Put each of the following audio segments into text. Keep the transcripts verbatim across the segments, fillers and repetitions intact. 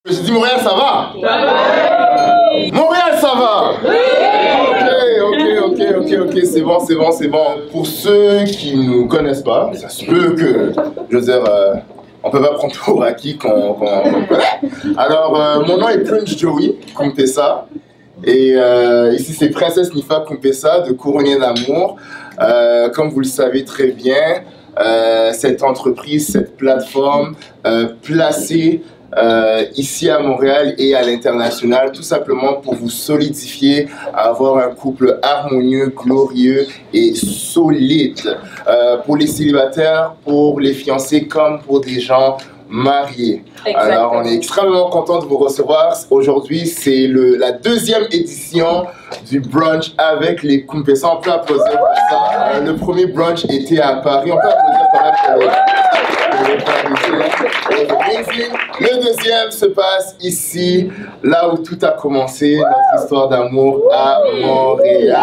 J'ai dit Montréal, ça va? Ça va. Montréal, ça va? Oui. Ok, ok, ok, ok, ok, c'est bon, c'est bon, c'est bon. Pour ceux qui ne nous connaissent pas, ça se peut que, je veux dire, euh, on peut pas prendre pour acquis qu'on qu connaît. Alors, euh, mon nom est Prince Joey Kumpesa. Et euh, ici, c'est Princesse Nifa Kumpesa de Couronnier d'amour. Euh, comme vous le savez très bien, euh, cette entreprise, cette plateforme euh, placée euh, ici à Montréal et à l'international, tout simplement pour vous solidifier, avoir un couple harmonieux, glorieux et solide. Euh, pour les célibataires, pour les fiancés, comme pour des gens mariés. Exactement. Alors, on est extrêmement content de vous recevoir. Aujourd'hui, c'est la deuxième édition du brunch avec les Kumpesa. On peut applaudir pour ça. Euh, le premier brunch était à Paris. On peut applaudir quand même pour les, pour les Le deuxième se passe ici, là où tout a commencé, notre histoire d'amour à Montréal.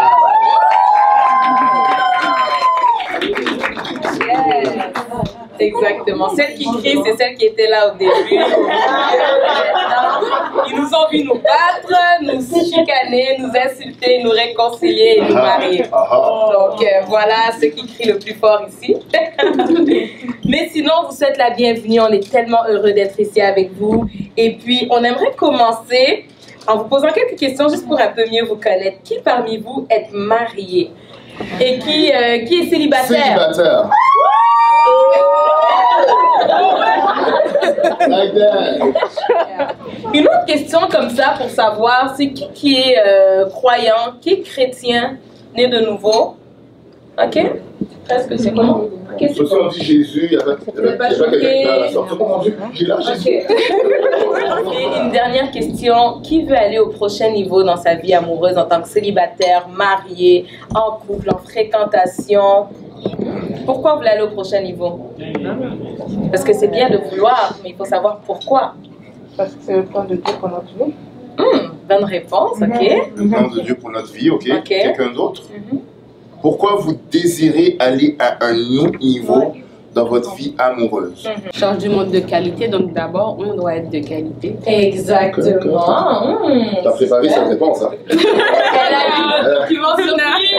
Exactement. Celle qui crie, c'est celle qui était là au début. Ils nous ont vu nous battre, nous chicaner, nous insulter, nous réconcilier et nous marier. Donc euh, voilà ce qui crie le plus fort ici. Mais sinon, on vous souhaite la bienvenue. On est tellement heureux d'être ici avec vous. Et puis, on aimerait commencer en vous posant quelques questions juste pour un peu mieux vous connaître. Qui parmi vous est marié? Et qui, euh, qui est célibataire? Célibataire. Like that. Une autre question comme ça pour savoir, c'est qui qui est euh, croyant, qui est chrétien, né de nouveau? Ok? Presque c'est comment? Okay, c'est on dit Jésus, il n'y a pas quelqu'un qui a la sortie. Oh mon Dieu, j'ai là Jésus. Okay. Et une dernière question, qui veut aller au prochain niveau dans sa vie amoureuse en tant que célibataire, marié, en couple, en fréquentation? Pourquoi vous voulez aller au prochain niveau? Parce que c'est bien de vouloir, mais il faut savoir pourquoi. Parce que c'est le plan de Dieu pour notre vie. Mmh, bonne réponse, ok. Le plan de Dieu pour notre vie, ok. okay. Quelqu'un d'autre? Mmh. Pourquoi vous désirez aller à un autre niveau dans votre vie amoureuse? Mmh. Change du mode de qualité, donc d'abord, on doit être de qualité. Exactement. Mmh. Tu as préparé cette réponse, hein? Elle a lu le document sur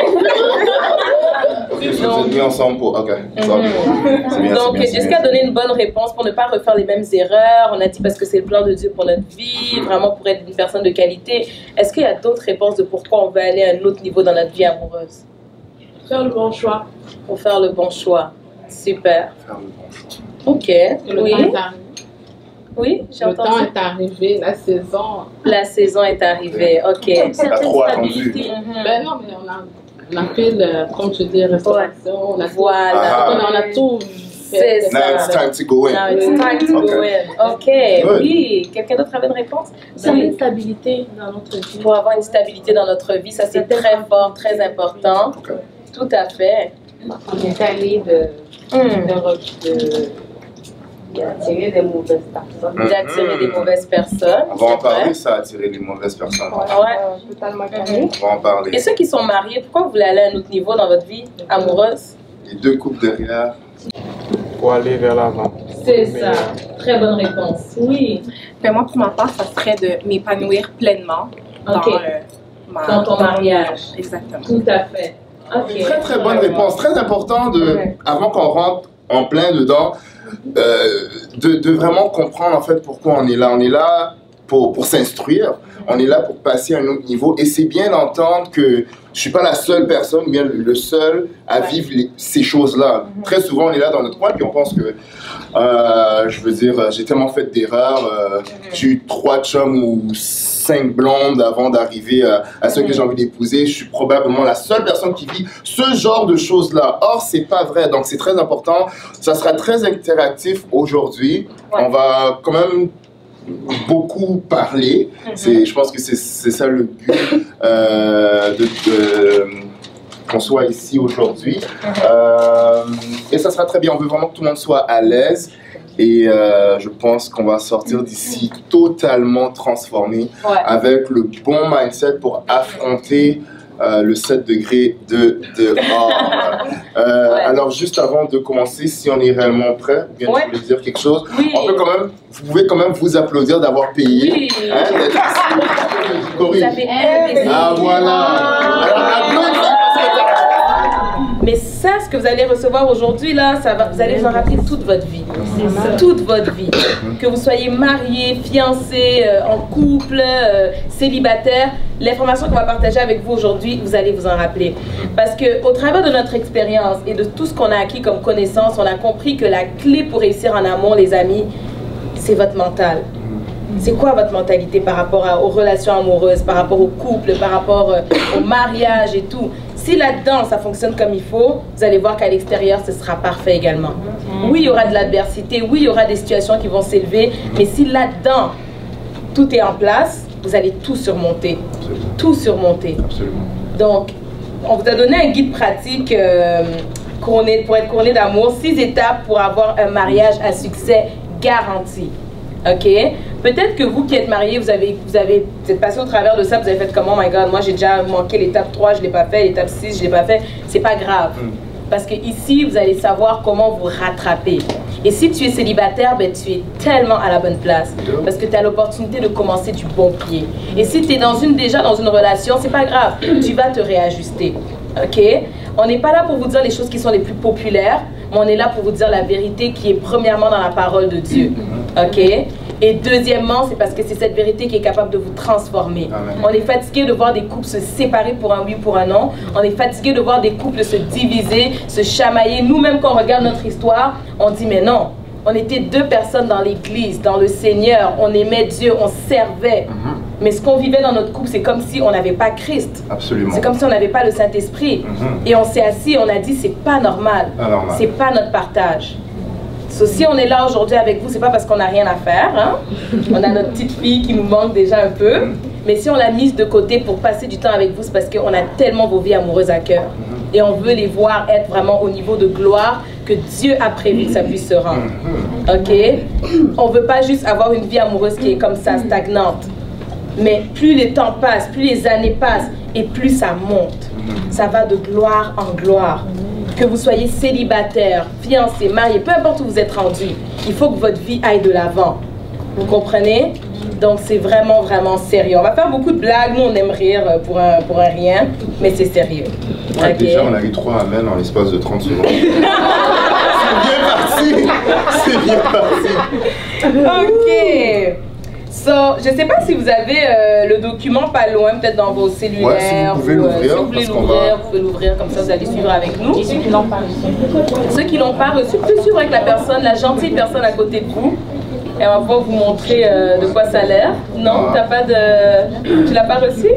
Vous êtes mis ensemble pour... Ok. Mm-hmm. bien, Donc, Jessica a donné une bonne réponse pour ne pas refaire les mêmes erreurs. On a dit parce que c'est le plan de Dieu pour notre vie, vraiment pour être une personne de qualité. Est-ce qu'il y a d'autres réponses de pourquoi on veut aller à un autre niveau dans notre vie amoureuse? Faire le bon choix. Pour faire le bon choix. Super. Faire le bon choix. Ok. Le oui. temps est arrivé. Oui, j'ai entendu. Le temps est arrivé, la saison. La saison est arrivée, ok. On a trop attendu. Mm-hmm. Ben non, mais on a... On a fait, le, comme je dis, restauration, on a voilà. Ah. On, a, on a tout fait. Now it's time to go in. Now it's time to okay. go in. Ok, Good. Oui. Quelqu'un d'autre avait une réponse? C'est une stabilité dans notre vie. Pour avoir une stabilité dans notre vie, ça c'est très fort, très important. Okay. Tout à fait. On est allé de... Mm. de, de d'attirer des mauvaises personnes. Mm-hmm. D'attirer des mauvaises personnes. On va en parler, ça, attirer des mauvaises personnes. Ouais. Euh, totalement mm-hmm. On va en parler. Et ceux qui sont mariés, pourquoi vous voulez aller à un autre niveau dans votre vie amoureuse? Les deux couples derrière. Pour aller vers l'avant. C'est ça. Très bonne réponse. Oui. Mais moi, pour ma part, ça serait de m'épanouir pleinement dans, okay. le, ma, dans ton mariage. Exactement. Tout à fait. Okay. Très très bonne réponse. Très important de, ouais. avant qu'on rentre en plein dedans, euh, de, de vraiment comprendre en fait pourquoi on est là. On est là pour, pour s'instruire, on est là pour passer à un autre niveau et c'est bien d'entendre que je suis pas la seule personne, bien le seul à vivre les, ces choses-là. Mm-hmm. Très souvent, on est là dans notre coin puis on pense que, euh, je veux dire, j'ai tellement fait d'erreurs, euh, mm-hmm. j'ai eu trois chums ou cinq blondes avant d'arriver à, à ceux mm-hmm. que j'ai envie d'épouser. Je suis probablement la seule personne qui vit ce genre de choses-là. Or, c'est pas vrai, donc c'est très important. Ça sera très interactif aujourd'hui. Ouais. On va quand même beaucoup parler. Mm-hmm. Je pense que c'est ça le but euh, de, de, qu'on soit ici aujourd'hui. Mm-hmm. euh, et ça sera très bien. On veut vraiment que tout le monde soit à l'aise. Et euh, je pense qu'on va sortir d'ici totalement transformé, ouais. avec le bon mindset pour affronter euh, le sept degrés de dehors. euh, Ouais. Alors, juste avant de commencer, si on est réellement prêt, bien Ouais. tu voulais dire quelque chose, Oui. on peut quand même, vous pouvez quand même vous applaudir d'avoir payé. Oui. Hein, d'être ici. Vous Corinne. avez investi. Ah voilà. Alors, applaudissez parce que t'as- Mais ça, ce que vous allez recevoir aujourd'hui, là, ça va, vous allez vous en rappeler toute votre vie. Toute votre vie. Que vous soyez marié, fiancé, euh, en couple, euh, célibataire, l'information qu'on va partager avec vous aujourd'hui, vous allez vous en rappeler. Parce que au travers de notre expérience et de tout ce qu'on a acquis comme connaissance, on a compris que la clé pour réussir en amour, les amis, c'est votre mental. C'est quoi votre mentalité par rapport à- aux relations amoureuses, par rapport au couple, par rapport euh, au mariage et tout? Si là-dedans, ça fonctionne comme il faut, vous allez voir qu'à l'extérieur, ce sera parfait également. Oui, il y aura de l'adversité, oui, il y aura des situations qui vont s'élever, mais si là-dedans, tout est en place, vous allez tout surmonter. Absolument. Tout surmonter. Absolument. Donc, on vous a donné un guide pratique euh, couronné- pour être couronné d'amour, six étapes pour avoir un mariage à succès garanti. OK? Peut-être que vous qui êtes mariés, vous avez, vous avez vous êtes passé au travers de ça, vous avez fait comme, oh my God, moi j'ai déjà manqué l'étape trois, je ne l'ai pas fait, l'étape six, je ne l'ai pas fait. C'est pas grave. Parce que ici, vous allez savoir comment vous rattraper. Et si tu es célibataire, ben, tu es tellement à la bonne place. Parce que tu as l'opportunité de commencer du bon pied. Et si tu es dans une, déjà dans une relation, c'est pas grave. Tu vas te réajuster. OK? On n'est pas là pour vous dire les choses qui sont les plus populaires, mais on est là pour vous dire la vérité qui est premièrement dans la parole de Dieu. OK? Et deuxièmement, c'est parce que c'est cette vérité qui est capable de vous transformer. Amen. On est fatigué de voir des couples se séparer pour un oui, pour un non. On est fatigué de voir des couples se diviser, se chamailler. Nous-mêmes, quand on regarde notre histoire, on dit mais non. On était deux personnes dans l'église, dans le Seigneur. On aimait Dieu, on servait. Mais ce qu'on vivait dans notre couple, c'est comme si on n'avait pas Christ. Absolument. C'est comme si on n'avait pas le Saint-Esprit. Mhm. Et on s'est assis et on a dit c'est pas normal. Pas normal. C'est pas notre partage. So, si on est là aujourd'hui avec vous, c'est pas parce qu'on n'a rien à faire. Hein? On a notre petite fille qui nous manque déjà un peu. Mais si on l'a mise de côté pour passer du temps avec vous, c'est parce qu'on a tellement vos vies amoureuses à cœur. Et on veut les voir être vraiment au niveau de gloire que Dieu a prévu que ça puisse se rendre. OK? On veut pas juste avoir une vie amoureuse qui est comme ça, stagnante. Mais plus le temps passe, plus les années passent, et plus ça monte. Ça va de gloire en gloire. Que vous soyez célibataire, fiancé, marié, peu importe où vous êtes rendu, il faut que votre vie aille de l'avant. Vous comprenez? Donc c'est vraiment, vraiment sérieux. On va faire beaucoup de blagues, nous on aime rire pour un, pour un rien, mais c'est sérieux. Ouais, Ok? déjà, on a eu trois amens en l'espace de trente secondes. C'est bien parti. C'est bien parti. Ok. So, je ne sais pas si vous avez euh, le document pas loin, peut-être dans vos cellulaires. Ouais, si vous pouvez ou, euh, l'ouvrir, si vous voulez parce qu'on l'ouvrir, va- vous pouvez l'ouvrir, comme ça vous allez suivre avec nous. Et ceux qui l'ont pas reçu. Ceux qui l'ont pas reçu, vous pouvez suivre avec la personne, la gentille personne à côté de vous. Et on va pouvoir vous montrer euh, de quoi ça a l'air. Non, t'as pas de... Tu l'as pas reçu?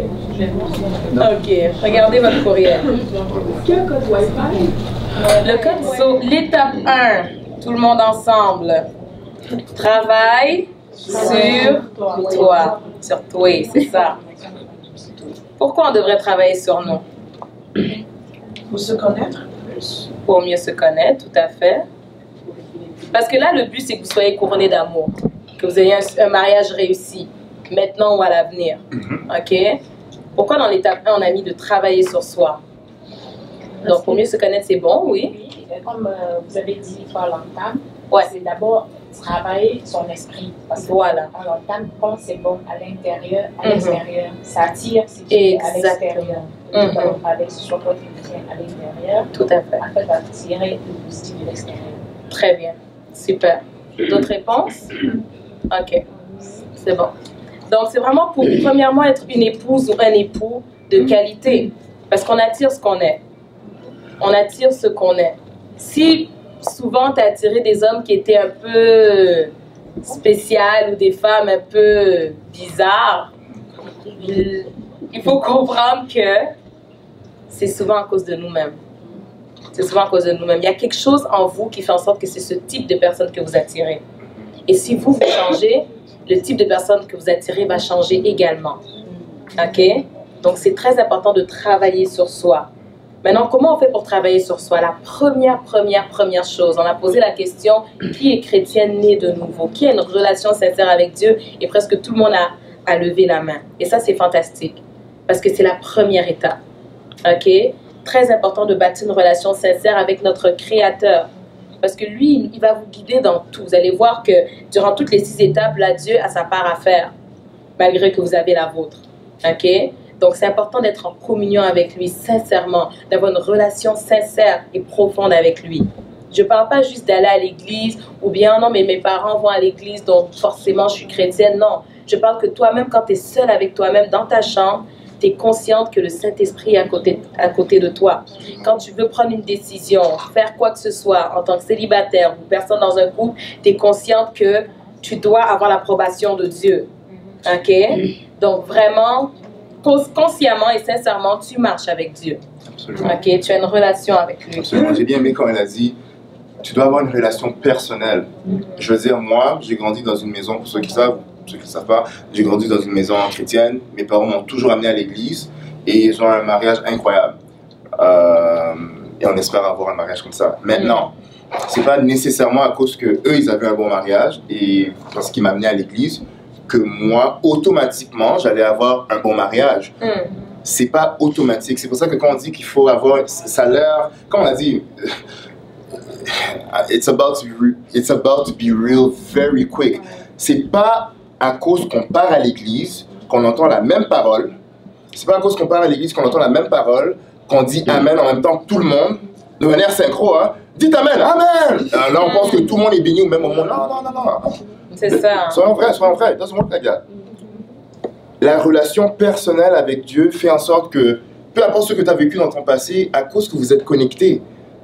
Ok, regardez votre courriel. Le code, so, l'étape un, tout le monde ensemble. Travaille sur toi. Sur toi, c'est ça. Pourquoi on devrait travailler sur nous? Pour se connaître plus. Pour mieux se connaître, tout à fait. Parce que là, le but, c'est que vous soyez couronné d'amour. Que vous ayez un, un mariage réussi, maintenant ou à l'avenir. OK? Pourquoi dans l'étape un, on a mis de travailler sur soi? Donc, pour mieux se connaître, c'est bon, oui. Oui, et comme euh, vous avez dit par l'entame, Ouais. c'est d'abord travailler son esprit. Parce que Voilà. à l'entame, quand c'est bon à l'intérieur, à Mhm. l'extérieur, ça attire ce qui est à Exactement. l'extérieur. Mhm. Donc, on travaille sur votre quotidien à l'intérieur, Tout à fait. afin d'attirer le positif de l'extérieur. Très bien. Super. D'autres réponses? OK. C'est bon. Donc, c'est vraiment pour, premièrement, être une épouse ou un époux de qualité. Parce qu'on attire ce qu'on est. On attire ce qu'on est. Si souvent, tu as attiré des hommes qui étaient un peu spéciales ou des femmes un peu bizarres, il faut comprendre que c'est souvent à cause de nous-mêmes. C'est souvent à cause de nous-mêmes. Il y a quelque chose en vous qui fait en sorte que c'est ce type de personne que vous attirez. Et si vous, vous changez, le type de personne que vous attirez va changer également. OK? Donc, c'est très important de travailler sur soi. Maintenant, comment on fait pour travailler sur soi? La première, première, première chose, on a posé la question, qui est chrétienne née de nouveau? Qui a une relation sincère avec Dieu? Et presque tout le monde a, a levé la main. Et ça, c'est fantastique. Parce que c'est la première étape. OK? Très important de bâtir une relation sincère avec notre Créateur. Parce que lui, il va vous guider dans tout. Vous allez voir que durant toutes les six étapes, là, Dieu a sa part à faire, malgré que vous avez la vôtre. OK? Donc, c'est important d'être en communion avec lui, sincèrement, d'avoir une relation sincère et profonde avec lui. Je ne parle pas juste d'aller à l'église ou bien, non, mais mes parents vont à l'église, donc forcément, je suis chrétienne. Non, je parle que toi-même, quand tu es seul avec toi-même dans ta chambre, tu es consciente que le Saint-Esprit est à côté, à côté de toi. Quand tu veux prendre une décision, faire quoi que ce soit, en tant que célibataire ou personne dans un couple, tu es consciente que tu dois avoir l'approbation de Dieu. OK? Donc, vraiment, consciemment et sincèrement, tu marches avec Dieu. Absolument. OK? Tu as une relation avec lui. Absolument. J'ai bien aimé quand elle a dit, tu dois avoir une relation personnelle. Je veux dire, moi, j'ai grandi dans une maison, pour ceux qui savent, ceux qui ne savent pas, j'ai grandi dans une maison chrétienne. Mes parents m'ont toujours amené à l'église et ils ont un mariage incroyable. Euh, et on espère avoir un mariage comme ça. Maintenant, c'est pas nécessairement à cause que eux ils avaient un bon mariage et parce qu'ils m'amenaient à l'église que moi, automatiquement, j'allais avoir un bon mariage. Mm. C'est pas automatique. C'est pour ça que quand on dit qu'il faut avoir, ça a l'air, comme on a dit, it's about to be, it's about to be real very quick. C'est pas à cause qu'on part à l'église qu'on entend la même parole. C'est pas à cause qu'on part à l'église qu'on entend la même parole, qu'on dit amen en même temps que tout le monde, de manière synchro, hein. Dites amen, amen. Euh, là, on pense que tout le monde est béni au même moment. Non, non, non, non. C'est ça. Soyons vrais, soyons vrais. It doesn't work like that. La relation personnelle avec Dieu fait en sorte que, peu importe ce que tu as vécu dans ton passé, à cause que vous êtes connecté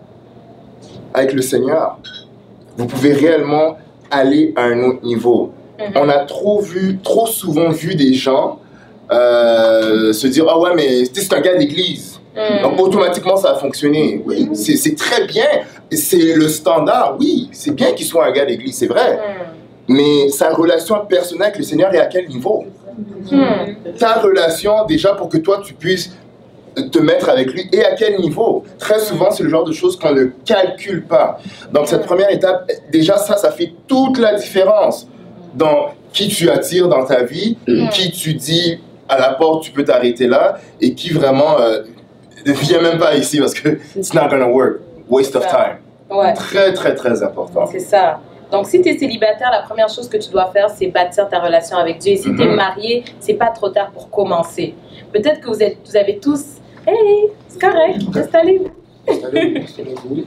avec le Seigneur, vous pouvez réellement aller à un autre niveau. Mm-hmm. On a trop vu, trop souvent vu des gens euh, se dire « Ah ouais, mais c'est un gars d'église. » Mm. Donc automatiquement ça a fonctionné. Oui, c'est très bien. C'est le standard. Oui, c'est bien qu'il soit un gars d'église, c'est vrai. Mm. Mais sa relation personnelle avec le Seigneur est à quel niveau? Mm. Ta relation déjà pour que toi tu puisses te mettre avec lui et à quel niveau? Très souvent c'est le genre de choses qu'on ne calcule pas. Donc cette première étape, déjà ça, ça fait toute la différence dans qui tu attires dans ta vie, mm. qui tu dis à la porte tu peux t'arrêter là et qui vraiment... Euh, ne viens même pas ici parce que it's not gonna work. Waste of time. Ouais. Très, très, très important. C'est ça. Donc, si tu es célibataire, la première chose que tu dois faire, c'est bâtir ta relation avec Dieu. Et si mm-hmm. tu es marié, c'est pas trop tard pour commencer. Peut-être que vous, êtes, vous avez tous... Hey, c'est correct, installez-vous. Installez-vous.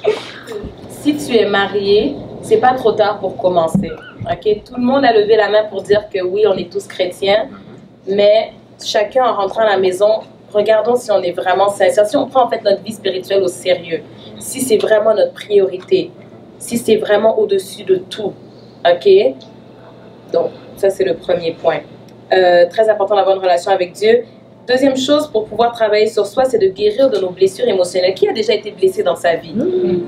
Si tu es marié, c'est pas trop tard pour commencer. Okay? Tout le monde a levé la main pour dire que oui, on est tous chrétiens, mais chacun en rentrant à la maison... Regardons si on est vraiment sincère, si on prend en fait notre vie spirituelle au sérieux, si c'est vraiment notre priorité, si c'est vraiment au-dessus de tout, ok? Donc, ça c'est le premier point. Euh, très important d'avoir une relation avec Dieu. Deuxième chose, pour pouvoir travailler sur soi, c'est de guérir de nos blessures émotionnelles. Qui a déjà été blessé dans sa vie?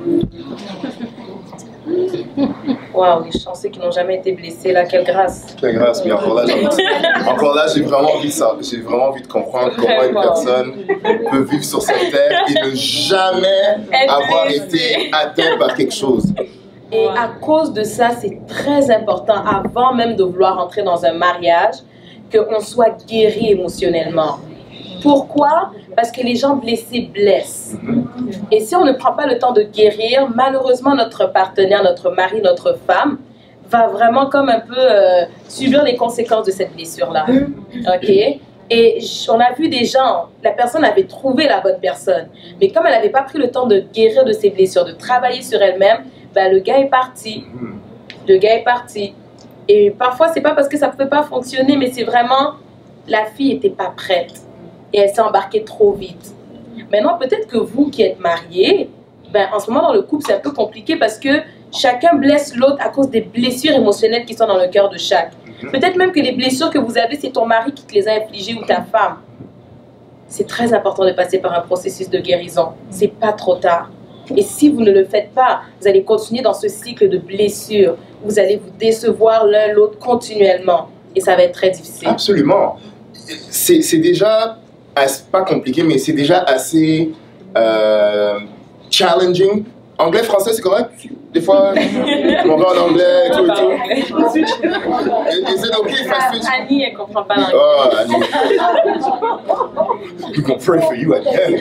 Waouh, les chanceux qui n'ont jamais été blessés, là, quelle grâce. Quelle grâce, mais encore là, j'ai encore là, j'ai vraiment envie de ça. J'ai vraiment envie de comprendre comment une personne peut vivre sur cette terre et ne jamais avoir été atteinte par quelque chose. Et à cause de ça, c'est très important, avant même de vouloir entrer dans un mariage, qu'on soit guéri émotionnellement. Pourquoi? Parce que les gens blessés blessent. Et si on ne prend pas le temps de guérir, malheureusement, notre partenaire, notre mari, notre femme, va vraiment comme un peu euh, subir les conséquences de cette blessure-là. OK? Et on a vu des gens, la personne avait trouvé la bonne personne, mais comme elle n'avait pas pris le temps de guérir de ses blessures, de travailler sur elle-même, ben, le gars est parti. Le gars est parti. Et parfois, c'est pas parce que ça ne peut pas fonctionner, mais c'est vraiment, la fille n'était pas prête. Et elle s'est embarquée trop vite. Maintenant, peut-être que vous qui êtes mariés, ben, en ce moment dans le couple, c'est un peu compliqué parce que chacun blesse l'autre à cause des blessures émotionnelles qui sont dans le cœur de chaque. Peut-être même que les blessures que vous avez, c'est ton mari qui te les a infligées ou ta femme. C'est très important de passer par un processus de guérison. C'est pas trop tard. Et si vous ne le faites pas, vous allez continuer dans ce cycle de blessures. Vous allez vous décevoir l'un l'autre continuellement. Et ça va être très difficile. Absolument. C'est déjà... pas compliqué, mais c'est déjà assez euh, challenging. Anglais, français, c'est correct? Des fois, on va en anglais, tout et tout. Is it okay if I switch? Annie, elle comprend pas l'anglais. Oh, Annie. we're gonna pray for you at the end.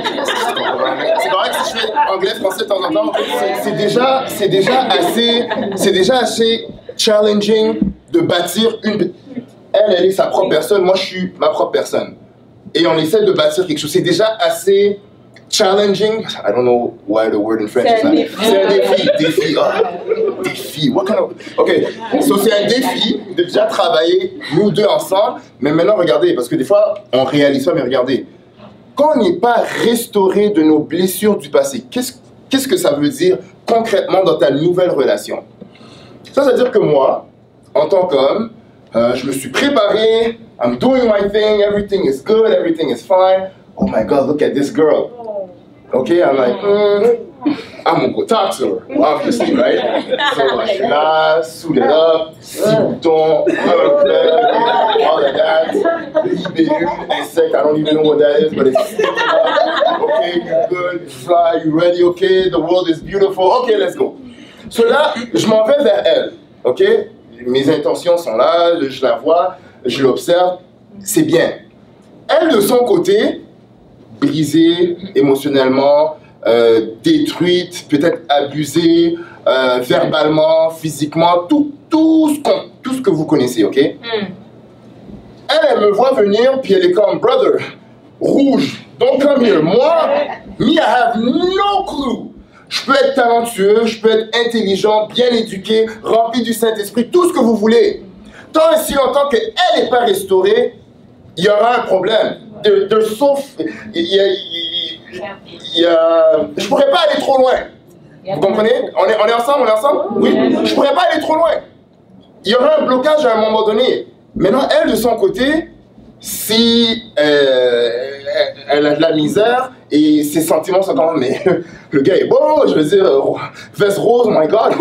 C'est correct si je fais anglais, français de temps en temps. C'est déjà, c'est déjà assez, c'est déjà assez challenging de bâtir une. Elle, elle est sa propre personne, moi je suis ma propre personne. Et on essaie de bâtir quelque chose. C'est déjà assez challenging. I don't know why the word in French is that. C'est un défi. Défi. Oh, défi. What kind of. Ok. So c'est un défi de déjà travailler nous deux ensemble. Mais maintenant, regardez, parce que des fois, on réalise pas, mais regardez. Quand on n'est pas restauré de nos blessures du passé, qu'est-ce qu'est-ce que ça veut dire concrètement dans ta nouvelle relation? Ça, ça veut dire que moi, en tant qu'homme, euh, je me suis préparé. I'm doing my thing. Everything is good. Everything is fine. Oh my God, look at this girl. Okay, I'm like, mm, I'm gonna go talk to her, obviously, right? So je suis là, suited up, six boutons, un plug, all of that, libellule, insect, I don't even know what that is, but it's okay, you're good, you fly, you ready, okay, the world is beautiful, okay, let's go. So là, je m'en vais vers elle, ok? Mes intentions sont là, je la vois, je l'observe, c'est bien. Elle, de son côté, brisée émotionnellement, euh, détruite, peut-être abusée, euh, verbalement, physiquement, tout, tout, ce qu'on, tout ce que vous connaissez, ok? Mm. Elle, elle me voit venir, puis elle est comme, brother, rouge, don't come here. Moi, me, I have no clue. Je peux être talentueux, je peux être intelligent, bien éduqué, rempli du Saint-Esprit, tout ce que vous voulez. Tant et si longtemps qu'elle n'est pas restaurée, il y aura un problème. De, de sauf, il y a, il y a, je pourrais pas aller trop loin. Vous comprenez? On est, on est ensemble, on est ensemble? Oui. Je pourrais pas aller trop loin. Il y aura un blocage à un moment donné. Maintenant, elle, de son côté, si euh, elle a de la misère et ses sentiments sont comme, mais le gars est beau, je veux dire, veste rose, oh my God.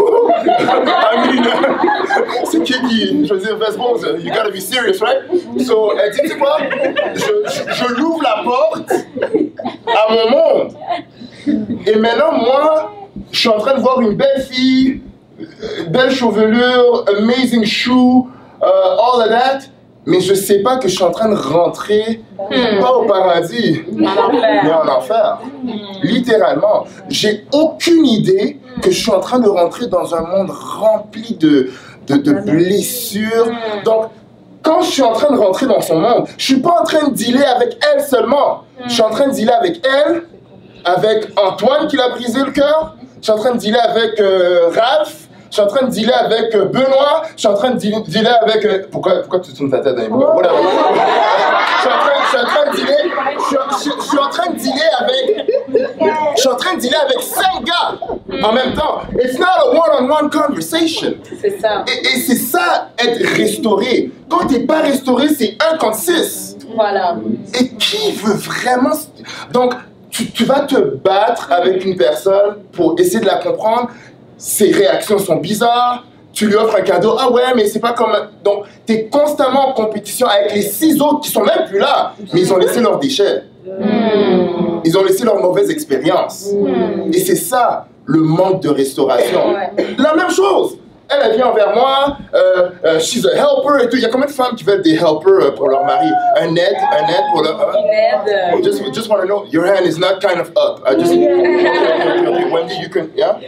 I mean, c'est qui qui, je veux dire, veste rose, you gotta be serious, right? So, elle dit, tu sais quoi, je, je, je l'ouvre la porte à mon monde. Et maintenant, moi, je suis en train de voir une belle fille, belle chevelure, amazing shoe, uh, all of that. Mais je ne sais pas que je suis en train de rentrer, hmm. pas au paradis, mais en enfer. Hmm. Littéralement. J'ai aucune idée que je suis en train de rentrer dans un monde rempli de, de, de blessures. Hmm. Donc, quand je suis en train de rentrer dans son monde, je ne suis pas en train de dealer avec elle seulement. Hmm. Je suis en train de dealer avec elle, avec Antoine qui l'a brisé le cœur. Je suis en train de dealer avec euh, Ralph. Je suis en train de dealer avec euh, Benoît, je suis en train de dealer avec... Euh, pourquoi, pourquoi tu tournes ta tête dans les bras? Voilà. Je suis en train, je suis en train de dealer... Je, je, je suis en train de dealer avec... Je suis en train de dealer avec cinq gars en même temps. It's not a one-on-one conversation. C'est ça. Et, et c'est ça, être restauré. Quand t'es pas restauré, c'est un contre six. Voilà. Et qui veut vraiment... Donc, tu, tu vas te battre avec une personne pour essayer de la comprendre. Ses réactions sont bizarres, tu lui offres un cadeau, ah ouais, mais c'est pas comme... Donc, tu es constamment en compétition avec les six autres qui sont même plus là, mais ils ont laissé leurs déchets. Mm. Ils ont laissé leur mauvaise expérience. Mm. Et c'est ça, le manque de restauration. La même chose. Elle, elle vient vers moi, euh, euh, she's a helper et tout. Il y a combien de femmes qui veulent des helpers pour leur mari? Un aide, un aide pour leur... Uh, Une aide. Just, just want to know, your hand is not kind of up. I just... Okay, okay, okay. Wendy, you can... Yeah?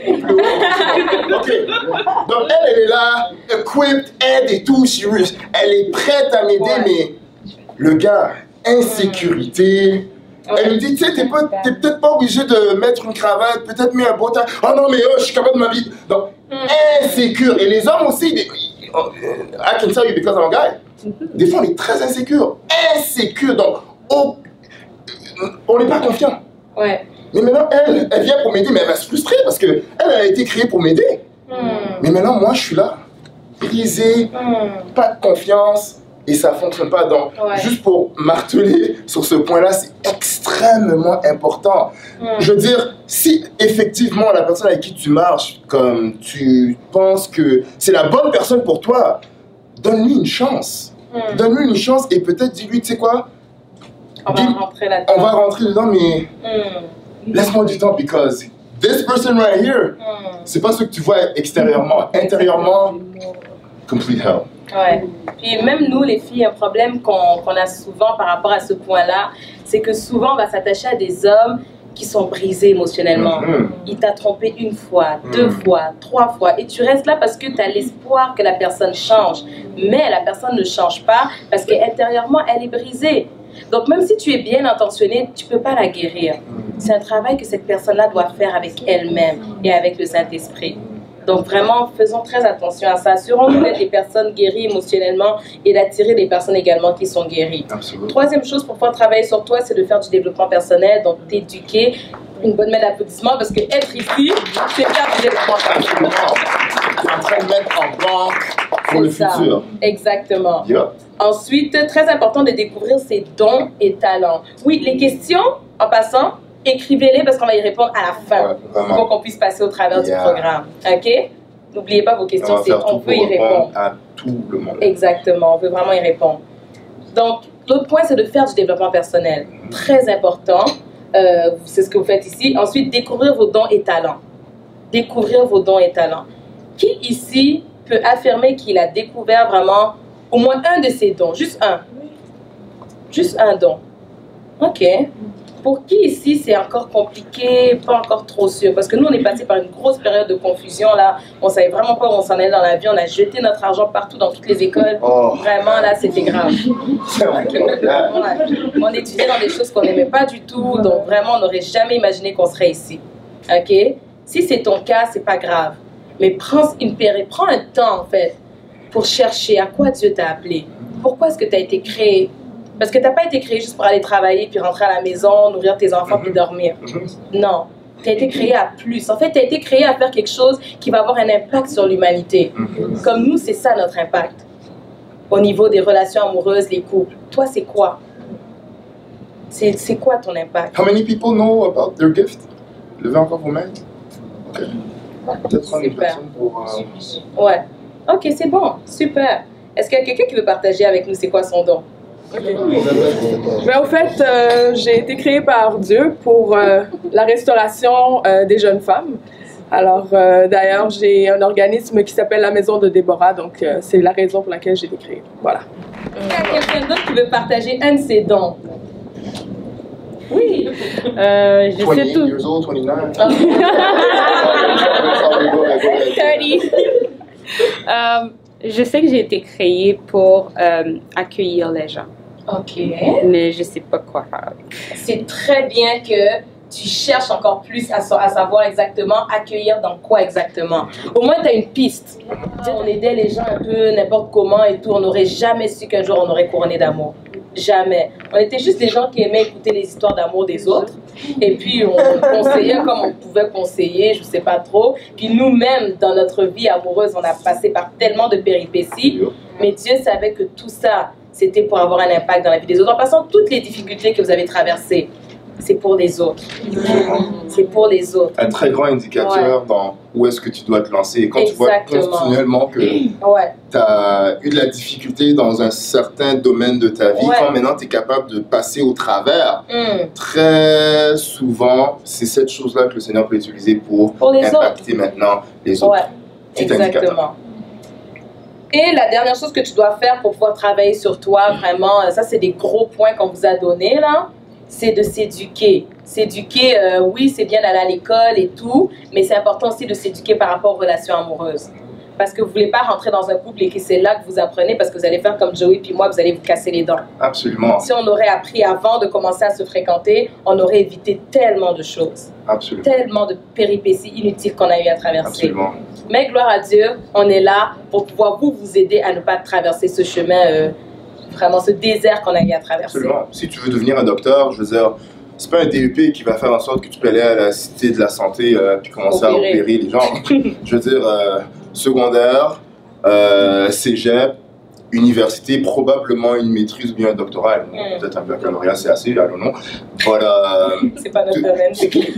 Okay. Donc, elle, elle est là, equipped, aide et tout. She, elle est prête à m'aider, ouais. Mais le gars, insécurité... Elle me dit, tu sais, t'es peut-être pas obligé de mettre une cravate, peut-être mis un beau taille. Oh non, mais oh, je suis capable de m'habiller. Donc, mm. insécure. Et les hommes aussi, des, I can tell you because I'm a guy. Des fois, on est très insécure. Insécure. Donc, oh, on n'est pas confiant. Ouais. Mais maintenant, elle, elle vient pour m'aider, mais elle va se frustrer parce qu'elle a été créée pour m'aider. Mm. Mais maintenant, moi, je suis là, brisé, mm. pas de confiance. Et ça ne fonctionne pas. Donc, ouais. Juste pour marteler sur ce point-là, c'est extrêmement important. Mm. Je veux dire, si effectivement la personne avec qui tu marches, comme tu penses que c'est la bonne personne pour toi, donne-lui une chance. Mm. Donne-lui une chance et peut-être dis-lui, tu sais quoi, on va, rentrer là-dedans. on va rentrer dedans, mais mm. laisse-moi du temps, because this person right here, mm. c'est pas ce que tu vois extérieurement. Intérieurement, complete hell. Ouais. Puis même nous, les filles, un problème qu'on qu'on a souvent par rapport à ce point-là, c'est que souvent on va s'attacher à des hommes qui sont brisés émotionnellement. Mm-hmm. Il t'a trompé une fois, Mm. deux fois, trois fois, et tu restes là parce que tu as l'espoir que la personne change. Mais la personne ne change pas parce qu'intérieurement, elle est brisée. Donc même si tu es bien intentionné, tu ne peux pas la guérir. C'est un travail que cette personne-là doit faire avec elle-même et avec le Saint-Esprit. Donc vraiment, faisons très attention à ça. Assurons-nous d'être des personnes guéries émotionnellement et d'attirer des personnes également qui sont guéries. Absolument. Troisième chose pour pouvoir travailler sur toi, c'est de faire du développement personnel, donc t'éduquer. Une bonne main d'applaudissement parce que être ici, c'est faire du développement personnel. C'est en train de mettre en banque pour le C'est ça. futur. Exactement. Yeah. Ensuite, très important de découvrir ses dons et talents. Oui, les questions, en passant, écrivez-les parce qu'on va y répondre à la fin. Ouais, vraiment. Pour qu'on puisse passer au travers Yeah. du programme. OK? N'oubliez pas vos questions, On va c'est faire on tout peut pour y répondre. répondre à tout le monde. Exactement, on veut vraiment y répondre. Donc, l'autre point, c'est de faire du développement personnel. Très important. Euh, c'est ce que vous faites ici. Ensuite, découvrir vos dons et talents. Découvrir vos dons et talents. Qui ici peut affirmer qu'il a découvert vraiment au moins un de ses dons? Juste un. Juste un don. OK. Pour qui ici, c'est encore compliqué, pas encore trop sûr? Parce que nous, on est passé par une grosse période de confusion, là. On savait vraiment pas où on s'en allait dans la vie. On a jeté notre argent partout dans toutes les écoles. Oh. Vraiment, là, c'était grave. C'est incroyable. Ouais. On étudiait dans des choses qu'on n'aimait pas du tout. Donc, vraiment, on n'aurait jamais imaginé qu'on serait ici. OK? Si c'est ton cas, c'est pas grave. Mais prends une période, prends un temps, en fait, pour chercher à quoi Dieu t'a appelé. Pourquoi est-ce que tu as été créé? Parce que tu n'as pas été créé juste pour aller travailler, puis rentrer à la maison, nourrir tes enfants, puis dormir. Non. Tu as été créé à plus. En fait, tu as été créé à faire quelque chose qui va avoir un impact sur l'humanité. Comme nous, c'est ça notre impact. Au niveau des relations amoureuses, les couples. Toi, c'est quoi? C'est c'est quoi ton impact? How many people know about their gift? Levez encore vos mains. Ok. Peut-être prendre une Super. personne pour. euh, Ouais. Ok, c'est bon. Super. Est-ce qu'il y a quelqu'un qui veut partager avec nous c'est quoi son don? Ben, au fait, euh, j'ai été créée par Dieu pour euh, la restauration euh, des jeunes femmes. Alors, euh, d'ailleurs, j'ai un organisme qui s'appelle la Maison de Déborah, donc euh, c'est la raison pour laquelle j'ai été créée. Voilà. Est-ce qu'il y a quelqu'un d'autre qui veut partager un de ses dons? Oui. Euh, je sais twenty tout. years old, twenty-nine. thirty. Euh, je sais que j'ai été créée pour euh, accueillir les gens, Ok. mais je sais pas quoi faire. C'est très bien que tu cherches encore plus à, sa- à savoir exactement accueillir dans quoi exactement. Au moins, tu as une piste. Dire, on aidait les gens un peu n'importe comment et tout. On n'aurait jamais su qu'un jour on aurait couronné d'amour. Jamais. On était juste des gens qui aimaient écouter les histoires d'amour des autres. Et puis, on conseillait comme on pouvait conseiller, je sais pas trop. Puis nous-mêmes, dans notre vie amoureuse, on a passé par tellement de péripéties. Mais Dieu savait que tout ça, c'était pour avoir un impact dans la vie des autres. En passant toutes les difficultés que vous avez traversées, c'est pour les autres. C'est pour les autres. Un très grand indicateur dans où est-ce que tu dois te lancer. Et quand Exactement. tu vois continuellement que Ouais. tu as eu de la difficulté dans un certain domaine de ta vie, Ouais. quand maintenant tu es capable de passer au travers, Hmm. très souvent, c'est cette chose-là que le Seigneur peut utiliser pour, Pour les impacter maintenant les autres. Ouais, Petit indicateur. exactement. Et la dernière chose que tu dois faire pour pouvoir travailler sur toi, vraiment, ça c'est des gros points qu'on vous a donnés là, c'est de s'éduquer. S'éduquer, euh, oui, c'est bien d'aller à l'école et tout, mais c'est important aussi de s'éduquer par rapport aux relations amoureuses. Parce que vous ne voulez pas rentrer dans un couple et que c'est là que vous apprenez parce que vous allez faire comme Joey puis moi, vous allez vous casser les dents. Absolument, Si on aurait appris avant de commencer à se fréquenter, on aurait évité tellement de choses, absolument, tellement de péripéties inutiles qu'on a eu à traverser. absolument. Mais gloire à Dieu, on est là pour pouvoir vous, vous aider à ne pas traverser ce chemin, euh, vraiment ce désert qu'on a eu à traverser. Absolument. Si tu veux devenir un docteur, je veux dire, c'est pas un D E P qui va faire en sorte que tu peux aller à la cité de la santé euh, puis commencer Opérer. à opérer les gens. Je veux dire, euh, secondaire, euh, cégep, université, probablement une maîtrise ou bien un doctorat. Bon, Mm. peut-être un baccalauréat, c'est assez, I don't know. Voilà. C'est pas notre Tu- domaine, c'est clair.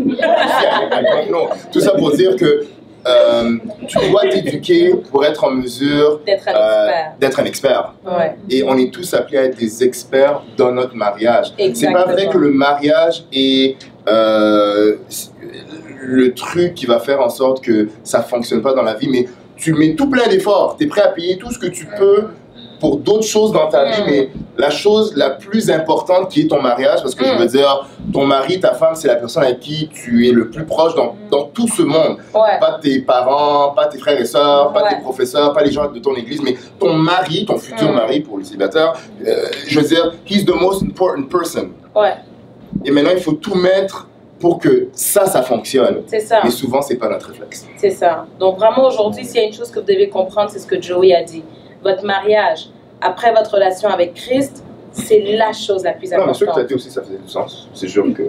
Non, tout ça pour dire que euh, tu dois t'éduquer pour être en mesure D'être un euh, expert. d'être un expert. Ouais, Et on est tous appelés à être des experts dans notre mariage. C'est exactement. pas vrai que le mariage est euh, le truc qui va faire en sorte que ça fonctionne pas dans la vie, mais tu mets tout plein d'efforts, tu es prêt à payer tout ce que tu peux pour d'autres choses dans ta vie, mais la chose la plus importante qui est ton mariage, parce que je veux dire, ton mari, ta femme, c'est la personne avec qui tu es le plus proche dans, dans tout ce monde. Ouais. Pas tes parents, pas tes frères et sœurs, pas Ouais. tes professeurs, pas les gens de ton église, mais ton mari, ton futur Mm. mari pour le célibataire, euh, je veux dire, he's the most important person. Ouais, Et maintenant, il faut tout mettre pour que ça, ça fonctionne. c'est ça. Mais souvent, c'est pas notre réflexe. C'est ça. Donc vraiment aujourd'hui, s'il y a une chose que vous devez comprendre, c'est ce que Joey a dit. Votre mariage, après votre relation avec Christ, c'est la chose la plus Non, mais ce que tu as importante. dit aussi, ça faisait du sens. C'est sûr que.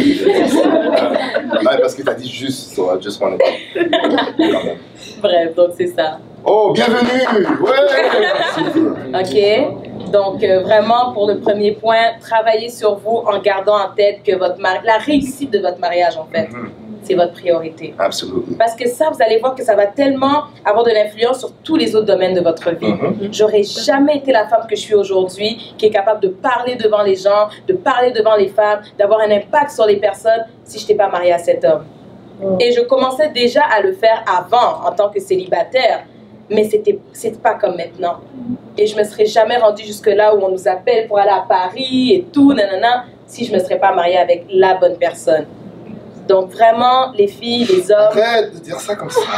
Ouais, parce que tu as dit juste, so I just wanted to- quand même. Bref, donc c'est ça. Oh, bienvenue! Ouais! Ok. Donc euh, vraiment pour le premier point, travaillez sur vous en gardant en tête que votre mari, la réussite de votre mariage en fait, Mhm. c'est votre priorité. Absolument. Parce que ça, vous allez voir que ça va tellement avoir de l'influence sur tous les autres domaines de votre vie. Mhm. J'aurais jamais été la femme que je suis aujourd'hui, qui est capable de parler devant les gens, de parler devant les femmes, d'avoir un impact sur les personnes si je n'étais pas mariée à cet homme. Et je commençais déjà à le faire avant, en tant que célibataire, mais c'était c'est pas comme maintenant. Et je me serais jamais rendue jusque-là où on nous appelle pour aller à Paris et tout, nanana, si je me serais pas mariée avec la bonne personne. Donc vraiment, les filles, les hommes... Arrête de dire ça comme ça.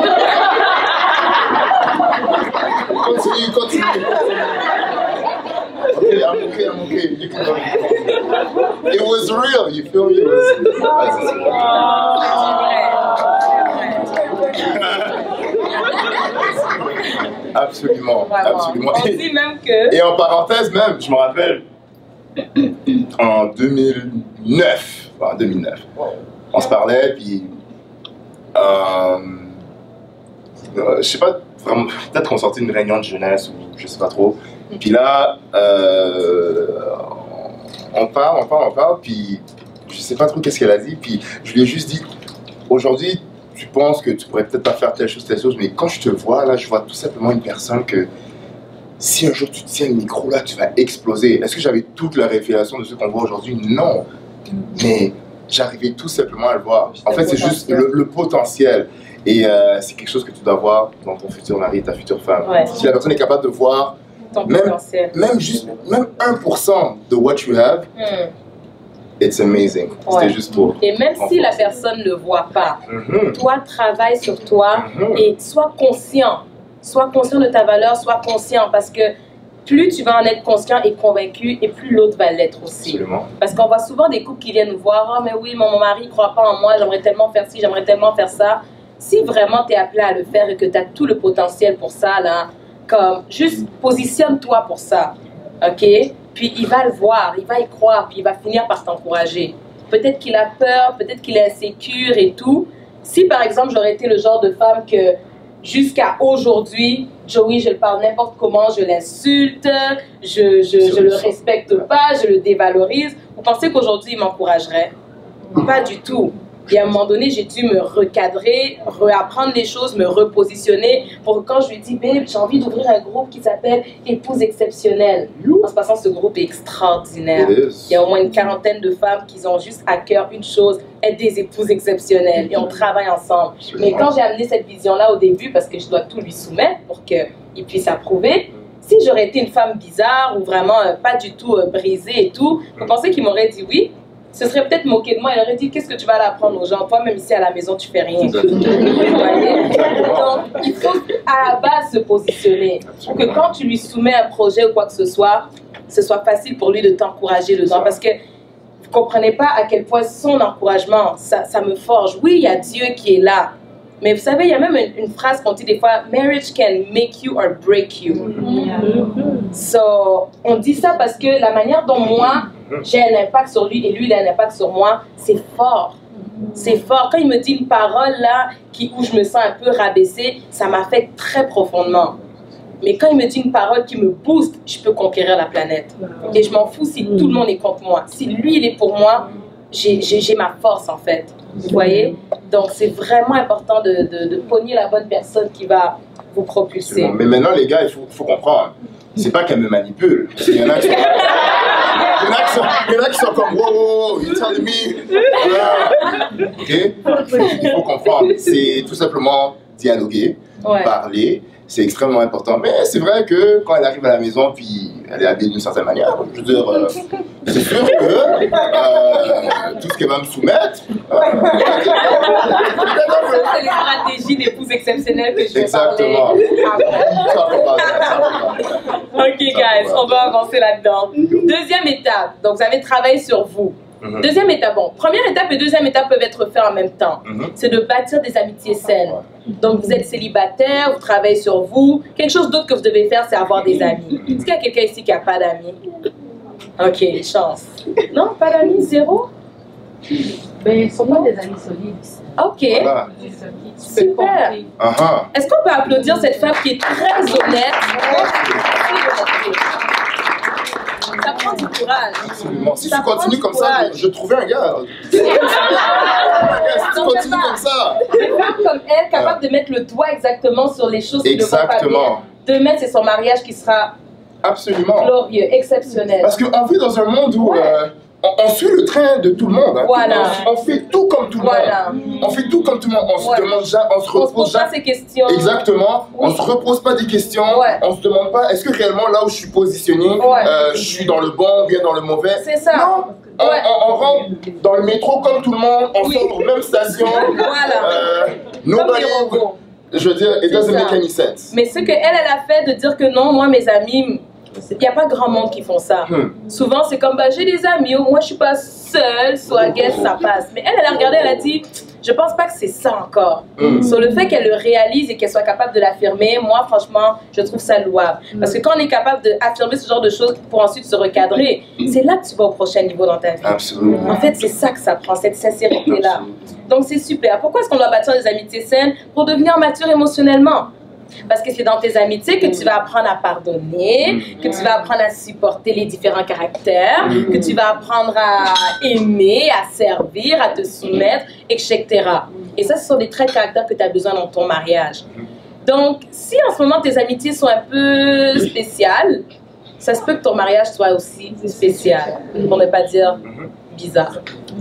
Continue, continue. Okay, I'm okay, I'm okay. You can go. It was real, you feel me? It was... Absolument, Vraiment. absolument. On dit même que... Et en parenthèse même, je me rappelle, en deux mille neuf, enfin deux mille neuf, on se parlait, puis euh, euh, je sais pas, vraiment, peut-être qu'on sortait d'une réunion de jeunesse ou je sais pas trop. Puis là, euh, on parle, on parle, on parle, puis je sais pas trop qu'est-ce qu'elle a dit, puis je lui ai juste dit, aujourd'hui, tu penses que tu pourrais peut-être pas faire telle chose, telle chose, mais quand je te vois, là, je vois tout simplement une personne que si un jour tu tiens le micro, là, tu vas exploser. Est-ce que j'avais toute la révélation de ce qu'on voit aujourd'hui? Non. Mais j'arrivais tout simplement à le voir. En fait, c'est juste le, le potentiel. Et euh, c'est quelque chose que tu dois voir dans ton futur mari, ta future femme. Ouais. Si la personne est capable de voir Ton même, potentiel. même juste même un pour cent de what you have, Hmm. it's amazing. Ouais. C'était juste pour... Et même si la personne ne le voit pas, Mhm. toi, travaille sur toi Mhm. et sois conscient. Sois conscient de ta valeur, sois conscient parce que plus tu vas en être conscient et convaincu et plus l'autre va l'être aussi. Absolument. Parce qu'on voit souvent des couples qui viennent nous voir, « Ah, mais oui, mon, mon mari ne croit pas en moi, j'aimerais tellement faire ci, j'aimerais tellement faire ça. » Si vraiment tu es appelé à le faire et que tu as tout le potentiel pour ça, là, comme, juste positionne-toi pour ça, ok? Puis il va le voir, il va y croire, puis il va finir par t'encourager. Peut-être qu'il a peur, peut-être qu'il est insécure et tout. Si par exemple j'aurais été le genre de femme que jusqu'à aujourd'hui, Joey, je le parle n'importe comment, je l'insulte, je, je, je le respecte pas, je le dévalorise, vous pensez qu'aujourd'hui il m'encouragerait? Pas du tout. Et à un moment donné, j'ai dû me recadrer, réapprendre les choses, me repositionner pour que quand je lui dis, babe, j'ai envie d'ouvrir un groupe qui s'appelle Épouse exceptionnelle. En se passant, ce groupe est extraordinaire. It is. Il y a au moins une quarantaine de femmes qui ont juste à cœur une chose, être des épouses exceptionnelles. Et on travaille ensemble. Mais quand j'ai amené cette vision-là au début, parce que je dois tout lui soumettre pour qu'il puisse approuver, si j'aurais été une femme bizarre ou vraiment euh, pas du tout euh, brisée et tout, vous pensez qu'il m'aurait dit oui? Ce serait peut-être moqué de moi, il aurait dit qu'est-ce que tu vas l'apprendre aux gens? Toi, même ici à la maison, tu fais rien. Vous voyez? Donc, il faut à la base se positionner pour que quand tu lui soumets un projet ou quoi que ce soit, ce soit facile pour lui de t'encourager dedans. Parce que vous ne comprenez pas à quel point son encouragement, ça, ça me forge. Oui, il y a Dieu qui est là. Mais vous savez, il y a même une, une phrase qu'on dit des fois, marriage can make you or break you. So, on dit ça parce que la manière dont moi, j'ai un impact sur lui et lui, il a un impact sur moi, c'est fort. C'est fort. Quand il me dit une parole là, qui, où je me sens un peu rabaissée, ça m'affecte très profondément. Mais quand il me dit une parole qui me booste, je peux conquérir la planète. Et je m'en fous si tout le monde est contre moi. Si lui, il est pour moi, j'ai j'ai ma force en fait. Vous voyez? Donc c'est vraiment important de, de, de pogner la bonne personne qui va vous propulser. Mais maintenant, les gars, il faut, faut comprendre. C'est pas qu'elle me manipule. Parce qu'il y en a qui sont, il y en a qui sont, il y en a qui sont comme wow, wow, wow, you telling me? Yeah. Ok? Il faut comprendre. C'est tout simplement dialoguer. ouais. parler, c'est extrêmement important. Mais c'est vrai que quand elle arrive à la maison, puis elle est habillée d'une certaine manière, je veux dire, euh, c'est sûr que euh, tout ce qu'elle va me soumettre... Euh, c'est les stratégies d'épouse exceptionnelles que je vais exactement. Ok, guys, on va avancer là-dedans. Deuxième étape, donc vous avez travaillé sur vous. Mm-hmm. Deuxième étape, bon, première étape et deuxième étape peuvent être faits en même temps. Mm-hmm. C'est de bâtir des amitiés saines. Donc vous êtes célibataire, vous travaillez sur vous. Quelque chose d'autre que vous devez faire, c'est avoir des amis. Est-ce qu'il y a quelqu'un ici qui n'a pas d'amis? Ok, chance. Non, pas d'amis, zéro? Ben, ils ne sont pas des amis solides. Ok, voilà. Super. Uh-huh. Est-ce qu'on peut applaudir cette femme qui est très honnête? Ça prend du courage. Absolument. Si ça tu continues comme courage. ça, je, je trouvais un gars. Si tu continues comme ça. Une femme comme elle, capable euh. de mettre le doigt exactement sur les choses qui ne vont pas bien. Demain, c'est son mariage qui sera absolument glorieux, exceptionnel. Parce qu'on vit dans un monde où... Ouais. Euh, On, on suit le train de tout le monde. Hein. Voilà. On, on fait tout comme tout le voilà. monde. On fait tout comme tout le monde. On se ouais. demande jamais, on se repose, on se pose pas ces questions. Exactement. Oui. On se repose pas des questions. Ouais. On se demande pas est-ce que réellement là où je suis positionné, ouais. euh, je suis dans le bon ou bien dans le mauvais. C'est ça. Non. On, ouais. on, on rentre dans le métro comme tout le monde. On oui. sort aux mêmes stations. Voilà. Euh, nobody. Je veux dire, it doesn't make any sense. Mais ce que elle, elle a fait de dire que non, moi mes amis. Il n'y a pas grand monde qui font ça. Hmm. Souvent, c'est comme, bah, j'ai des amis, au moins je ne suis pas seule, soit guess, ça passe. Mais elle, elle a regardé, elle a dit, je ne pense pas que c'est ça encore. Hmm. Sur le fait qu'elle le réalise et qu'elle soit capable de l'affirmer, moi, franchement, je trouve ça louable. Hmm. Parce que quand on est capable d'affirmer ce genre de choses pour ensuite se recadrer, c'est là que tu vas au prochain niveau dans ta vie. Absolument. En fait, c'est ça que ça prend, cette sincérité-là. Donc, c'est super. Pourquoi est-ce qu'on doit bâtir des amitiés saines? Pour devenir mature émotionnellement. Parce que c'est dans tes amitiés que tu vas apprendre à pardonner, que tu vas apprendre à supporter les différents caractères, que tu vas apprendre à aimer, à servir, à te soumettre, et cetera. Et ça, ce sont des traits de caractère que tu as besoin dans ton mariage. Donc, si en ce moment tes amitiés sont un peu spéciales, ça se peut que ton mariage soit aussi spécial, pour ne pas dire bizarre.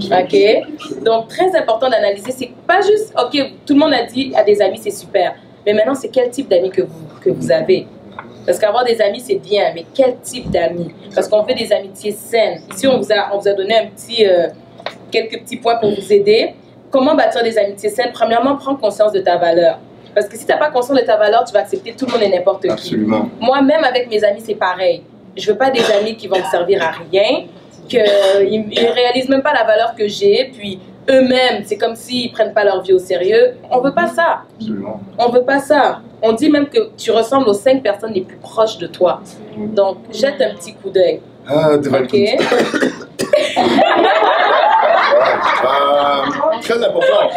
Ok? Donc, très important d'analyser, c'est pas juste, ok, tout le monde a dit à des amis, c'est super. Mais maintenant, c'est quel type d'amis que vous, que vous avez? Parce qu'avoir des amis, c'est bien, mais quel type d'amis? Parce qu'on fait des amitiés saines. Ici, on vous a, on vous a donné un petit, euh, quelques petits points pour vous aider. Comment bâtir des amitiés saines? Premièrement, prends conscience de ta valeur. Parce que si tu n'as pas conscience de ta valeur, tu vas accepter tout le monde et n'importe qui. Absolument. Moi, même avec mes amis, c'est pareil. Je ne veux pas des amis qui vont me servir à rien, qu'ils ne réalisent même pas la valeur que j'ai, puis eux-mêmes, c'est comme s'ils ne prennent pas leur vie au sérieux. On ne veut pas ça. Absolument. On ne veut pas ça. On dit même que tu ressembles aux cinq personnes les plus proches de toi. Donc, jette un petit coup d'œil. Ah, devant OK. Euh, très important.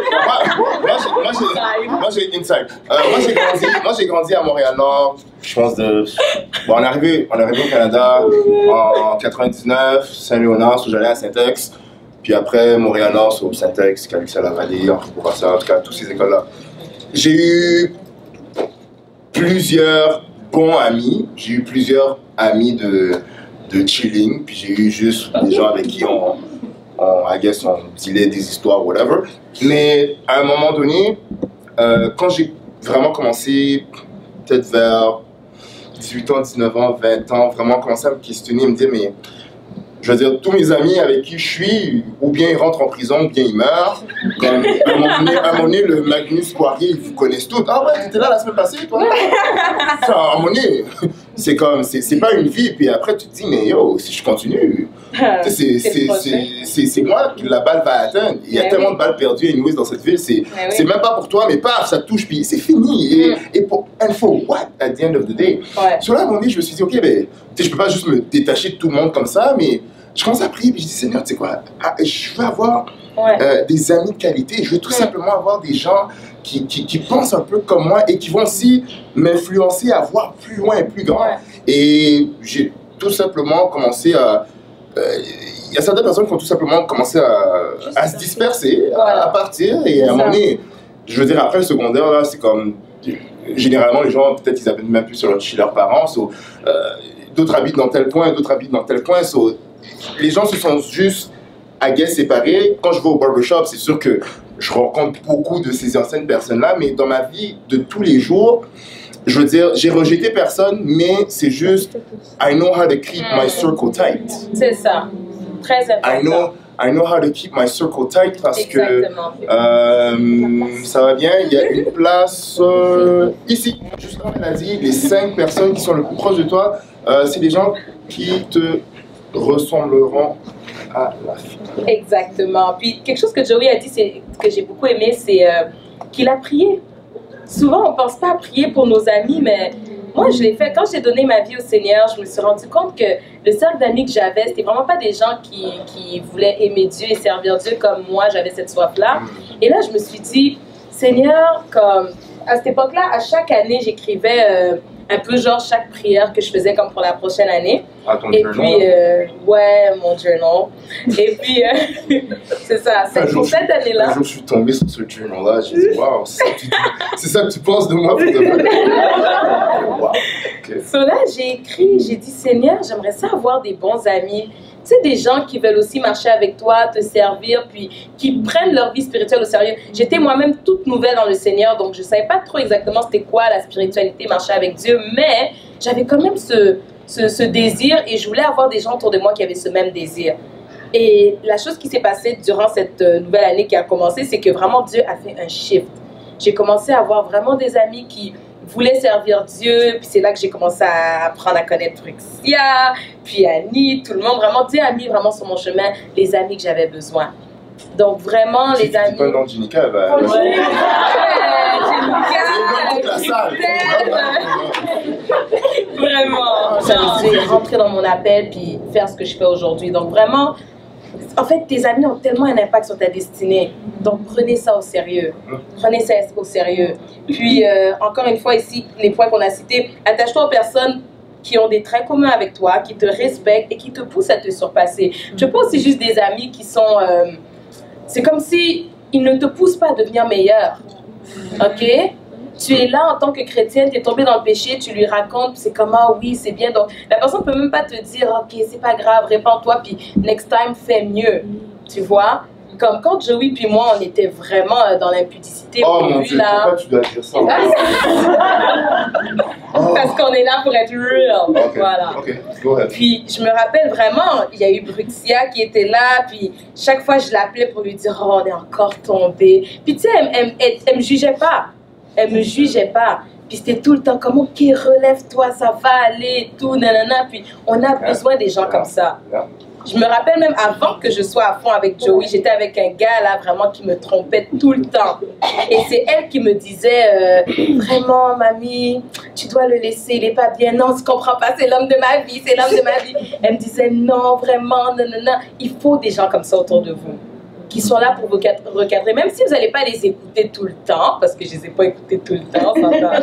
Moi, j'ai insight. Euh, moi, j'ai grandi, moi, j'ai grandi à Montréal-Nord. Je pense de. Bon, on est arrivé, on est arrivé au Canada en quatre-vingt-dix-neuf, Saint-Léonard, où j'allais à Saint-Ex. Puis après, Montréal-Nord, sur Saint-Ex, Calix-à-la-Vallée, Henri-Bourassa, en tout cas, toutes ces écoles-là. J'ai eu plusieurs bons amis. J'ai eu plusieurs amis de, de chilling. Puis j'ai eu juste des gens avec qui on, on, I guess, on disait des histoires, whatever. Mais à un moment donné, euh, quand j'ai vraiment commencé, peut-être vers dix-huit ans, dix-neuf ans, vingt ans, vraiment commencé à me questionner, me dire, mais je veux dire, tous mes amis avec qui je suis, ou bien ils rentrent en prison, ou bien ils meurent. Comme, à, un moment donné, à un moment donné, le Magnus Poirier, ils vous connaissent tous. Ah ouais, t'étais là la semaine passée, toi? Enfin, à un moment donné, c'est comme, c'est pas une vie. Puis après, tu te dis, mais yo, si je continue, c'est moi que la balle va atteindre. Il y a mais tellement oui. de balles perdues, anyways, dans cette ville. C'est oui. même pas pour toi, mais paf, ça touche, puis c'est fini. Et, mm. et pour info, what, at the end of the day? Ouais. Sur là, à un moment donné, je me suis dit, ok, ben, je peux pas juste me détacher de tout le monde comme ça, mais je commence à prier, puis je dis, Seigneur, tu sais quoi, je veux avoir ouais. euh, des amis de qualité, je veux tout ouais. simplement avoir des gens qui, qui, qui pensent un peu comme moi et qui vont aussi m'influencer à voir plus loin et plus grand. Ouais. Et j'ai tout simplement commencé à... Il euh, y a certaines personnes qui ont tout simplement commencé à, à se disperser, voilà. à, à partir, et à un moment donné, je veux dire, après le secondaire, là, c'est comme... Généralement, les gens, peut-être, ils habitent même plus sur leur, chez leurs parents, so, euh, d'autres habitent dans tel coin, d'autres habitent dans tel coin, so, les gens se sont juste, à guess, séparés. Quand je vais au barbershop, c'est sûr que je rencontre beaucoup de ces anciennes personnes-là, mais dans ma vie de tous les jours, je veux dire, j'ai rejeté personne, mais c'est juste, I know how to keep my circle tight. C'est ça, très important. I know, I know how to keep my circle tight parce Exactement. que euh, ça va bien, il y a une place euh, ici. Juste comme elle a dit, les cinq personnes qui sont le plus proches de toi, euh, c'est des gens qui te ressembleront à la fille. Exactement. Puis quelque chose que Joey a dit, c'est que j'ai beaucoup aimé, c'est euh, qu'il a prié. Souvent, on ne pense pas à prier pour nos amis, mais moi, je l'ai fait. Quand j'ai donné ma vie au Seigneur, je me suis rendu compte que le cercle d'amis que j'avais, c'était vraiment pas des gens qui, qui voulaient aimer Dieu et servir Dieu comme moi, j'avais cette soif-là. Et là, je me suis dit, Seigneur, comme à cette époque-là, à chaque année, j'écrivais euh, un peu genre chaque prière que je faisais comme pour la prochaine année. Ah, ton et journal. puis, euh, ouais, mon journal. Et puis, euh, c'est ça, c'est pour cette année-là. Un jour, je suis tombé sur ce journal-là, j'ai dit, waouh, c'est ça que tu dis- c'est ça que tu penses de moi pour de vrai. Wow. Okay. So là, j'ai écrit, j'ai dit, Seigneur, j'aimerais ça avoir des bons amis. Tu sais, des gens qui veulent aussi marcher avec toi, te servir, puis qui prennent leur vie spirituelle au sérieux. J'étais moi-même toute nouvelle dans le Seigneur, donc je ne savais pas trop exactement c'était quoi la spiritualité, marcher avec Dieu, mais j'avais quand même ce, ce, ce désir et je voulais avoir des gens autour de moi qui avaient ce même désir. Et la chose qui s'est passée durant cette euh, nouvelle année qui a commencé, c'est que vraiment Dieu a fait un shift. J'ai commencé à avoir vraiment des amis qui voulaient servir Dieu, puis c'est là que j'ai commencé à apprendre à connaître Bruxia, puis Annie, tout le monde. Vraiment, Dieu a mis vraiment sur mon chemin les amis que j'avais besoin. Donc vraiment, Si les tu amis... dis pas le nom d'Unica, bah... Ouais, ouais. Jenica, C'est toute la salle. Vraiment, ça veut dire rentrer dans mon appel puis faire ce que je fais aujourd'hui. Donc vraiment, en fait, tes amis ont tellement un impact sur ta destinée. Donc prenez ça au sérieux. Prenez ça au sérieux. Puis euh, encore une fois ici, les points qu'on a cités, attache-toi aux personnes qui ont des traits communs avec toi, qui te respectent et qui te poussent à te surpasser. Je pense que c'est juste des amis qui sont... euh, c'est comme si ils ne te poussent pas à devenir meilleur. Ok? Tu es là en tant que chrétienne, tu es tombé dans le péché, tu lui racontes, c'est comme ah oui, c'est bien. Donc la personne ne peut même pas te dire ok, c'est pas grave, répands-toi, puis next time, fais mieux. Tu vois? Comme quand Joey puis moi, on était vraiment dans l'impudicité. Oh au mon début, Dieu, là. pourquoi tu dois dire ça? Parce qu'on est là pour être real. Ok, Voilà. ok, go ahead. Puis je me rappelle vraiment, il y a eu Bruxia qui était là, puis chaque fois je l'appelais pour lui dire oh, on est encore tombé. Puis tu sais, elle, elle, elle, elle me jugeait pas. Elle me jugeait pas. Puis c'était tout le temps comme ok, relève-toi, ça va aller, et tout, nanana. Puis on a besoin des gens comme ça. Je me rappelle même avant que je sois à fond avec Joey, j'étais avec un gars là vraiment qui me trompait tout le temps. Et c'est elle qui me disait euh, vraiment mamie, tu dois le laisser, il est pas bien. Non, tu comprends pas, c'est l'homme de ma vie, c'est l'homme de ma vie. Elle me disait non, vraiment, non, non, non. Il faut des gens comme ça autour de vous, qui sont là pour vous recadrer, même si vous n'allez pas les écouter tout le temps, parce que je les ai pas écoutés tout le temps,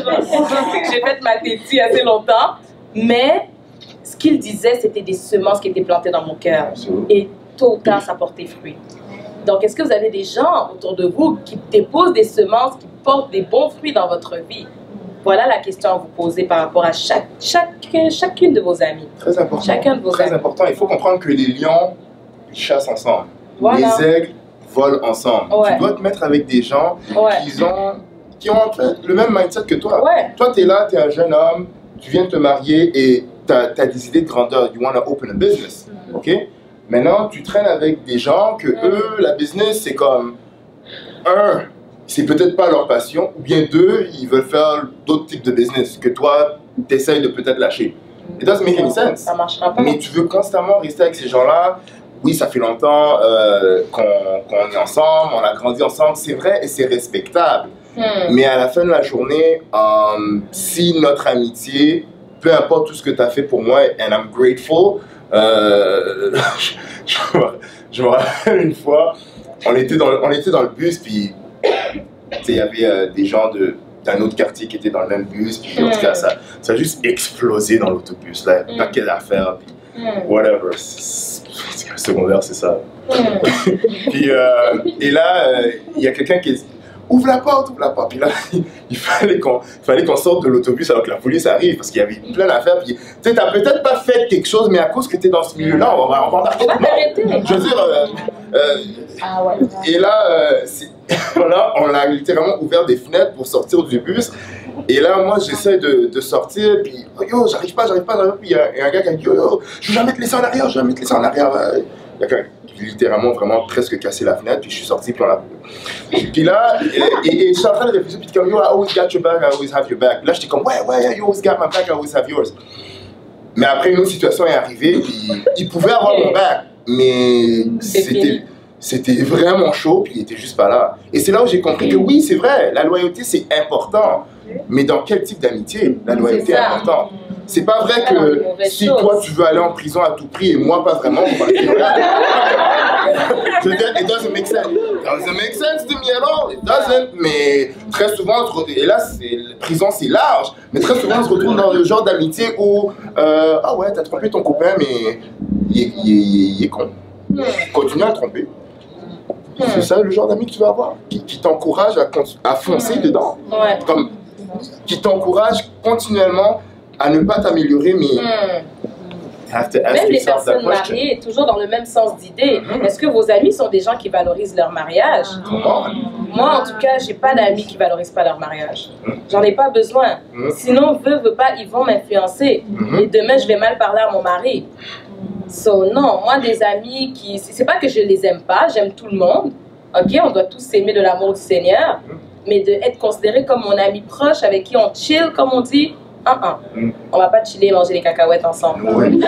j'ai fait ma tétie assez longtemps, mais ce qu'il disait, c'était des semences qui étaient plantées dans mon cœur. Et tôt ou tard, ça portait fruit. Donc, est-ce que vous avez des gens autour de vous qui déposent des semences, qui portent des bons fruits dans votre vie? Voilà la question à vous poser par rapport à chaque, chaque, chacune de vos amis. Très important. Chacun de vos Très amis. important. Il faut comprendre que les lions, ils chassent ensemble. Voilà. Les aigles volent ensemble. Ouais. Tu dois te mettre avec des gens Ouais. qui ont, qui ont en fait le même mindset que toi. Ouais. Toi, tu es là, tu es un jeune homme, tu viens de te marier et tu as des idées de grandeur. You want to open a business. OK? Maintenant, tu traînes avec des gens que eux, la business, c'est comme un, c'est peut-être pas leur passion, ou bien deux, ils veulent faire d'autres types de business que toi, tu essayes de peut-être lâcher. It doesn't make any sense. Ça marchera pas. Mais tu veux constamment rester avec ces gens-là. Oui, ça fait longtemps euh, qu'on qu'on est ensemble, on a grandi ensemble, c'est vrai et c'est respectable. Hmm. Mais à la fin de la journée, euh, si notre amitié, peu importe tout ce que tu as fait pour moi, and I'm grateful, euh, je, je, me- je me rappelle une fois, on était dans, le- on était dans le bus, puis tu sais, il y avait euh, des gens de d'un autre quartier qui étaient dans le même bus, puis en tout cas, ça, ça a juste explosé dans l'autobus, là, un paquet d'affaires, puis Hmm. whatever. C'est- c'est- Secondaire, c'est ça. Hmm. Puis, euh, et là, euh, il y a quelqu'un qui dit ouvre la porte, ouvre la porte. Puis là, il fallait qu'on fallait qu'on sorte de l'autobus alors que la police arrive parce qu'il y avait plein d'affaires. Puis, tu sais, t'as peut-être pas fait quelque chose, mais à cause que t'es dans ce milieu-là, on va, on va embarquer On va tout le monde. t'arrêter. Je veux dire, euh, Euh, Ah ouais. et là, euh, voilà, on a littéralement ouvert des fenêtres pour sortir du bus. Et là, moi, j'essaie de, de sortir, puis oh, yo, j'arrive pas, j'arrive pas, j'arrive pas. Puis il y, y a un gars qui a dit yo, yo, je vais jamais te laisser en arrière, je vais jamais te laisser en arrière. Il y a quelqu'un qui littéralement, vraiment presque cassé la fenêtre, puis je suis sorti, puis on l'a. Puis là, et, et, et je suis en train de réfléchir, puis comme yo, I always got your back, I always have your back. Là, j'étais comme ouais, ouais, you always got my back, I always have yours. Mais après, une autre situation est arrivée, puis il pouvait avoir mon back, mais c'était. C'était vraiment chaud, puis il était juste pas là. Et c'est là où j'ai compris que oui, c'est vrai, la loyauté c'est important. Mais dans quel type d'amitié la loyauté est, est importante? C'est pas vrai que si chose. Toi tu veux aller en prison à tout prix et moi pas vraiment, on va dire je veux dire, it doesn't make sense. It doesn't make sense to me at all. It doesn't. Mais très souvent, et là, la prison c'est large, mais très souvent on se retrouve dans le genre d'amitié où euh, ah ouais, t'as trompé ton copain, mais il est, il est, il est con. Continue à le tromper. C'est ça le genre d'ami que tu vas avoir, qui, qui t'encourage à, à foncer mmh. dedans, ouais. Comme, qui t'encourage continuellement à ne pas t'améliorer, mais mmh. même les personnes mariées, toujours dans le même sens d'idée. Mmh. Est-ce que vos amis sont des gens qui valorisent leur mariage? Mmh. Moi, en tout cas, j'ai pas d'amis qui valorisent pas leur mariage. Mmh. J'en ai pas besoin. Mmh. Sinon, veut, veut pas, ils vont m'influencer. Mmh. Et demain, je vais mal parler à mon mari. So, non, moi, des amis qui... C'est pas que je les aime pas, j'aime tout le monde. Ok, on doit tous s'aimer de l'amour du Seigneur. Mais d'être considéré comme mon ami proche avec qui on chill, comme on dit, uh -uh. On va pas chiller et manger les cacahuètes ensemble.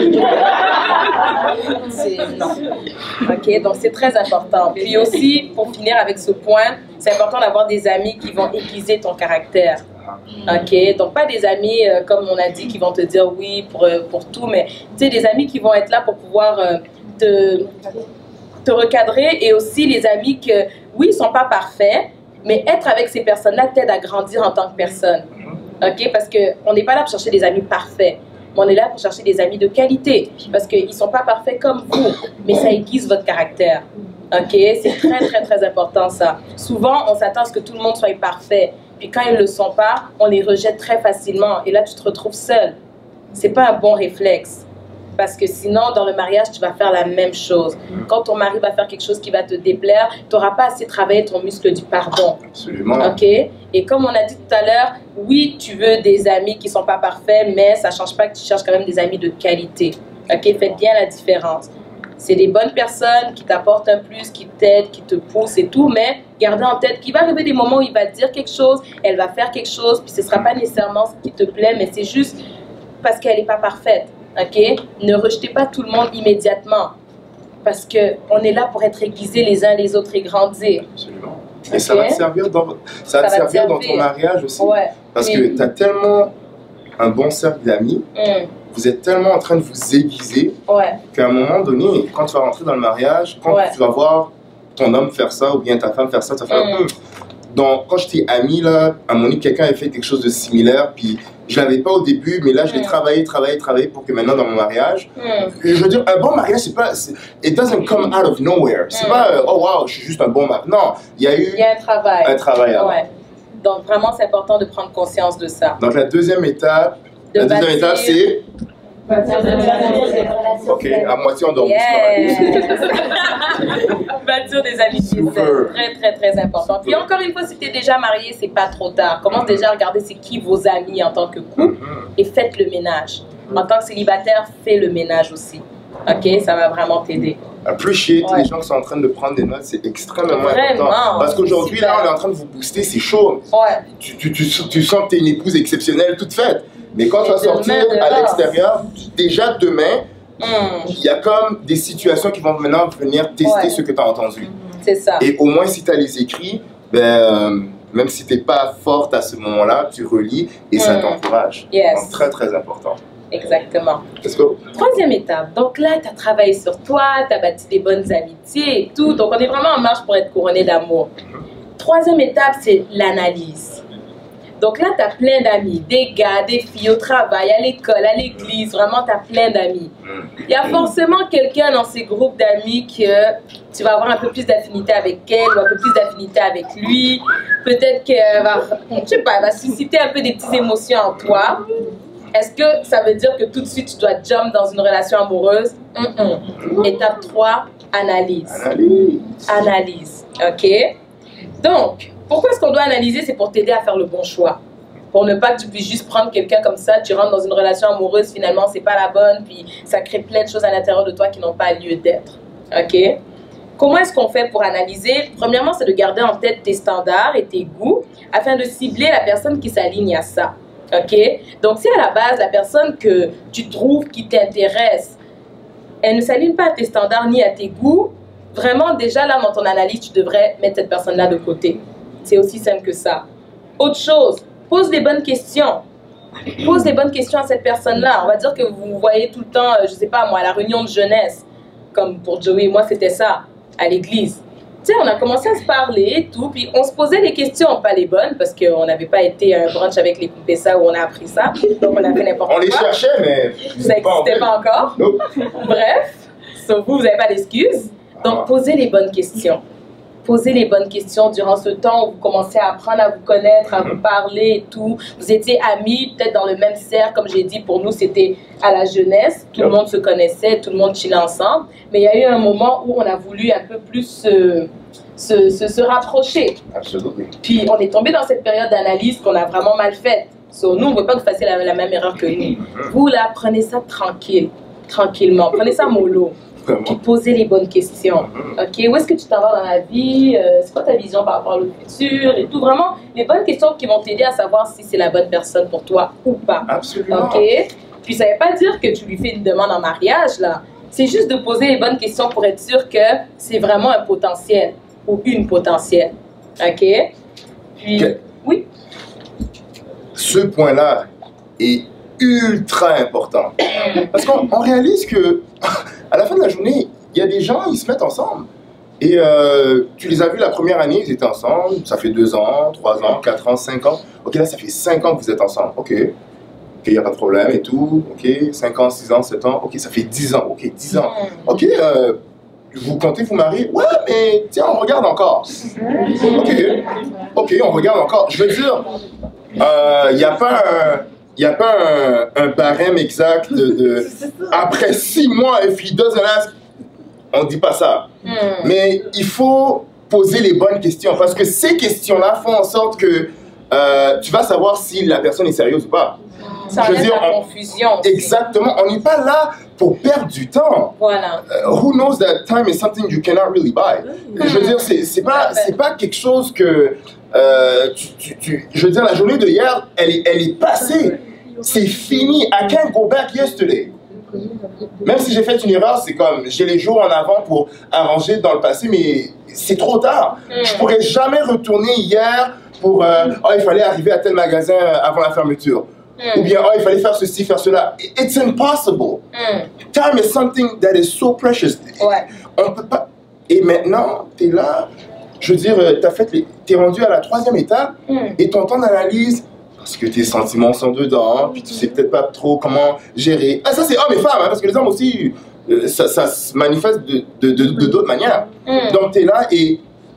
Non. Ok, donc c'est très important. Puis aussi, pour finir avec ce point, c'est important d'avoir des amis qui vont aiguiser ton caractère. Ok, donc pas des amis, euh, comme on a dit, qui vont te dire oui pour, euh, pour tout, mais tu sais, des amis qui vont être là pour pouvoir euh, te, te recadrer, et aussi les amis que, oui, ils sont pas parfaits, mais être avec ces personnes-là t'aide à grandir en tant que personne. Ok, parce qu'on n'est pas là pour chercher des amis parfaits, mais on est là pour chercher des amis de qualité, parce qu'ils ne sont pas parfaits comme vous, mais ça aiguise votre caractère. Ok, c'est très très très important ça. Souvent, on s'attend à ce que tout le monde soit parfait. Puis quand ils ne le sont pas, on les rejette très facilement. Et là, tu te retrouves seul. Ce n'est pas un bon réflexe. Parce que sinon, dans le mariage, tu vas faire la même chose. Quand ton mari va faire quelque chose qui va te déplaire, tu n'auras pas assez travaillé ton muscle du pardon. Absolument. Ok? Et comme on a dit tout à l'heure, oui, tu veux des amis qui ne sont pas parfaits, mais ça ne change pas que tu cherches quand même des amis de qualité. Ok? Faites bien la différence. C'est des bonnes personnes qui t'apportent un plus, qui t'aident, qui te poussent et tout, mais gardez en tête qu'il va arriver des moments où il va te dire quelque chose, elle va faire quelque chose, puis ce ne sera pas nécessairement ce qui te plaît, mais c'est juste parce qu'elle n'est pas parfaite. Ok? Ne rejetez pas tout le monde immédiatement, parce qu'on est là pour être aiguisés les uns les autres et grandir. Absolument. Et okay? ça va te servir dans, ça va te servir servir dans ton mariage aussi. Ouais. Parce oui. que tu as tellement un bon cercle d'amis. Mm. Vous êtes tellement en train de vous aiguiser, ouais. qu'à un moment donné, quand tu vas rentrer dans le mariage, quand ouais. tu vas voir ton homme faire ça ou bien ta femme faire ça, tu vas faire mm. Donc, quand j'étais ami, là, à mon avis, quelqu'un avait fait quelque chose de similaire, puis je l'avais pas au début, mais là, je l'ai mm. travaillé, travaillé, travaillé pour que maintenant, dans mon mariage, mm. et je veux dire, un bon mariage, c'est pas, it doesn't come out of nowhere. C'est mm. pas, euh, oh wow, je suis juste un bon mari. Non, il y a eu il y a un travail. Un travail avant. Ouais. Donc, vraiment, c'est important de prendre conscience de ça. Donc, la deuxième étape, de la deuxième étape, c'est... Ok, à moitié on dort. Yeah. Bâtir des amitiés, c'est très très très important. Puis encore une fois, si tu es déjà marié, c'est pas trop tard. Commence déjà à regarder c'est qui vos amis en tant que couple et faites le ménage. En tant que célibataire, fais le ménage aussi. Ok, ça va vraiment t'aider. Appreciate ouais. les gens qui sont en train de prendre des notes, c'est extrêmement vraiment, important. Parce qu'aujourd'hui, là, on est en train de vous booster, c'est chaud. Ouais. Tu, tu, tu, tu sens que tu es une épouse exceptionnelle, toute faite. Mais quand et tu vas sortir à l'extérieur, déjà demain, il mm. y a comme des situations qui vont maintenant venir tester ouais. ce que tu as entendu. C'est ça. Et au moins, si tu as les écrits, ben, euh, même si tu n'es pas forte à ce moment-là, tu relis et mm. ça t'encourage. Yes. Donc, très, très important. Exactement. Let's go. Troisième étape. Donc là, tu as travaillé sur toi, tu as bâti des bonnes amitiés et tout. Donc, on est vraiment en marche pour être couronné d'amour. Mm. Troisième étape, c'est l'analyse. Donc là, tu as plein d'amis, des gars, des filles au travail, à l'école, à l'église, vraiment, tu as plein d'amis. Il y a forcément quelqu'un dans ces groupes d'amis que tu vas avoir un peu plus d'affinité avec elle ou un peu plus d'affinité avec lui. Peut-être qu'elle va, je sais pas, elle va susciter un peu des petites émotions en toi. Est-ce que ça veut dire que tout de suite tu dois jump dans une relation amoureuse? Mm-mm. Étape trois, analyse. Analyse. Analyse, ok? Donc, pourquoi est-ce qu'on doit analyser? C'est pour t'aider à faire le bon choix. Pour ne pas que tu puisses juste prendre quelqu'un comme ça, tu rentres dans une relation amoureuse, finalement c'est pas la bonne, puis ça crée plein de choses à l'intérieur de toi qui n'ont pas lieu d'être, ok? Comment est-ce qu'on fait pour analyser? Premièrement, c'est de garder en tête tes standards et tes goûts afin de cibler la personne qui s'aligne à ça. OK? Donc, si à la base, la personne que tu trouves qui t'intéresse, elle ne s'aligne pas à tes standards ni à tes goûts, vraiment, déjà là, dans ton analyse, tu devrais mettre cette personne-là de côté. C'est aussi simple que ça. Autre chose, pose les bonnes questions. Pose les bonnes questions à cette personne-là. On va dire que vous voyez tout le temps, je ne sais pas moi, à la réunion de jeunesse, comme pour Joey, moi, c'était ça. À l'église. Tu sais, on a commencé à se parler et tout, puis on se posait des questions, pas les bonnes, parce qu'on n'avait pas été à un brunch avec les Poupessa où on a appris ça, donc on a fait n'importe quoi. On les cherchait, mais ça n'existait pas encore. Nope. Bref, sauf vous, vous n'avez pas d'excuses. Donc, ah. posez les bonnes questions. Posez les bonnes questions durant ce temps où vous commencez à apprendre à vous connaître, à vous parler et tout. Vous étiez amis, peut-être dans le même cercle, comme j'ai dit, pour nous, c'était à la jeunesse. Tout le monde se connaissait, tout le monde chillait ensemble. Mais il y a eu un moment où on a voulu un peu plus se, se, se, se rapprocher. Absolument. Puis, on est tombé dans cette période d'analyse qu'on a vraiment mal faite. So, nous, on ne veut pas que vous fassiez la, la même erreur que nous. Vous, là, prenez ça tranquille, tranquillement. Prenez ça mollo. Puis poser les bonnes questions. Ok, où est-ce que tu t'en vas dans la vie? euh, C'est quoi ta vision par rapport au futur et tout? Vraiment, les bonnes questions qui vont t'aider à savoir si c'est la bonne personne pour toi ou pas. Absolument. Ok. Puis ça ne veut pas dire que tu lui fais une demande en mariage là. C'est juste de poser les bonnes questions pour être sûr que c'est vraiment un potentiel ou une potentielle. Ok. Puis okay. Oui. Ce point-là est ultra important parce qu'on on réalise que à la fin de la journée, il y a des gens, ils se mettent ensemble. Et euh, tu les as vus la première année, ils étaient ensemble, ça fait deux ans, trois ans, quatre ans, cinq ans. Ok, là, ça fait cinq ans que vous êtes ensemble. Ok, ok, il n'y a pas de problème et tout. Ok, cinq ans, six ans, sept ans. Ok, ça fait dix ans. Ok, dix ans. Ok, euh, vous comptez vous marier? Ouais, mais tiens, on regarde encore. Ok, ok, on regarde encore. Je veux dire, il euh, n'y a pas un... Il n'y a pas un, un barème exact de, de après six mois, if he doesn't ask, on ne dit pas ça. Mm. Mais il faut poser les bonnes questions parce que ces questions-là font en sorte que euh, tu vas savoir si la personne est sérieuse ou pas. Ça enlève la on, confusion. Exactement. On n'est pas là pour perdre du temps. Voilà. Uh, who knows that time is something you cannot really buy. Mm. Je veux dire, c'est, c'est pas, c'est pas quelque chose que... Euh, tu, tu, tu, je veux dire, la journée de hier, elle est, elle est passée. C'est fini. I can't go back yesterday. Même si j'ai fait une erreur, c'est comme, j'ai les jours en avant pour arranger dans le passé, mais c'est trop tard. Mm. Je pourrais jamais retourner hier pour, euh, oh, il fallait arriver à tel magasin avant la fermeture. Mm. Ou bien, oh, il fallait faire ceci, faire cela. It's impossible. Mm. Time is something that is so precious. Ouais. On peut pas... Et maintenant, tu es là... Je veux dire, tu es rendu à la troisième étape mm. et ton temps d'analyse, parce que tes sentiments sont dedans, puis tu sais peut-être pas trop comment gérer. Ah, ça c'est hommes et femmes, hein, parce que les hommes aussi, euh, ça, ça se manifeste de, de, de, de d'autres manières. Mm. Donc tu es là et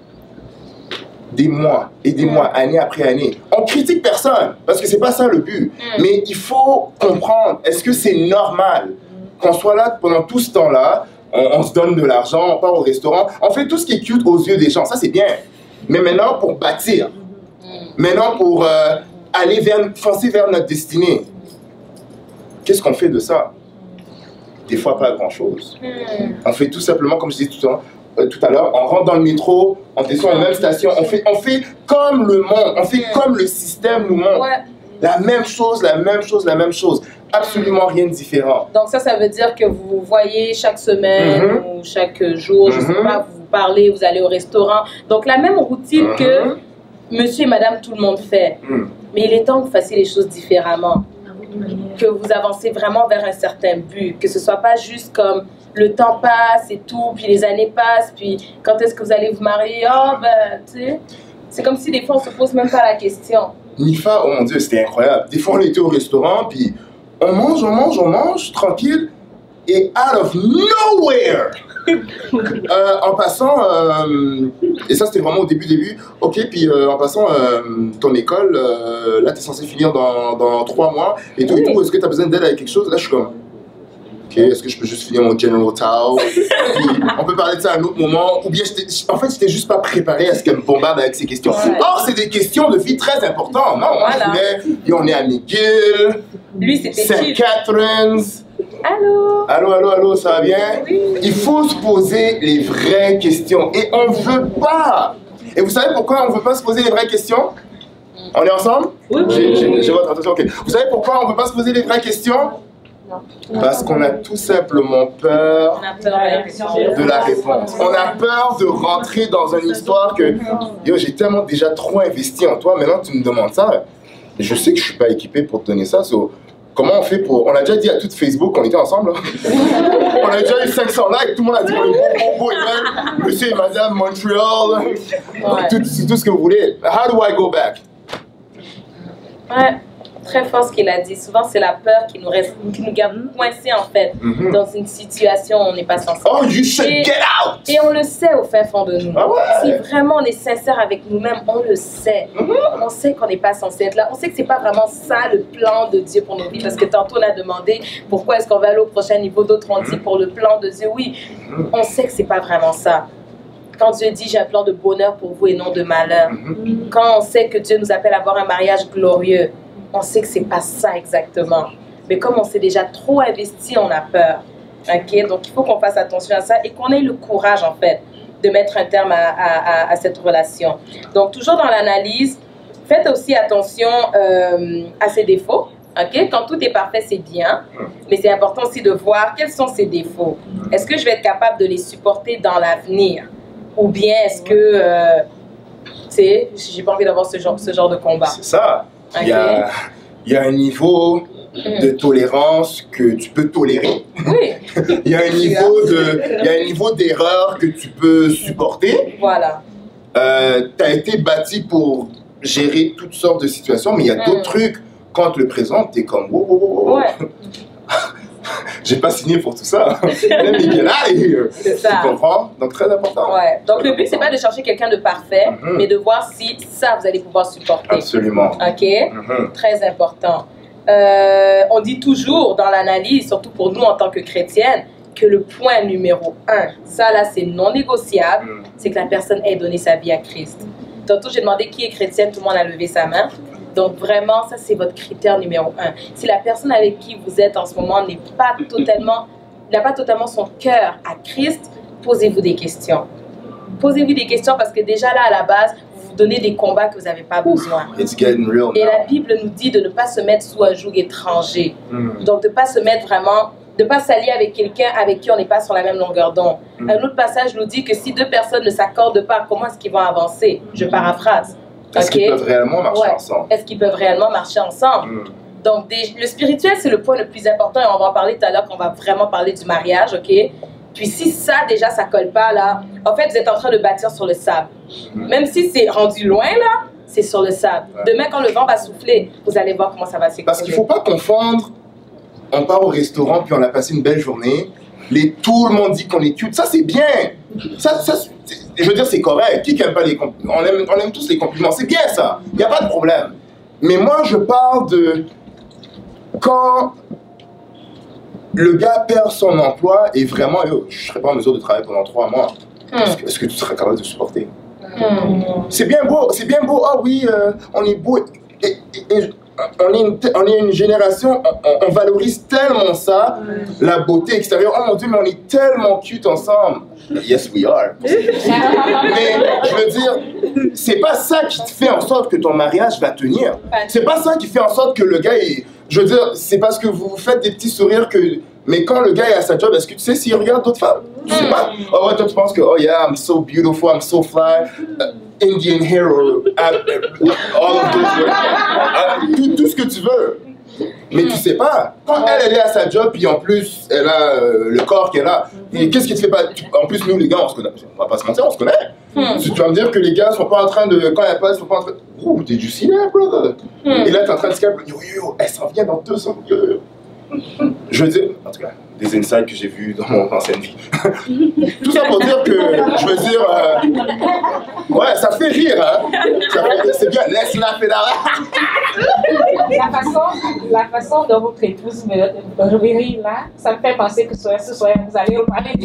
des mois et des mm. mois, année après année. On critique personne, parce que c'est pas ça le but. Mm. Mais il faut comprendre, est-ce que c'est normal qu'on soit là pendant tout ce temps-là? On, on se donne de l'argent, on part au restaurant, on fait tout ce qui est cute aux yeux des gens, ça c'est bien. Mais maintenant pour bâtir, maintenant pour euh, aller vers, foncer vers notre destinée, qu'est-ce qu'on fait de ça? Des fois pas grand-chose. On fait tout simplement, comme je disais tout, euh, tout à l'heure, on rentre dans le métro, on descend à la même station, on fait, on fait comme le monde, on fait comme le système nous montre. La même chose, la même chose, la même chose. Absolument rien de différent. Donc ça, ça veut dire que vous voyez chaque semaine mm-hmm. ou chaque jour, je ne mm-hmm. sais pas, vous parlez, vous allez au restaurant. Donc la même routine mm-hmm. que monsieur et madame tout le monde fait. Mm. Mais il est temps que vous fassiez les choses différemment. Que vous avancez vraiment vers un certain but. Que ce ne soit pas juste comme le temps passe et tout, puis les années passent, puis quand est-ce que vous allez vous marier? Oh ben, tu sais, c'est comme si des fois on ne se pose même pas la question. Nifa, oh mon Dieu, c'était incroyable. Des fois, on était au restaurant, puis on mange, on mange, on mange, tranquille, et out of nowhere, Euh, en passant, euh, et ça c'était vraiment au début, début, ok, puis euh, en passant, euh, ton école, euh, là t'es censé finir dans, dans trois mois, et tout, oui. et tout, est-ce que t'as besoin d'aide avec quelque chose? Là je suis comme, ok, est-ce que je peux juste finir mon General Tao? On peut parler de ça à un autre moment, ou bien en fait j'étais juste pas préparé à ce qu'elle me bombarde avec ces questions. Ouais. Or c'est des questions de filles très importantes, non? Moi voilà. je voulais, et on est à McGill, lui c'était Saint Catherine's. Allô? Allô, allô, allô, ça va bien? Oui. Il faut se poser les vraies questions et on ne veut pas. Et vous savez pourquoi on ne veut pas se poser les vraies questions? On est ensemble? Oui, oui. J'ai votre attention, ok. Vous savez pourquoi on ne veut pas se poser les vraies questions? Non. Parce qu'on a tout simplement peur, on a peur de la réponse. On a peur de rentrer dans une histoire que yo, j'ai tellement déjà trop investi en toi, maintenant tu me demandes ça. Je sais que je ne suis pas équipé pour te donner ça. So, comment on fait pour... On a déjà dit à tout Facebook qu'on était ensemble. Hein? On a déjà eu cinq cents likes, tout le monde a dit on est beau, beau, monsieur et madame Montréal, ouais. tout, tout ce que vous voulez. How do I go back? Ouais, très fort ce qu'il a dit. Souvent, c'est la peur qui nous, reste, qui nous garde coincés en fait, mm-hmm. dans une situation où on n'est pas censé. Oh, you should et, get out! Et on le sait au fin fond de nous. Ah ouais. Si vraiment on est sincère avec nous-mêmes, on le sait. Mm-hmm. On sait qu'on n'est pas censé être là. On sait que c'est pas vraiment ça le plan de Dieu pour nos vies. Parce que tantôt on a demandé pourquoi est-ce qu'on va aller au prochain niveau. D'autres ont dit pour le plan de Dieu. Oui, on sait que c'est pas vraiment ça. Quand Dieu dit j'ai un plan de bonheur pour vous et non de malheur. Mm-hmm. Quand on sait que Dieu nous appelle à avoir un mariage glorieux. On sait que c'est pas ça exactement. Mais comme on s'est déjà trop investi, on a peur. Ok, donc il faut qu'on fasse attention à ça et qu'on ait le courage en fait de mettre un terme à, à, à cette relation. Donc toujours dans l'analyse, faites aussi attention euh, à ses défauts. Ok, quand tout est parfait, c'est bien, mais c'est important aussi de voir quels sont ses défauts. Est-ce que je vais être capable de les supporter dans l'avenir, ou bien est-ce que, euh, tu sais, j'ai pas envie d'avoir ce genre, ce genre de combat. C'est ça. Il y, a, il y a un niveau de tolérance que tu peux tolérer. Oui. il y a un niveau de, il y a un niveau d'erreur que tu peux supporter. Voilà. Euh, tu as été bâti pour gérer toutes sortes de situations, mais il y a d'autres mm. trucs. Quand tu le présentes, tu es comme wow, wow, wow. Ouais. J'ai pas signé pour tout ça. C'est ça. Tu comprends? Donc très important. Ouais. Donc le but c'est pas de chercher quelqu'un de parfait, mm-hmm. mais de voir si ça vous allez pouvoir supporter. Absolument. Ok. Mm-hmm. Très important. Euh, on dit toujours dans l'analyse, surtout pour nous en tant que chrétiennes, que le point numéro un, ça là c'est non négociable, mm. c'est que la personne ait donné sa vie à Christ. Tantôt j'ai demandé qui est chrétienne, tout le monde a levé sa main. Donc vraiment, ça c'est votre critère numéro un. Si la personne avec qui vous êtes en ce moment n'est pas totalement, n'a pas totalement son cœur à Christ, posez-vous des questions. Posez-vous des questions parce que déjà là à la base, vous vous donnez des combats que vous n'avez pas besoin. It's getting real now. Et la Bible nous dit de ne pas se mettre sous un joug étranger. Mm. Donc de ne pas se mettre vraiment, de ne pas s'allier avec quelqu'un avec qui on n'est pas sur la même longueur d'onde. Mm. Un autre passage nous dit que si deux personnes ne s'accordent pas, comment est-ce qu'ils vont avancer? Je paraphrase. Est-ce okay. qu'ils peuvent réellement marcher ouais. ensemble? Est-ce qu'ils peuvent réellement marcher ensemble? Mm. Donc, des, le spirituel, c'est le point le plus important et on va en parler tout à l'heure quand on va vraiment parler du mariage, ok? Puis si ça, déjà, ça colle pas, là, en fait, vous êtes en train de bâtir sur le sable. Mm. Même si c'est rendu loin, là, c'est sur le sable. Ouais. Demain, quand le vent va souffler, vous allez voir comment ça va s'écouler. Parce qu'il ne faut pas confondre, on part au restaurant puis on a passé une belle journée, les, tout le monde dit qu'on est cute, ça c'est bien. Ça, ça, je veux dire, c'est correct. Qui n'aime pas les compliments? On aime, on aime tous les compliments. C'est bien ça. Il n'y a pas de problème. Mais moi, je parle de quand le gars perd son emploi et vraiment, yo, je ne serais pas en mesure de travailler pendant trois mois. Mm. Est-ce que, est-ce que tu serais capable de supporter? Mm. C'est bien beau. C'est bien beau. Ah oui, euh, on est beau. Et, et, et, On est, une, on est une génération, on, on valorise tellement ça, mm. la beauté extérieure. Oh mon Dieu, mais on est tellement cute ensemble. Yes, we are. Mais je veux dire, c'est pas ça qui te fait en sorte que ton mariage va tenir. C'est pas ça qui fait en sorte que le gars est... Je veux dire, c'est parce que vous faites des petits sourires que... Mais quand le gars est à sa job, est-ce que tu sais s'il regarde d'autres femmes? Tu sais pas. Oh ouais, toi tu penses que, oh yeah, I'm so beautiful, I'm so fly. Uh, Indian hero, uh, all of those uh, tout, tout ce que tu veux. Mais tu sais pas, quand elle, elle est à sa job, puis en plus, elle a euh, le corps qu'elle a, qu'est-ce qui te fait pas... En plus, nous les gars, on se connaît, on va pas se mentir, on se connaît. Hmm. Tu, tu vas me dire que les gars sont pas en train de... Quand elle passe, ils sont pas en train de... Oh, t'es du cinéma, brother. Hmm. Et là, t'es en train de se calmer. Yo, yo, yo, elle s'en vient dans deux ans. Yo, yo. Je veux dire, en tout cas, des insights que j'ai vus dans mon ancienne vie. Tout ça pour dire que, je veux dire, euh, ouais, ça fait rire, hein. C'est bien, laisse-la faire là. La façon, la façon dont votre épouse me réveille là, ça me fait penser que ce soir, ce soir vous allez au palais.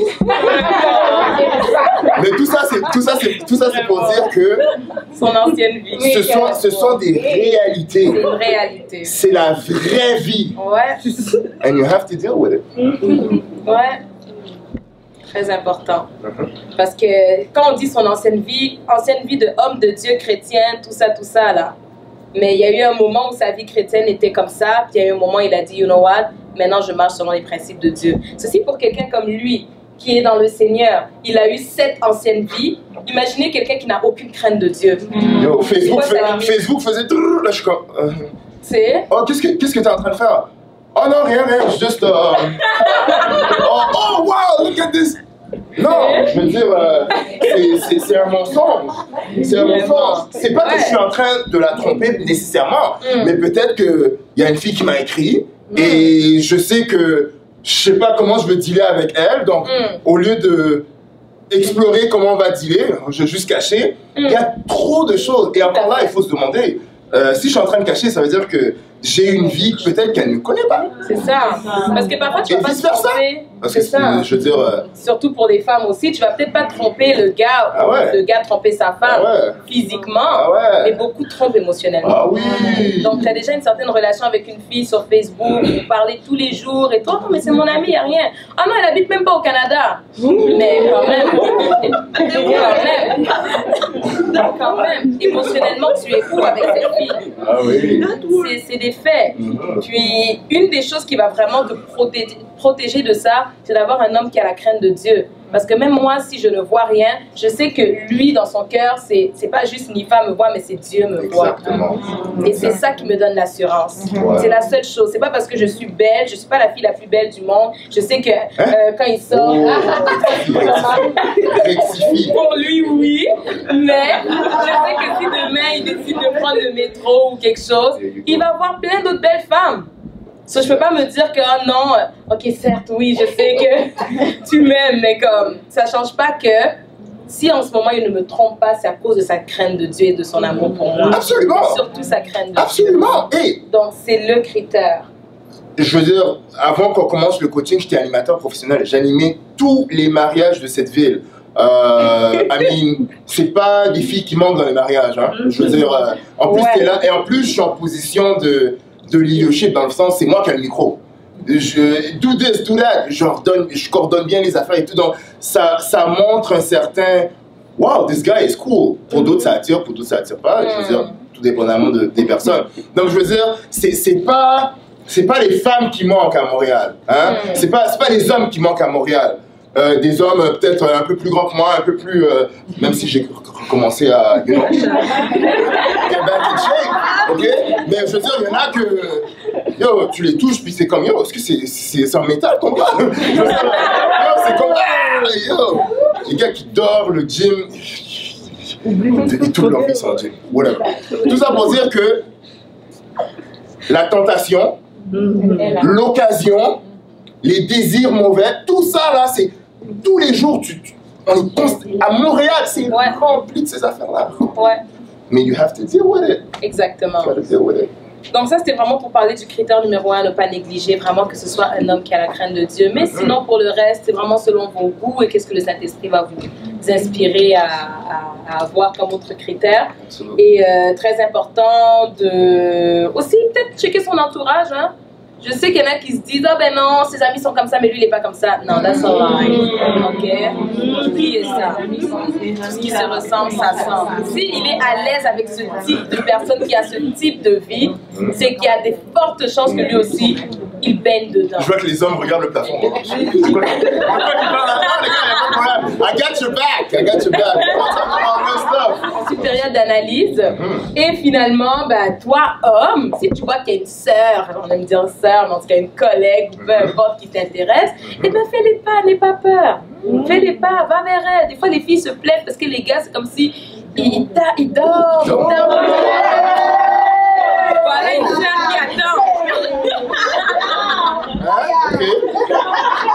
Mais tout ça, c'est tout ça, c'est tout ça, c'est pour dire que son ancienne vie. Ce sont, ce sont des réalités. C'est une réalité. C'est la vraie vie. Ouais. And you have to deal with it. Ouais. Très important. Mm-hmm. Parce que quand on dit son ancienne vie, ancienne vie de homme de Dieu chrétien, tout ça, tout ça là. Mais il y a eu un moment où sa vie chrétienne était comme ça, puis il y a eu un moment où il a dit, you know what, maintenant je marche selon les principes de Dieu. Ceci pour quelqu'un comme lui, qui est dans le Seigneur, il a eu cette ancienne vie. Imaginez quelqu'un qui n'a aucune crainte de Dieu. Mm. Yo, Facebook, fait, Facebook faisait... Là, je suis comme... Euh... C'est... Oh, qu'est-ce que qu'est-ce que tu es en train de faire? Oh non, rien, rien, juste... Uh... oh, oh, wow, look at this! Non, je veux dire, euh, c'est un mensonge. C'est un mensonge. C'est pas que je suis en train de la tromper nécessairement, mm. mais peut-être qu'il y a une fille qui m'a écrit mm. et je sais que je sais pas comment je veux dealer avec elle, donc mm. au lieu de explorer comment on va dealer, je vais juste cacher. Il mm. y a trop de choses. Et encore là, il faut se demander, euh, si je suis en train de cacher, ça veut dire que j'ai une vie peut-être qu'elle ne connaît pas. C'est ça. Parce que parfois, tu vas pas te tromper. Parce que ça. Je veux dire... Euh... Surtout pour les femmes aussi, tu vas peut-être pas tromper le gars, ah ouais. le gars tromper sa femme ah ouais. physiquement, ah ouais. mais beaucoup trompent émotionnellement. Ah oui. Donc, tu as déjà une certaine relation avec une fille sur Facebook, vous parlez tous les jours, et toi, oh, mais c'est mon ami, il n'y a rien. Ah non, elle habite même pas au Canada. Mais quand même, quand même, quand même, émotionnellement, tu es où avec cette fille? Ah oui. C'est des faits. Mm-hmm. Puis, une des choses qui va vraiment te protéger, protéger de ça, c'est d'avoir un homme qui a la crainte de Dieu. Parce que même moi, si je ne vois rien, je sais que lui, dans son cœur, c'est pas juste Nifa me voit, mais c'est Dieu me voit. Exactement. Et c'est ça qui me donne l'assurance. Ouais. C'est la seule chose. C'est pas parce que je suis belle, je suis pas la fille la plus belle du monde. Je sais que hein? euh, quand il sort... Rectifie. Pour lui, oui. Mais je sais que si demain, il décide de prendre le métro ou quelque chose, il va voir plein d'autres belles femmes. So, je peux pas me dire que oh non, ok certes oui je sais que tu m'aimes, mais comme ça change pas que si en ce moment il ne me trompe pas, c'est à cause de sa crainte de Dieu et de son amour pour moi. Absolument. Surtout sa crainte de Absolument. Dieu. Hey. Donc c'est le critère. Je veux dire, avant qu'on commence le coaching, j'étais animateur professionnel, j'animais tous les mariages de cette ville. Euh, I mean, c'est pas des filles qui manquent dans les mariages, hein. Je veux dire, euh, en plus ouais. t'es là et en plus je suis en position de de leadership dans le sens c'est moi qui ai le micro, je do this, do that, je coordonne, je coordonne bien les affaires et tout, donc ça, ça montre un certain wow, this guy is cool. Pour d'autres ça attire, pour d'autres ça attire pas, je veux dire, tout dépendamment de, des personnes. Donc je veux dire, c'est pas c'est pas les femmes qui manquent à Montréal, hein? C'est pas, c'est pas les hommes qui manquent à Montréal. Euh, des hommes euh, peut-être euh, un peu plus grands que moi, un peu plus, euh, même si j'ai commencé à, you know, get back in shape, ok? Mais je veux dire, il y en a que, yo, tu les touches, puis c'est comme, yo, est-ce que c'est en métal qu'on parle? Yo, c'est comme, ah, yo, les gars qui dorment, le gym, et toute leur vie sans gym, whatever. Tout ça pour dire que la tentation, l'occasion, les désirs mauvais, tout ça là, c'est tous les jours, tu, tu, on est const... à Montréal, c'est ouais. rempli de ces affaires-là. Ouais. Mais you have to deal with it. Exactement. You have to deal with it. Donc ça, c'était vraiment pour parler du critère numéro un, ne pas négliger, vraiment que ce soit un homme qui a la crainte de Dieu. Mais sinon, pour le reste, c'est vraiment selon vos goûts et qu'est-ce que le Saint-Esprit va vous inspirer à, à, à avoir comme autre critère. Absolument. Et euh, très important de aussi peut-être checker son entourage, hein. Je sais qu'il y en a qui se disent « Ah oh ben non, ses amis sont comme ça, mais lui, il n'est pas comme ça. » Non, that's all right. OK? Oubliez ça. Tout ce qui se ressemble, ça semble. S'il est à l'aise avec ce type de personne qui a ce type de vie, c'est qu'il y a des fortes chances que lui aussi, il baigne dedans. Je vois que les hommes regardent le plafond. Pourquoi tu parles là? Les gars, il n'y a pas de problème. I got your back. I got your back. En période d'analyse. Mm. Et finalement, ben, toi, homme, si tu vois qu'il y a une sœur, on aime dire sœur, mais en tout cas une collègue, peu importe qui t'intéresse, mm. eh ben fais-les pas, n'aie pas peur. Mm. Fais-les pas, va vers elle. Des fois, les filles se plaignent parce que les gars, c'est comme si ils, ils dorment. Ils dorment. Voilà une sœur qui attend. Hein? Okay.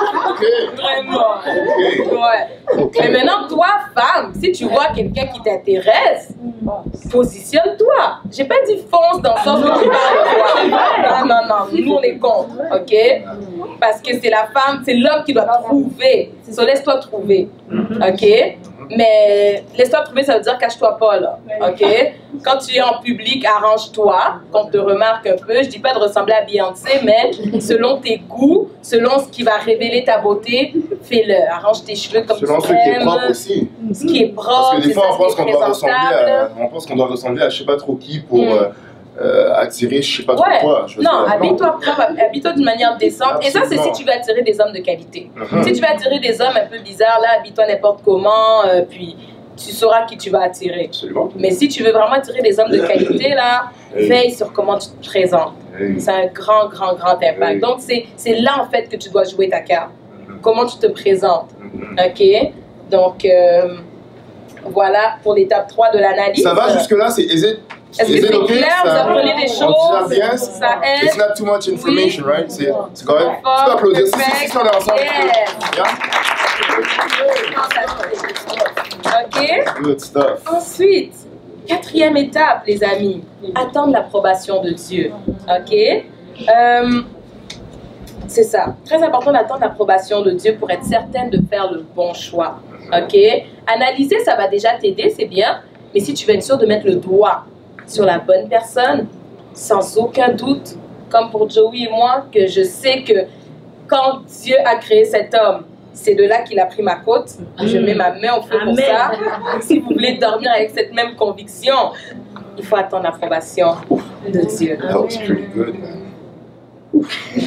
Vraiment. Ok. Ouais. Ok. Mais maintenant, toi, femme, si tu vois quelqu'un qui t'intéresse, positionne-toi. J'ai pas dit fonce dans le sens où tu parles de toi. Non, non, non. Nous, on est contre. OK? Parce que c'est la femme, c'est l'homme qui doit trouver. So, laisse-toi trouver. OK? Mais laisse-toi trouver, ça veut dire cache-toi pas, là. OK? Quand tu es en public, arrange-toi, qu'on te remarque un peu. Je dis pas de ressembler à Beyoncé, mais selon tes goûts, selon ce qui va révéler ta beauté, fais-le. Arrange tes cheveux comme Selon tu ce qui est aimes. propre aussi. Ce qui est propre, Parce que des fois, on pense qu'on doit ressembler à, présentable. on pense qu'on doit ressembler à je sais pas trop qui pour Mm. euh, euh, attirer je sais pas trop Ouais. quoi. Je veux Non, dire, habille-toi propre, habille-toi d'une manière décente. Et ça, c'est si Absolument. tu veux attirer des hommes de qualité. Mhm. Si tu veux attirer des hommes un peu bizarres, là, habille-toi n'importe comment, euh, puis tu sauras qui tu vas attirer. Absolument. Mais si tu veux vraiment attirer des hommes de qualité, là, Hey. veille sur comment tu te présentes. Hey. C'est un grand, grand, grand impact. Hey. Donc, c'est c'est là, en fait, que tu dois jouer ta carte. Comment tu te présentes. Mhm. OK? Donc, euh, voilà pour l'étape trois de l'analyse. Ça va jusque-là, c'est is it, Est-ce que is it c'est okay? clair? Vous Ça- apprenez des on tient choses? bien? Ça aide? It's not too much information, right? C'est c'est correct? Tu peux Fort, applaudir. Si, si, perfect. si, on est ensemble. Yes. Yeah? OK? Good stuff. Ensuite, quatrième étape, les amis, attendre l'approbation de Dieu. OK? Euh, c'est ça. Très important d'attendre l'approbation de Dieu pour être certaine de faire le bon choix. OK? Analyser, ça va déjà t'aider, c'est bien. Mais si tu veux être sûr de mettre le doigt sur la bonne personne, sans aucun doute, comme pour Joey et moi, que je sais que quand Dieu a créé cet homme, c'est de là qu'il a pris ma côte. Je mets ma main au feu pour Amen. ça. Si vous voulez dormir avec cette même conviction, il faut attendre l'approbation de Dieu. That was pretty good, man.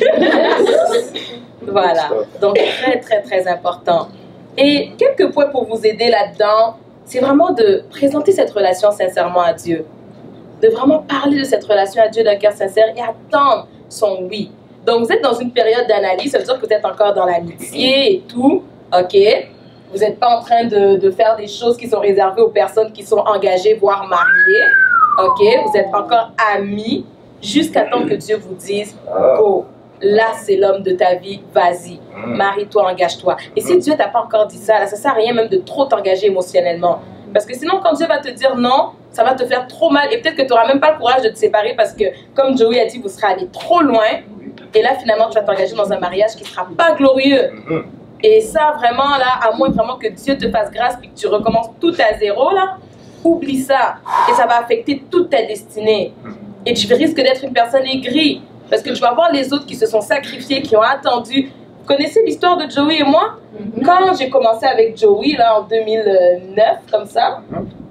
Voilà. Donc, très, très, très important. Et quelques points pour vous aider là-dedans, c'est vraiment de présenter cette relation sincèrement à Dieu. De vraiment parler de cette relation à Dieu d'un cœur sincère et attendre son oui. Donc, vous êtes dans une période d'analyse, ça veut dire que vous êtes encore dans l'amitié et tout, OK? Vous n'êtes pas en train de, de faire des choses qui sont réservées aux personnes qui sont engagées, voire mariées, OK? Vous êtes encore amis jusqu'à temps que Dieu vous dise « Go, là, c'est l'homme de ta vie, vas-y, marie-toi, engage-toi. » Et si Dieu t'a pas encore dit ça, là, ça sert à rien même de trop t'engager émotionnellement. Parce que sinon, quand Dieu va te dire non, ça va te faire trop mal. Et peut-être que tu n'auras même pas le courage de te séparer parce que, comme Joey a dit, vous serez allé trop loin. Et là, finalement, tu vas t'engager dans un mariage qui ne sera pas glorieux. Et ça, vraiment, là, à moins vraiment que Dieu te fasse grâce et que tu recommences tout à zéro, là, oublie ça. Et ça va affecter toute ta destinée. Et tu risques d'être une personne aigrie. Parce que tu vas voir les autres qui se sont sacrifiés, qui ont attendu. Vous connaissez l'histoire de Joey et moi? Quand j'ai commencé avec Joey, là, en deux mille neuf, comme ça,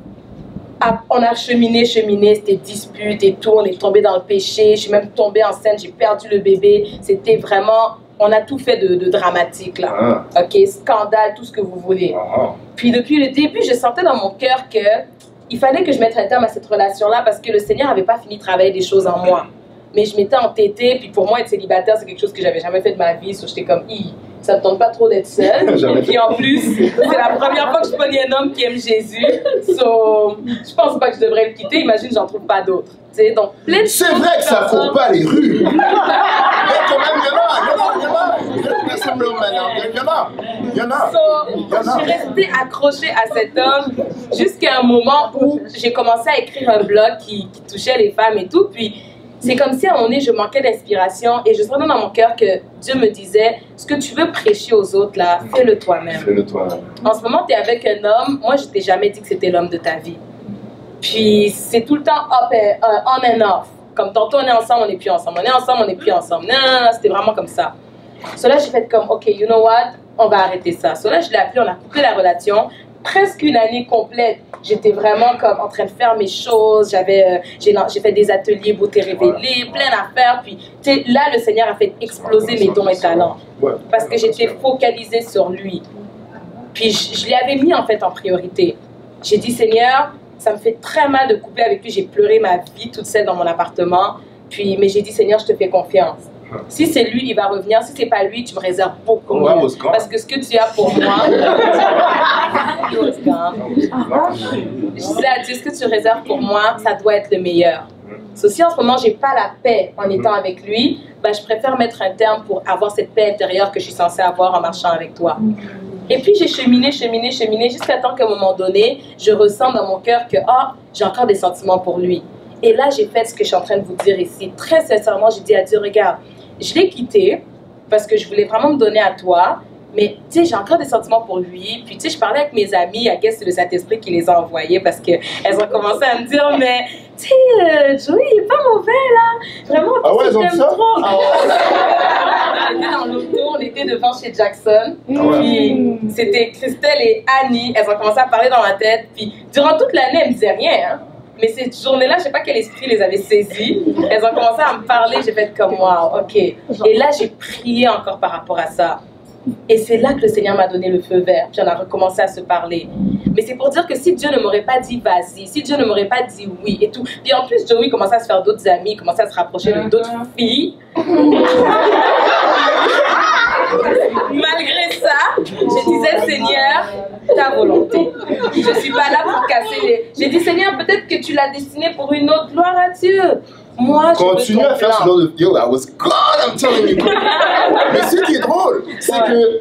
on a cheminé, cheminé, c'était dispute et tout, on est tombé dans le péché, je suis même tombée enceinte, j'ai perdu le bébé, c'était vraiment, on a tout fait de, de dramatique là, Ah. ok, scandale, tout ce que vous voulez. Ah. Puis depuis le début, je sentais dans mon cœur que il fallait que je mette un terme à cette relation-là parce que le Seigneur n'avait pas fini de travailler des choses en moi. Mais je m'étais entêtée, puis pour moi, être célibataire, c'est quelque chose que j'avais jamais fait de ma vie, so j'étais comme, hi, ça me tente pas trop d'être seule. Jamais Et puis en plus, c'est la première fois que je pogne un homme qui aime Jésus, so je pense pas que je devrais le quitter, imagine, j'en trouve pas d'autres. Tu sais, donc plein de C'est choses vrai que ça comme court pas les rues. Mais quand même, il y en a, il y en a, il y en a. There's some real men out there. Il y en a, il y en a. So, je suis restée accrochée à cet homme jusqu'à un moment où j'ai commencé à écrire un blog qui, qui touchait les femmes et tout. Puis c'est comme si à un moment donné, je manquais d'inspiration et je sentais dans mon cœur que Dieu me disait, ce que tu veux prêcher aux autres là, fais-le toi-même. Fais-le toi-même. En ce moment, tu es avec un homme, moi je t'ai jamais dit que c'était l'homme de ta vie. Puis c'est tout le temps up and, uh, on and off. Comme tantôt on est ensemble, on n'est plus ensemble. On est ensemble, on n'est plus ensemble. Non, non, non, c'était vraiment comme ça. So là, j'ai fait comme, ok, you know what, on va arrêter ça. So là, je l'ai appelé, on a coupé la relation. Presque une année complète, j'étais vraiment comme en train de faire mes choses. J'avais, euh, j'ai, j'ai fait des ateliers beauté révélée, plein d'affaires. Puis tu sais, là, le Seigneur a fait exploser mes dons et talents. Parce que j'étais focalisée sur lui. Puis je, je l'avais mis en fait en priorité. J'ai dit, Seigneur, ça me fait très mal de couper avec lui. J'ai pleuré ma vie toute seule dans mon appartement. Puis, mais j'ai dit, Seigneur, je te fais confiance. Si c'est lui, il va revenir. Si c'est pas lui, tu me réserves beaucoup Oh, mieux. I was gone. Parce que ce que tu as pour moi, he was gone. Je disais à Dieu, ce que tu réserves pour moi, ça doit être le meilleur. So, si en ce moment, j'ai pas la paix en étant avec lui, ben, je préfère mettre un terme pour avoir cette paix intérieure que je suis censée avoir en marchant avec toi. Et puis, j'ai cheminé, cheminé, cheminé, jusqu'à temps qu'à un moment donné, je ressens dans mon cœur que, ah, oh, j'ai encore des sentiments pour lui. Et là, j'ai fait ce que je suis en train de vous dire ici. Très sincèrement, j'ai dit à Dieu, regarde, je l'ai quitté parce que je voulais vraiment me donner à toi. Mais, tu sais, j'ai encore des sentiments pour lui. Puis, tu sais, je parlais avec mes amis, à guess c'est le Saint-Esprit qui les a envoyés parce qu'elles ont commencé à me dire, mais, tu sais, euh, Joey, il est pas mauvais, là. Vraiment, ah ouais, ils ont ça? Trop. Ah ouais. On était dans l'auto, on était devant chez Jackson. Ah ouais. Puis, c'était Christelle et Annie. Elles ont commencé à parler dans ma tête. Puis, durant toute l'année, elles me disaient rien, hein. Mais cette journée-là, je sais pas quel esprit les avait saisies. Elles ont commencé à me parler. J'ai fait comme, wow, ok. Et là, j'ai prié encore par rapport à ça. Et c'est là que le Seigneur m'a donné le feu vert. Puis on a recommencé à se parler. Mais c'est pour dire que si Dieu ne m'aurait pas dit vas-y, si Dieu ne m'aurait pas dit oui et tout. Puis en plus, Joey commençait à se faire d'autres amis, commençait à se rapprocher de d'autres filles. Malgré ça, je disais, Seigneur, ta volonté. Je ne suis pas là pour casser les... J'ai dit, Seigneur, peut-être que tu l'as destiné pour une autre, gloire à Dieu. Moi, je continue à faire ce genre de... Yo, I was gone, I'm telling you. Mais ce qui est drôle, c'est ouais. que...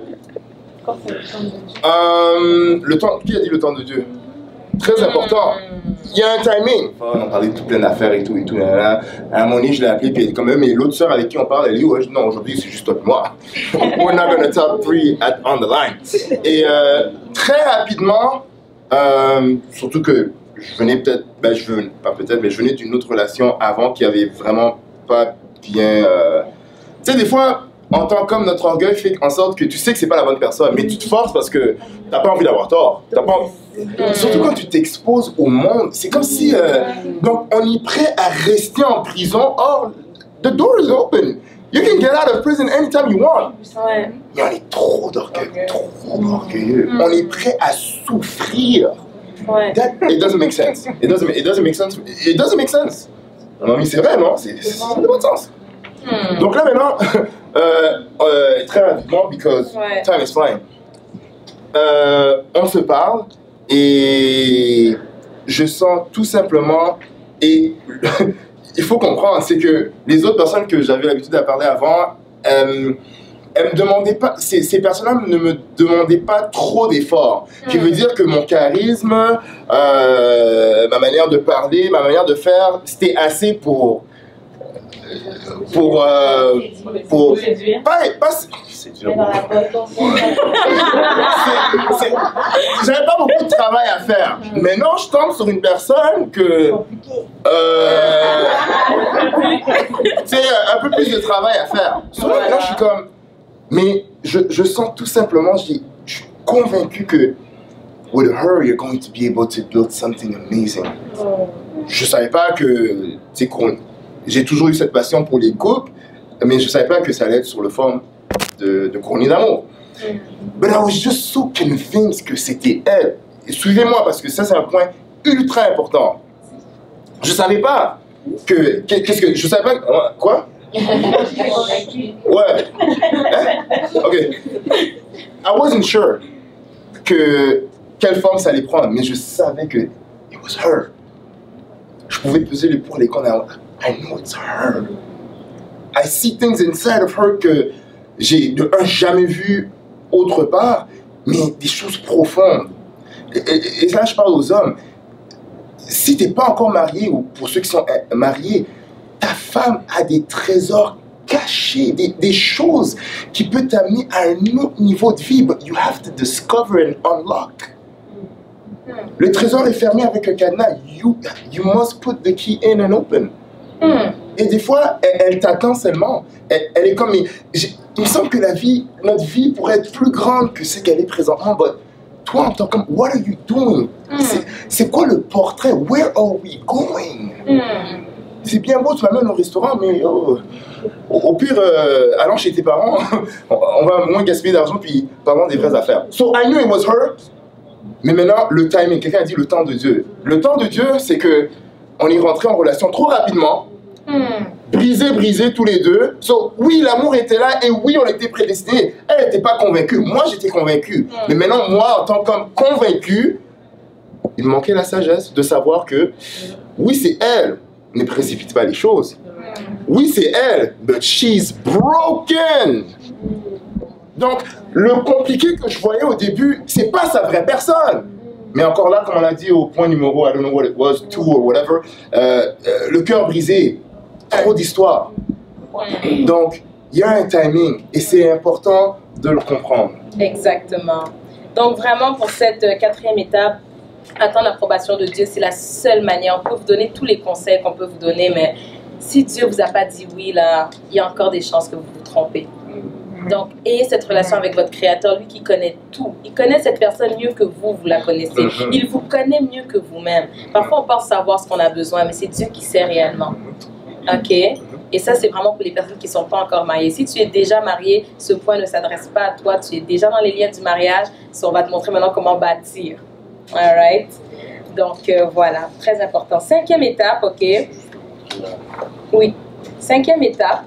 Euh, le temps... Qui a dit le temps de Dieu? Très important. Il y a un timing. Enfin, on parlait de tout plein d'affaires et tout et tout. Là, là. À un moment donné, je l'ai appelé, puis quand même, mais l'autre soeur avec qui on parle, elle dit, ouais, non, aujourd'hui, c'est juste toi et moi. We're not gonna top three at, on the line. Et euh, très rapidement, euh, surtout que je venais peut-être, ben je venais, pas peut-être, mais je venais d'une autre relation avant qui avait vraiment pas bien... Euh... Tu sais, des fois, en tant qu'homme, notre orgueil fait en sorte que tu sais que c'est pas la bonne personne, mais tu te forces parce que t'as pas envie d'avoir tort. T'as pas envie... Surtout quand tu t'exposes au monde, c'est comme si... Euh... Donc, on est prêt à rester en prison. Or, the door is open. You can get out of prison anytime you want. Ouais. Mais on est trop d'orgueil, trop orgueilleux. Mm. On est prêt à souffrir. Ouais. That, it doesn't make sense. It doesn't, it doesn't make sense. It doesn't make sense. Non, mais c'est vrai, non? C'est de bon sens. Mm. Donc là, maintenant, euh, euh, très rapidement, because ouais. time is flying, euh, on se parle et je sens tout simplement, et il faut comprendre, c'est que les autres personnes que j'avais l'habitude de parler avant, euh, elles me demandaient pas, ces, ces personnes-là ne me demandaient pas trop d'efforts. Mmh. Qui veut dire que mon charisme, euh, ma manière de parler, ma manière de faire, c'était assez pour... Pour... Euh, pour... Pas... pas c'est dur. J'avais pas beaucoup de travail à faire. Maintenant, je tombe sur une personne que... Euh, c'est un peu plus de travail à faire. Sur là, je suis comme... Mais je, je sens tout simplement, je, je suis convaincu que with her, you're going to be able to build something amazing. Je savais pas que, tu sais, j'ai toujours eu cette passion pour les couples, mais je savais pas que ça allait être sur le forme de, de Chronique d'amour. But I was just so convinced que c'était elle. Et suivez-moi parce que ça, c'est un point ultra important. Je savais pas que, qu'est-ce que, je savais pas, quoi? Ouais. Hein? Ok. I wasn't sure que quelle forme ça allait prendre, mais je savais que it was her. Je pouvais peser les pour les contre. I know it's her. I see things inside of her que j'ai de un jamais vu autre part, mais des choses profondes. Et, et, et là, je parle aux hommes. Si t'es pas encore marié, ou pour ceux qui sont mariés, ta femme a des trésors cachés, des, des choses qui peuvent t'amener à un autre niveau de vie, but you have to discover and unlock. Mm. Le trésor est fermé avec un cadenas. You, you must put the key in and open. Mm. Et des fois, elle, elle t'attend seulement. Elle, elle est comme... Il me semble que la vie, notre vie pourrait être plus grande que ce qu'elle est présentement, but toi, en tant que... What are you doing? Mm. C'est quoi le portrait? Where are we going? Mm. C'est bien beau, tu m'amènes au restaurant, mais oh, au, au pire, euh, allons chez tes parents, on va moins gaspiller d'argent, puis parlons des vraies affaires. So I knew it was her, mais maintenant, le timing, quelqu'un a dit le temps de Dieu. Le temps de Dieu, c'est que on est rentré en relation trop rapidement, mm. brisé, brisé tous les deux. So oui, l'amour était là, et oui, on était prédestinés. Elle n'était pas convaincue, moi j'étais convaincu. Mm. Mais maintenant, moi, en tant qu'homme convaincu, il me manquait la sagesse de savoir que, oui, c'est elle. ne précipite pas les choses. Oui, c'est elle, but she's broken. Donc, le compliqué que je voyais au début, c'est pas sa vraie personne. Mais encore là, comme on l'a dit au point numéro, I don't know what it was, two or whatever, euh, euh, le cœur brisé, trop d'histoires. Donc, il y a un timing et c'est important de le comprendre. Exactement. Donc, vraiment, pour cette euh, quatrième étape, attendre l'approbation de Dieu, c'est la seule manière. On peut vous donner tous les conseils qu'on peut vous donner, mais si Dieu vous a pas dit oui, là, il y a encore des chances que vous vous trompez. Donc, ayez cette relation avec votre Créateur, lui qui connaît tout. Il connaît cette personne mieux que vous, vous la connaissez. Il vous connaît mieux que vous-même. Parfois, on pense savoir ce qu'on a besoin, mais c'est Dieu qui sait réellement. OK? Et ça, c'est vraiment pour les personnes qui ne sont pas encore mariées. Si tu es déjà marié, ce point ne s'adresse pas à toi. Tu es déjà dans les liens du mariage. On va te montrer maintenant comment bâtir. All right? Donc, euh, voilà. Très important. Cinquième étape, OK? Oui. Cinquième étape.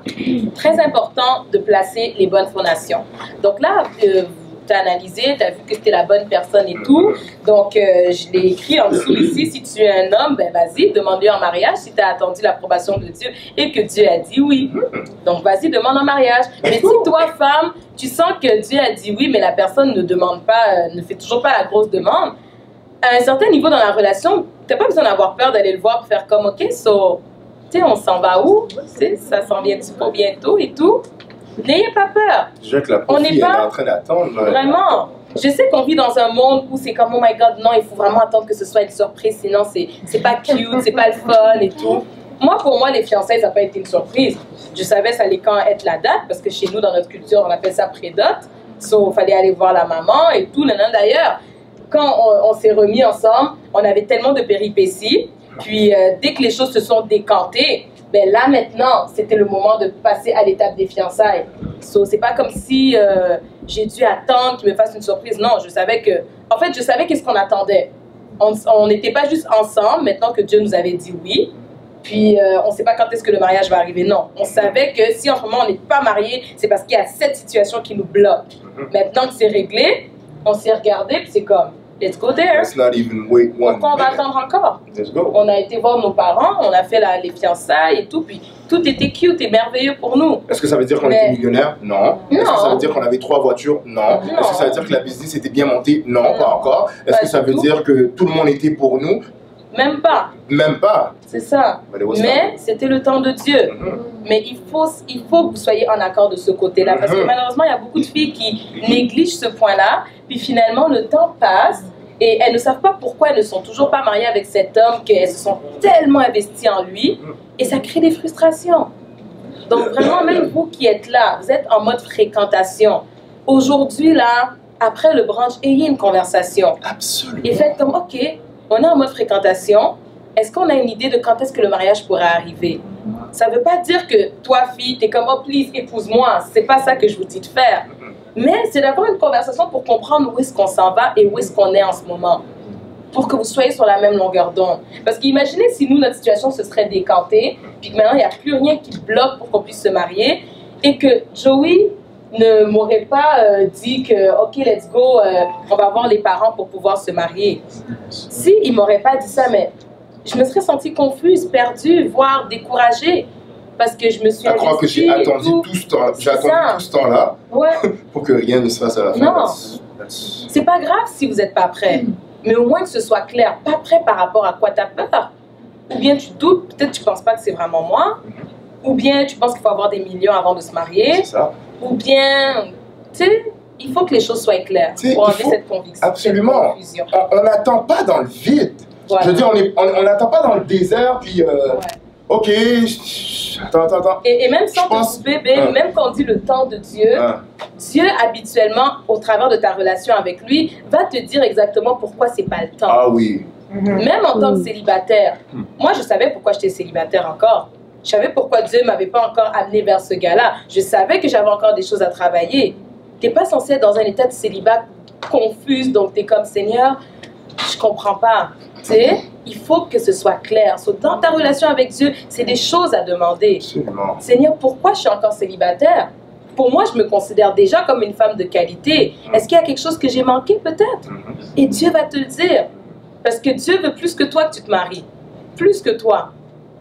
Très important de placer les bonnes fondations. Donc là, euh, tu as analysé, tu as vu que c'était la bonne personne et tout. Donc, euh, je l'ai écrit en dessous ici. Si tu es un homme, ben vas-y, demande-lui en mariage si tu as attendu l'approbation de Dieu et que Dieu a dit oui. Donc, vas-y, demande en mariage. Mais si toi, femme, tu sens que Dieu a dit oui, mais la personne ne demande pas, euh, ne fait toujours pas la grosse demande, à un certain niveau dans la relation, tu n'as pas besoin d'avoir peur d'aller le voir pour faire comme, OK, so... Tu sais, on s'en va où? Ça s'en vient-tu pas bientôt et tout? N'ayez pas peur. Je que la on n'est pas elle est en train d'attendre. Vraiment. Je sais qu'on vit dans un monde où c'est comme, oh my God, non, il faut vraiment attendre que ce soit une surprise, sinon c'est pas cute, c'est pas le fun et tout. Moi, pour moi, les fiançailles, ça n'a pas été une surprise. Je savais ça allait quand être la date, parce que chez nous, dans notre culture, on appelle ça pré-dot. So, il fallait aller voir la maman et tout. D'ailleurs, quand on, on s'est remis ensemble, on avait tellement de péripéties. Puis, euh, dès que les choses se sont décantées, ben là, maintenant, c'était le moment de passer à l'étape des fiançailles. So, c'est pas comme si euh, j'ai dû attendre qu'il me fasse une surprise. Non, je savais que... En fait, je savais qu'est-ce qu'on attendait. On n'était pas juste ensemble, maintenant que Dieu nous avait dit oui. Puis, euh, on ne sait pas quand est-ce que le mariage va arriver. Non, on savait que si en ce moment, on n'est pas marié, c'est parce qu'il y a cette situation qui nous bloque. Maintenant que c'est réglé, on s'est regardé, puis c'est comme... Let's go there. Let's not even wait one Pourquoi on va attendre encore? Let's go. On a été voir nos parents, on a fait la, les fiançailles et tout, puis tout était cute et merveilleux pour nous. Est-ce que ça veut dire qu'on Mais... était millionnaire? Non. Non. Est-ce que ça veut dire qu'on avait trois voitures? Non. Non. Est-ce que ça veut dire que la business était bien montée? Non, non. Pas encore. Est-ce que ça veut tout. dire que tout le monde était pour nous? Même pas. Même pas. C'est ça. Mais c'était le temps de Dieu. Mm-hmm. Mais il faut, il faut que vous soyez en accord de ce côté-là. Mm-hmm. Parce que malheureusement, il y a beaucoup de filles qui négligent ce point-là. Puis finalement, le temps passe. Et elles ne savent pas pourquoi elles ne sont toujours pas mariées avec cet homme, qu'elles se sont tellement investies en lui. Et ça crée des frustrations. Donc vraiment, même vous qui êtes là, vous êtes en mode fréquentation. Aujourd'hui, là, après le brunch, ayez une conversation. Absolument. Et faites comme, OK, on est en mode fréquentation. Est-ce qu'on a une idée de quand est-ce que le mariage pourrait arriver? Ça ne veut pas dire que toi, fille, tu es comme, oh, please, épouse-moi. C'est pas ça que je vous dis de faire. Mais c'est d'avoir une conversation pour comprendre où est-ce qu'on s'en va et où est-ce qu'on est en ce moment. Pour que vous soyez sur la même longueur d'onde. Parce qu'imaginez si nous, notre situation se serait décantée, puis que maintenant, il n'y a plus rien qui bloque pour qu'on puisse se marier, et que Joey ne m'aurait pas euh, dit que, OK, let's go, euh, on va voir les parents pour pouvoir se marier. Si il ne m'aurait pas dit ça, mais je me serais sentie confuse, perdue, voire découragée. Parce que je me suis Je crois que j'ai attendu tout, tout ce temps, j'ai attendu tout ce temps-là ouais. pour que rien ne se fasse à la fin. Non, c'est pas grave si vous n'êtes pas prêt, mais au moins que ce soit clair. Pas prêt par rapport à quoi tu as peur. Ou bien tu doutes, peut-être tu ne penses pas que c'est vraiment moi. Ou bien tu penses qu'il faut avoir des millions avant de se marier. C'est ça. Ou bien, tu sais, il faut que les choses soient claires pour enlever cette conviction. Absolument. Cette on n'attend pas dans le vide. Voilà. Je veux dire, on n'attend pas dans le désert, puis... Euh, ouais. Ok, attends, attends, attends. Et, et même sans pense... bébé, hein. Même quand on dit le temps de Dieu, hein. Dieu habituellement, au travers de ta relation avec lui, va te dire exactement pourquoi c'est pas le temps. Ah oui. Mm-hmm. Même en tant que célibataire. Mm. Moi, je savais pourquoi j'étais célibataire encore. Je savais pourquoi Dieu ne m'avait pas encore amené vers ce gars-là. Je savais que j'avais encore des choses à travailler. Tu n'es pas censé être dans un état de célibat confus, donc tu es comme Seigneur, je comprends pas. Tu sais, il faut que ce soit clair. So, dans ta relation avec Dieu, c'est des choses à demander. Absolument. Seigneur, pourquoi je suis encore célibataire? Pour moi, je me considère déjà comme une femme de qualité. Est-ce qu'il y a quelque chose que j'ai manqué peut-être? Et Dieu va te le dire. Parce que Dieu veut plus que toi que tu te maries. Plus que toi.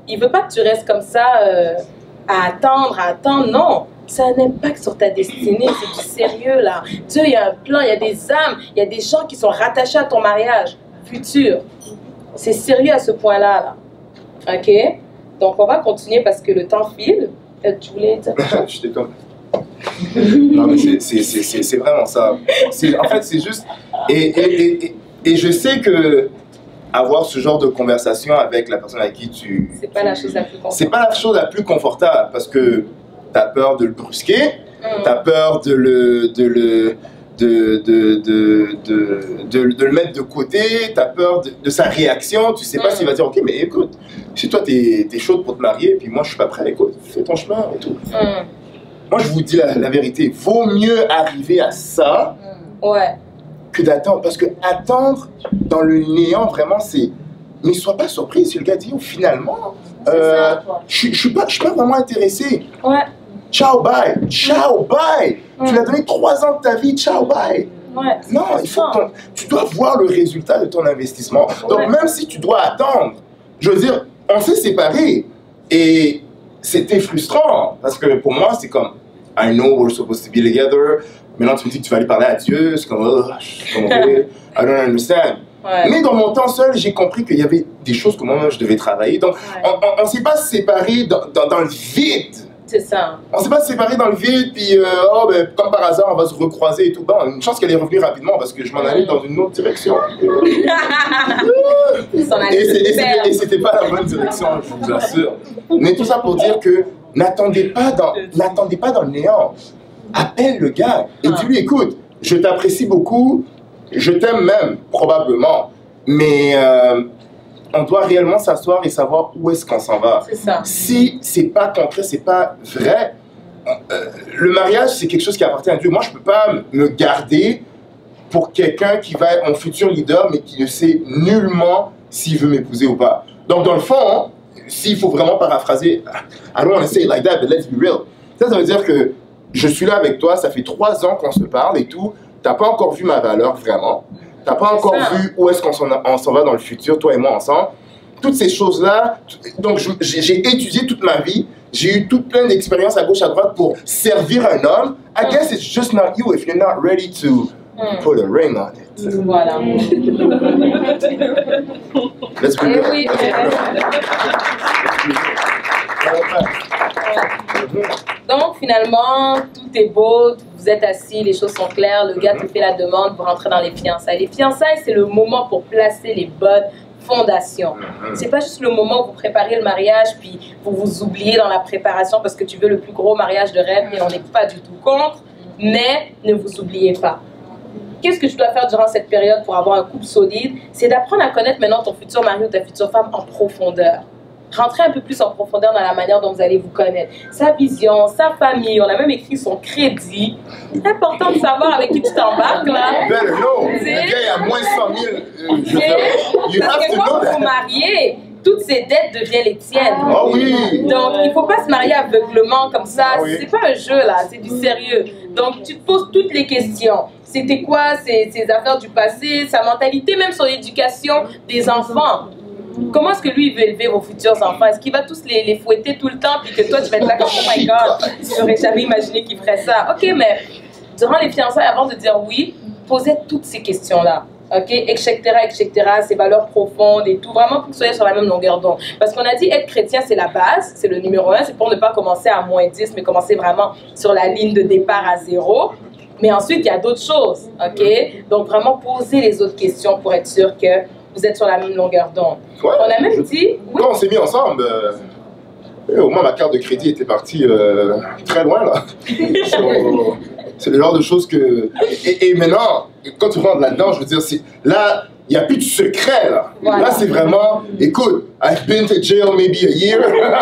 il veut pas que tu restes comme ça euh, à attendre, à attendre. Non, c'est un impact sur ta destinée, c'est du sérieux là. Dieu, il y a un plan, il y a des âmes, il y a des gens qui sont rattachés à ton mariage futur. C'est sérieux à ce point-là, là. Ok? Donc, on va continuer parce que le temps file. Tu voulais dire quoi? J'étais comme... Non, mais c'est vraiment ça. En fait, c'est juste... Et, et, et, et je sais que avoir ce genre de conversation avec la personne avec qui tu... C'est pas la chose la plus confortable. C'est pas la chose la plus confortable parce que t'as peur de le brusquer, mm. t'as peur de le... De le De, de, de, de, de, de le mettre de côté, tu as peur de, de sa réaction, tu sais pas mm. s'il va dire ok, mais écoute, si toi t'es es chaude pour te marier, puis moi je suis pas prêt, écoute, fais ton chemin et tout. Mm. Moi je vous dis la, la vérité, vaut mieux arriver à ça mm. ouais. que d'attendre, parce que attendre dans le néant, vraiment c'est. Mais sois pas surpris si le gars dit oh, finalement, euh, je suis pas, pas vraiment intéressé. Ouais. Ciao, bye. Ciao, bye. Mm. Tu l'as donné trois ans de ta vie. Ciao, bye. Ouais, non, il faut que ton, tu dois voir le résultat de ton investissement. Donc, ouais. même si tu dois attendre, je veux dire, on s'est séparés. Et c'était frustrant. Parce que pour moi, c'est comme, I know we're supposed to be together. Maintenant, tu me dis que tu vas aller parler à Dieu. C'est comme, oh, comme okay, I don't understand. Ouais. Mais dans mon temps seul, j'ai compris qu'il y avait des choses que moi-même je devais travailler. Donc, ouais. on ne s'est pas séparés dans, dans, dans le vide. C'est ça. On s'est pas séparés dans le vide, puis euh, oh, ben, comme par hasard, on va se recroiser et tout. Bon, une chance qu'elle est revenue rapidement parce que je m'en allais dans une autre direction. Et c'était pas la bonne direction, je vous assure. Mais tout ça pour dire que n'attendez pas dans, n'attendez pas dans le néant. Appelle le gars et dis-lui, écoute, je t'apprécie beaucoup, je t'aime même, probablement, mais... Euh, on doit réellement s'asseoir et savoir où est-ce qu'on s'en va. C'est ça. Si c'est pas concret, c'est pas vrai, euh, le mariage, c'est quelque chose qui appartient à Dieu. Moi, je peux pas me garder pour quelqu'un qui va être mon futur leader, mais qui ne sait nullement s'il veut m'épouser ou pas. Donc, dans le fond, s'il faut vraiment paraphraser, I don't want to say it like that, but let's be real. Ça, ça veut dire que je suis là avec toi, ça fait trois ans qu'on se parle et tout, t'as pas encore vu ma valeur vraiment. T'as pas encore vu où est-ce qu'on s'en va dans le futur, toi et moi ensemble. Toutes ces choses-là, donc j'ai étudié toute ma vie, j'ai eu toute plein d'expériences à gauche, à droite pour servir un homme. I guess it's just not you if you're not ready to mm. put a ring on it. Voilà. Let's be real. Oui. Donc finalement, tout est beau, vous êtes assis, les choses sont claires, le gars te fait la demande, vous rentrez dans les fiançailles. Les fiançailles, c'est le moment pour placer les bonnes fondations. C'est pas juste le moment où vous préparez le mariage, puis vous vous oubliez dans la préparation parce que tu veux le plus gros mariage de rêve, et on n'est pas du tout contre, mais ne vous oubliez pas. Qu'est-ce que tu dois faire durant cette période pour avoir un couple solide? C'est d'apprendre à connaître maintenant ton futur mari ou ta future femme en profondeur. Rentrer un peu plus en profondeur dans la manière dont vous allez vous connaître. Sa vision, sa famille, on a même écrit son crédit. C'est important de savoir avec qui tu t'embarques, là. Ben non, le gars, il y a moins cent mille. Euh, Parce que quand vous vous mariez, toutes ces dettes deviennent les tiennes. Oh oui. Donc, il ne faut pas se marier aveuglement comme ça. Oh oui. C'est pas un jeu, là. C'est du sérieux. Donc, tu te poses toutes les questions. C'était quoi ces, ces affaires du passé, sa mentalité, même sur l'éducation des enfants. Comment est-ce que lui, il veut élever vos futurs enfants? Est-ce qu'il va tous les, les fouetter tout le temps, puis que toi, tu vas être là comme « Oh my God, je n'aurais jamais imaginé qu'il ferait ça. » Ok, mais durant les fiançailles, avant de dire oui, posez toutes ces questions-là. Ok, et cetera, et cetera, ces valeurs profondes et tout, vraiment pour que vous soyez sur la même longueur d'onde. Parce qu'on a dit être chrétien, c'est la base, c'est le numéro un, c'est pour ne pas commencer à moins dix, mais commencer vraiment sur la ligne de départ à zéro. Mais ensuite, il y a d'autres choses, ok? Donc, vraiment poser les autres questions pour être sûr que vous êtes sur la même longueur d'onde. Ouais, on a même je... dit... Oui. Quand on s'est mis ensemble, euh, au moins ma carte de crédit était partie euh, très loin, là. C'est le genre de choses que... Et, et maintenant, quand tu rentres là-dedans, je veux dire, là, il n'y a plus de secret, là. Voilà. Là, c'est vraiment, écoute, I've been to jail maybe a year.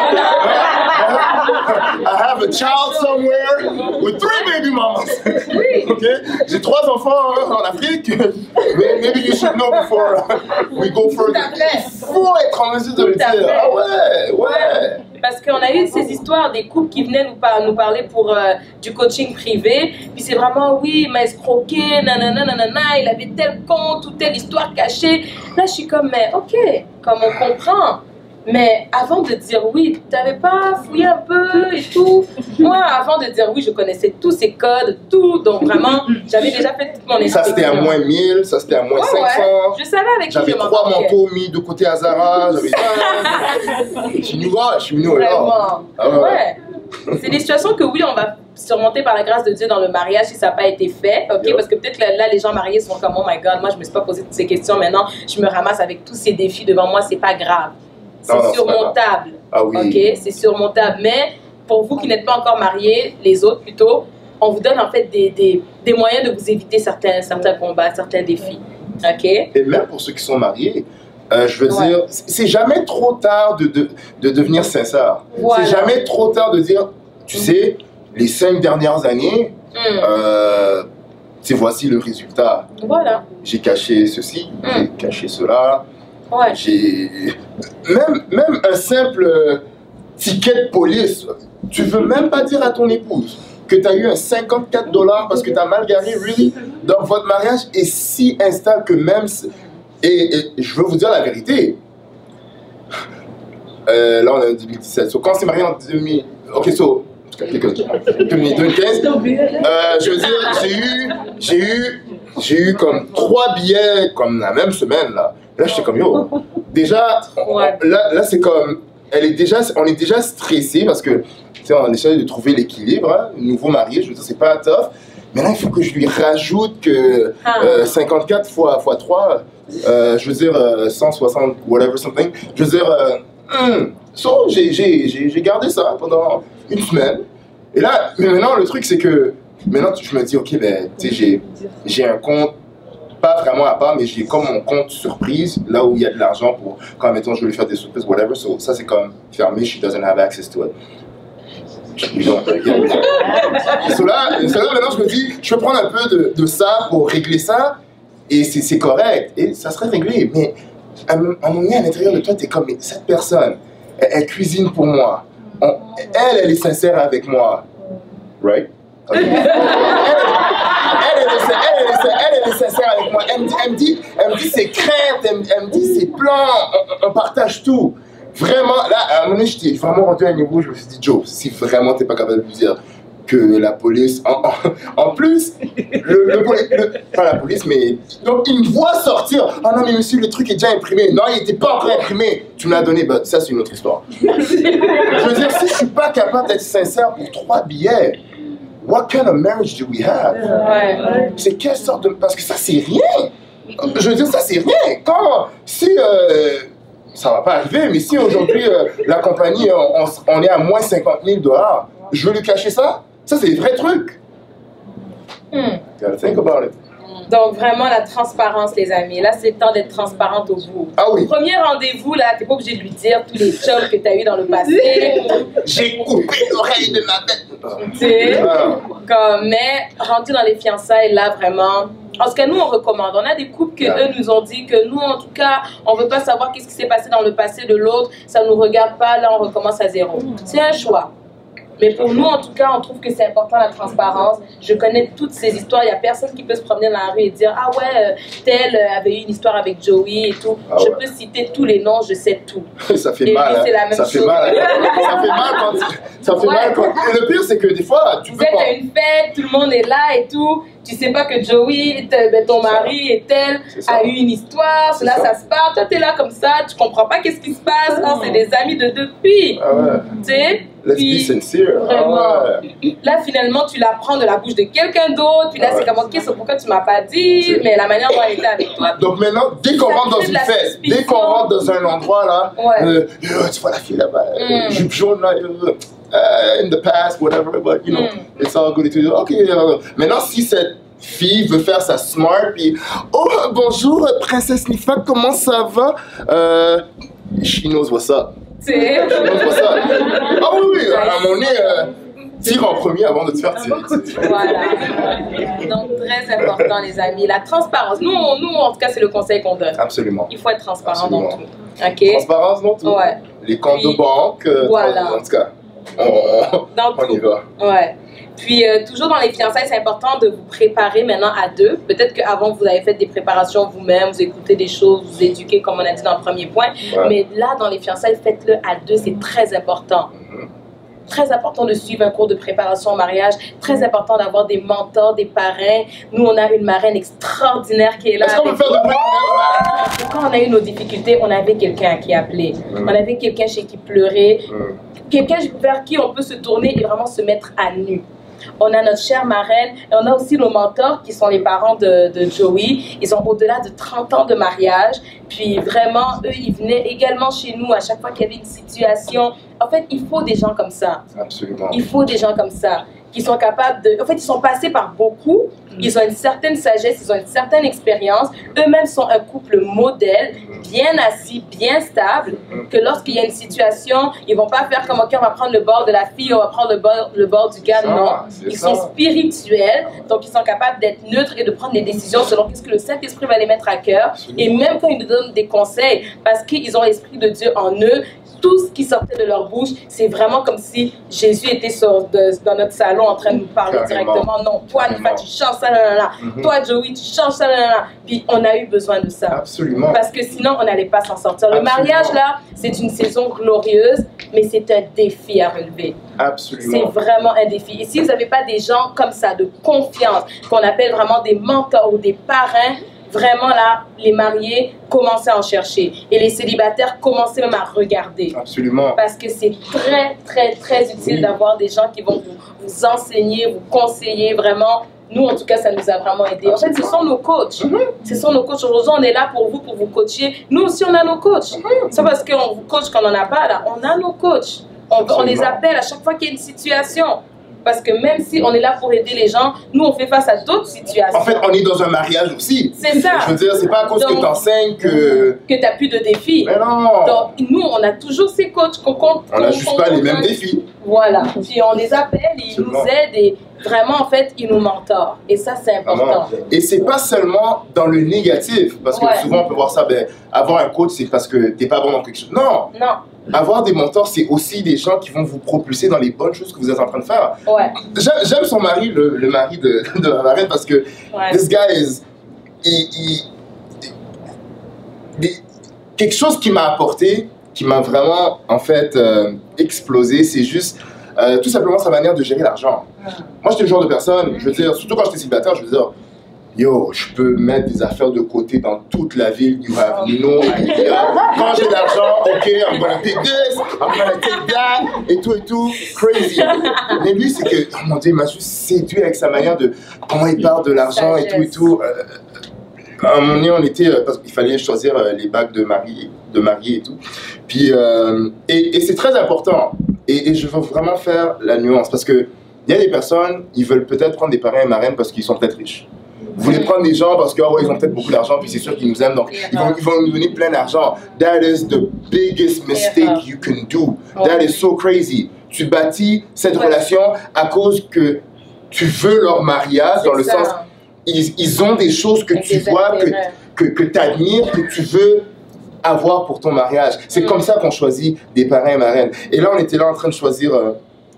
I have a child somewhere with three baby mamas. Okay? J'ai trois enfants hein, en Afrique. Maybe you should know before we go further. Il faut être en mesure de le dire. Ah ouais, ouais. Parce qu'on a eu ces histoires des couples qui venaient nous, par, nous parler pour euh, du coaching privé. Puis c'est vraiment, oui, il m'a escroqué, nanana, nanana, il avait tel compte ou telle histoire cachée. Là, je suis comme, mais ok, comme on comprend. Mais avant de dire oui, tu n'avais pas fouillé un peu et tout. Moi, avant de dire oui, je connaissais tous ces codes, tout. Donc vraiment, j'avais déjà fait toute mon inspection. Ça c'était à moins mille, ça c'était à moins ouais, cinq cents. Ouais. Je savais avec qui j'avais je trois manteaux mis de côté à Zara. J'avais je suis venu voir, je suis venu au Vraiment. Ah ouais. ouais. C'est des situations que oui, on va surmonter par la grâce de Dieu dans le mariage si ça n'a pas été fait, ok? Yep. Parce que peut-être là, là, les gens mariés sont comme, oh my God, moi je me suis pas posé toutes ces questions, maintenant je me ramasse avec tous ces défis devant moi, c'est pas grave. C'est surmontable, ah oui. ok? C'est surmontable. Mais pour vous qui n'êtes pas encore mariés, les autres plutôt, on vous donne en fait des, des, des moyens de vous éviter certains, certains combats, certains défis, ok? Et même pour ceux qui sont mariés, Euh, je veux ouais. dire, c'est jamais trop tard de, de, de devenir sincère. Voilà. C'est jamais trop tard de dire, tu sais, les cinq dernières années, mm. euh, voici le résultat. Voilà. J'ai caché ceci, mm. j'ai caché cela. Ouais. J'ai même, même un simple ticket de police, tu veux même pas dire à ton épouse que tu as eu un cinquante-quatre dollars parce que tu as mal garé, really? Donc votre mariage est si instable que même... Et, et je veux vous dire la vérité. Euh, là, on est en deux mille dix-sept. So, quand on s'est marié en deux mille... Ok, so... deux mille quinze. Euh, je veux dire, j'ai eu... J'ai eu... J'ai eu comme trois billets comme la même semaine, là. Là, j'étais comme, yo... Déjà, là, là c'est comme... Elle est déjà, on est déjà stressé parce que, tu sais, on essaie de trouver l'équilibre. Hein, nouveau marié, je veux dire, c'est pas tough. Mais là, il faut que je lui rajoute que euh, cinquante-quatre fois, fois trois, euh, je veux dire euh, cent soixante, whatever, something. Je veux dire, euh, hmm. so, j'ai gardé ça pendant une semaine. Et là, mais maintenant, le truc, c'est que, maintenant, je me dis, ok, ben, tu sais, j'ai un compte, pas vraiment à part, mais j'ai comme mon compte surprise, là où il y a de l'argent pour, quand, mettons, je veux lui faire des surprises, whatever. So, ça, c'est comme fermé, she doesn't have access to it. Donc, so là, so là, maintenant, je me dis, je peux prendre un peu de, de ça pour régler ça, et c'est correct, et ça serait réglé. Mais à un moment donné, à l'intérieur de toi, tu es comme, mais cette personne, elle, elle cuisine pour moi. On, elle, elle est sincère avec moi. Right? Okay. elle, elle, elle, est, elle, elle, elle est sincère avec moi. Elle me dit, elle me dit, elle me dit ses craintes, elle, elle me dit ses plans, on, on partage tout. Vraiment, là, à un moment donné, j'étais vraiment rendu à un niveau où je me suis dit, Joe, si vraiment t'es pas capable de lui dire que la police, en, en, en plus, le, le, le, pas la police, mais, donc il me voit sortir, oh non mais monsieur, le truc est déjà imprimé, non, il n'était pas encore imprimé, tu me l'as donné, bah, ça c'est une autre histoire. Je veux dire, si je suis pas capable d'être sincère pour trois billets, what kind of marriage do we have? Ouais. C'est quelle sorte de, parce que ça c'est rien, je veux dire, ça c'est rien, quand, si, euh, ça va pas arriver, mais si aujourd'hui, euh, la compagnie, on, on est à moins cinquante mille dollars, je veux lui cacher ça? Ça, c'est des vrais trucs. Hmm. Gotta think about it. Donc, vraiment, la transparence, les amis. Là, c'est le temps d'être transparente au bout. Ah oui. Premier rendez-vous, là, t'es pas obligé de lui dire tous les chums que t'as eu dans le passé. J'ai coupé l'oreille de ma bête. Tu sais, ah. Comme, mais rentrer dans les fiançailles, là, vraiment... En tout cas, nous, on recommande. On a des couples que yeah. eux nous ont dit que nous, en tout cas, on veut pas savoir qu'est-ce qui s'est passé dans le passé de l'autre. Ça nous regarde pas. Là, on recommence à zéro. C'est un choix. Mais pour nous, en tout cas, on trouve que c'est important la transparence. Je connais toutes ces histoires. Il n'y a personne qui peut se promener dans la rue et dire « Ah ouais, tel avait eu une histoire avec Joey et tout. Ah » Je ouais. peux citer tous les noms, je sais tout. Ça fait et mal. C'est la même ça chose. Fait mal, ça fait mal quand... Ça fait ouais. mal quand... Et le pire, c'est que des fois, tu vous peux êtes pas... à une fête, tout le monde est là et tout. Tu sais pas que Joey, ton mari et tel, a eu une histoire. Là, ça. ça se parle. Toi, tu es là comme ça. Tu comprends pas qu'est-ce qui se passe. Oh, c'est des amis de depuis. Ah ouais. Tu sais? Let's be sincere. Vraiment. Ah ouais. Là, finalement, tu l'apprends de la bouche de quelqu'un d'autre. Puis là, ah ouais. c'est comme, ok, c'est pourquoi tu m'as pas dit. Mais la manière dont elle était avec toi. Donc maintenant, dès qu'on rentre dans une fête, dès qu'on rentre dans un endroit là, ouais. euh, euh, tu vois la fille là-bas, mm. jupe jaune là, euh, in the past, whatever, but you know, mm. it's all good. Ok, euh, maintenant, si cette fille veut faire sa smart, puis oh bonjour princesse Nifa, comment ça va? Euh, she knows what's up. C'est. She knows what's up. Ah oui, oui, à mon nez, euh, tire en premier avant de te faire tirer. Voilà. Donc très important les amis, la transparence. Nous, on, nous en tout cas, c'est le conseil qu'on donne. Absolument. Il faut être transparent Absolument. dans tout. Ok. Transparence dans tout. Ouais. Les comptes puis, de banque. Euh, voilà. En tout cas. on, on, dans on y va. Ouais. Puis, euh, toujours dans les fiançailles, c'est important de vous préparer maintenant à deux. Peut-être qu'avant, vous avez fait des préparations vous-même, vous écoutez des choses, vous éduquez, comme on a dit dans le premier point. Ouais. Mais là, dans les fiançailles, faites-le à deux, c'est très important. Mm-hmm. Très important de suivre un cours de préparation au mariage. Très important d'avoir des mentors, des parrains. Nous, on a une marraine extraordinaire qui est là. Est-ce qu'on peut faire de bruit? Quand on a eu nos difficultés, on avait quelqu'un qui appelait. Mm. On avait quelqu'un chez qui pleurait. Mm. Quelqu'un vers qui on peut se tourner et vraiment se mettre à nu. On a notre chère marraine et on a aussi nos mentors qui sont les parents de, de Joey. Ils ont au-delà de trente ans de mariage. Puis vraiment, eux, ils venaient également chez nous à chaque fois qu'il y avait une situation. En fait, il faut des gens comme ça. Absolument. Il faut des gens comme ça qui sont capables de... En fait, ils sont passés par beaucoup. Ils ont une certaine sagesse, ils ont une certaine expérience. Eux-mêmes sont un couple modèle, bien assis, bien stable, que lorsqu'il y a une situation, ils vont pas faire comme, OK, on va prendre le bord de la fille, on va prendre le bord, le bord du gars. Non, ils sont spirituels, donc ils sont capables d'être neutres et de prendre des décisions selon ce que le Saint-Esprit va les mettre à cœur. Et même quand ils nous donnent des conseils, parce qu'ils ont l'Esprit de Dieu en eux, tout ce qui sortait de leur bouche, c'est vraiment comme si Jésus était sur de, dans notre salon en train de nous parler Carrément. directement. Non, toi, Nifa, tu changes ça, là, là, là. Mm-hmm. Toi, Joey, tu changes ça, là, là, là. Puis on a eu besoin de ça. Absolument. Parce que sinon, on n'allait pas s'en sortir. Le Absolument. mariage, là, c'est une saison glorieuse, mais c'est un défi à relever. Absolument. C'est vraiment un défi. Et si vous n'avez pas des gens comme ça, de confiance, qu'on appelle vraiment des mentors ou des parrains, vraiment là, les mariés, commencez à en chercher. Et les célibataires, commencez même à regarder. Absolument. Parce que c'est très, très, très utile oui. d'avoir des gens qui vont vous, vous enseigner, vous conseiller vraiment. Nous, en tout cas, ça nous a vraiment aidé. En fait, ce sont nos coachs. Mm-hmm. Ce sont nos coachs. Aujourd'hui, on est là pour vous, pour vous coacher. Nous aussi, on a nos coachs. Mm-hmm. C'est parce qu'on vous coach quand on n'en a pas, là. On a nos coachs. On, on les appelle à chaque fois qu'il y a une situation. Parce que même si on est là pour aider les gens, nous, on fait face à d'autres situations. En fait, on est dans un mariage aussi. C'est ça. Je veux dire, c'est pas à cause Donc, que tu enseignes que... Que tu n'as plus de défis. Mais non. Donc, nous, on a toujours ces coachs qu'on compte. On n'a juste pas les mêmes défis. Voilà. Puis on les appelle, ils Absolument. nous aident et vraiment, en fait, ils nous mentorent. Et ça, c'est important. Vraiment. Et c'est pas seulement dans le négatif. Parce que ouais. souvent, on peut voir ça, ben, avoir un coach, c'est parce que tu n'es pas bon dans quelque chose. Non. Non. Avoir des mentors, c'est aussi des gens qui vont vous propulser dans les bonnes choses que vous êtes en train de faire. Ouais. J'aime son mari, le, le mari de, de ma marraine, parce que ouais. this guy is... Il, il, il, quelque chose qui m'a apporté, qui m'a vraiment, en fait, euh, explosé, c'est juste euh, tout simplement sa manière de gérer l'argent. Ouais. Moi, j'étais le genre de personne, je veux dire, surtout quand j'étais célibataire, je veux dire, yo, je peux mettre des affaires de côté dans toute la ville. You have no idea. Quand j'ai de l'argent, ok, I'm gonna take this, I'm gonna take that, et tout et tout, crazy. Mais lui, c'est que, oh mon Dieu, il m'a juste séduit avec sa manière de comment il parle de l'argent et tout et tout. Euh, à un moment donné, on était, euh, parce qu'il fallait choisir euh, les bagues de mariée, de mariée et tout. Puis, euh, et, et c'est très important. Et, et je veux vraiment faire la nuance parce que il y a des personnes, ils veulent peut-être prendre des parrains et marraines parce qu'ils sont peut-être riches. Vous voulez prendre des gens parce qu'ils oh, ont peut-être beaucoup d'argent, puis c'est sûr qu'ils nous aiment, donc ils vont, ils vont nous donner plein d'argent. That is the biggest mistake you can do. That is so crazy. Tu bâtis cette relation à cause que tu veux leur mariage, dans le sens, ils, ils ont des choses que tu vois, que, que, que tu admires, que tu veux avoir pour ton mariage. C'est mm. comme ça qu'on choisit des parrains et marraines. Et là, on était là en train de choisir... Euh,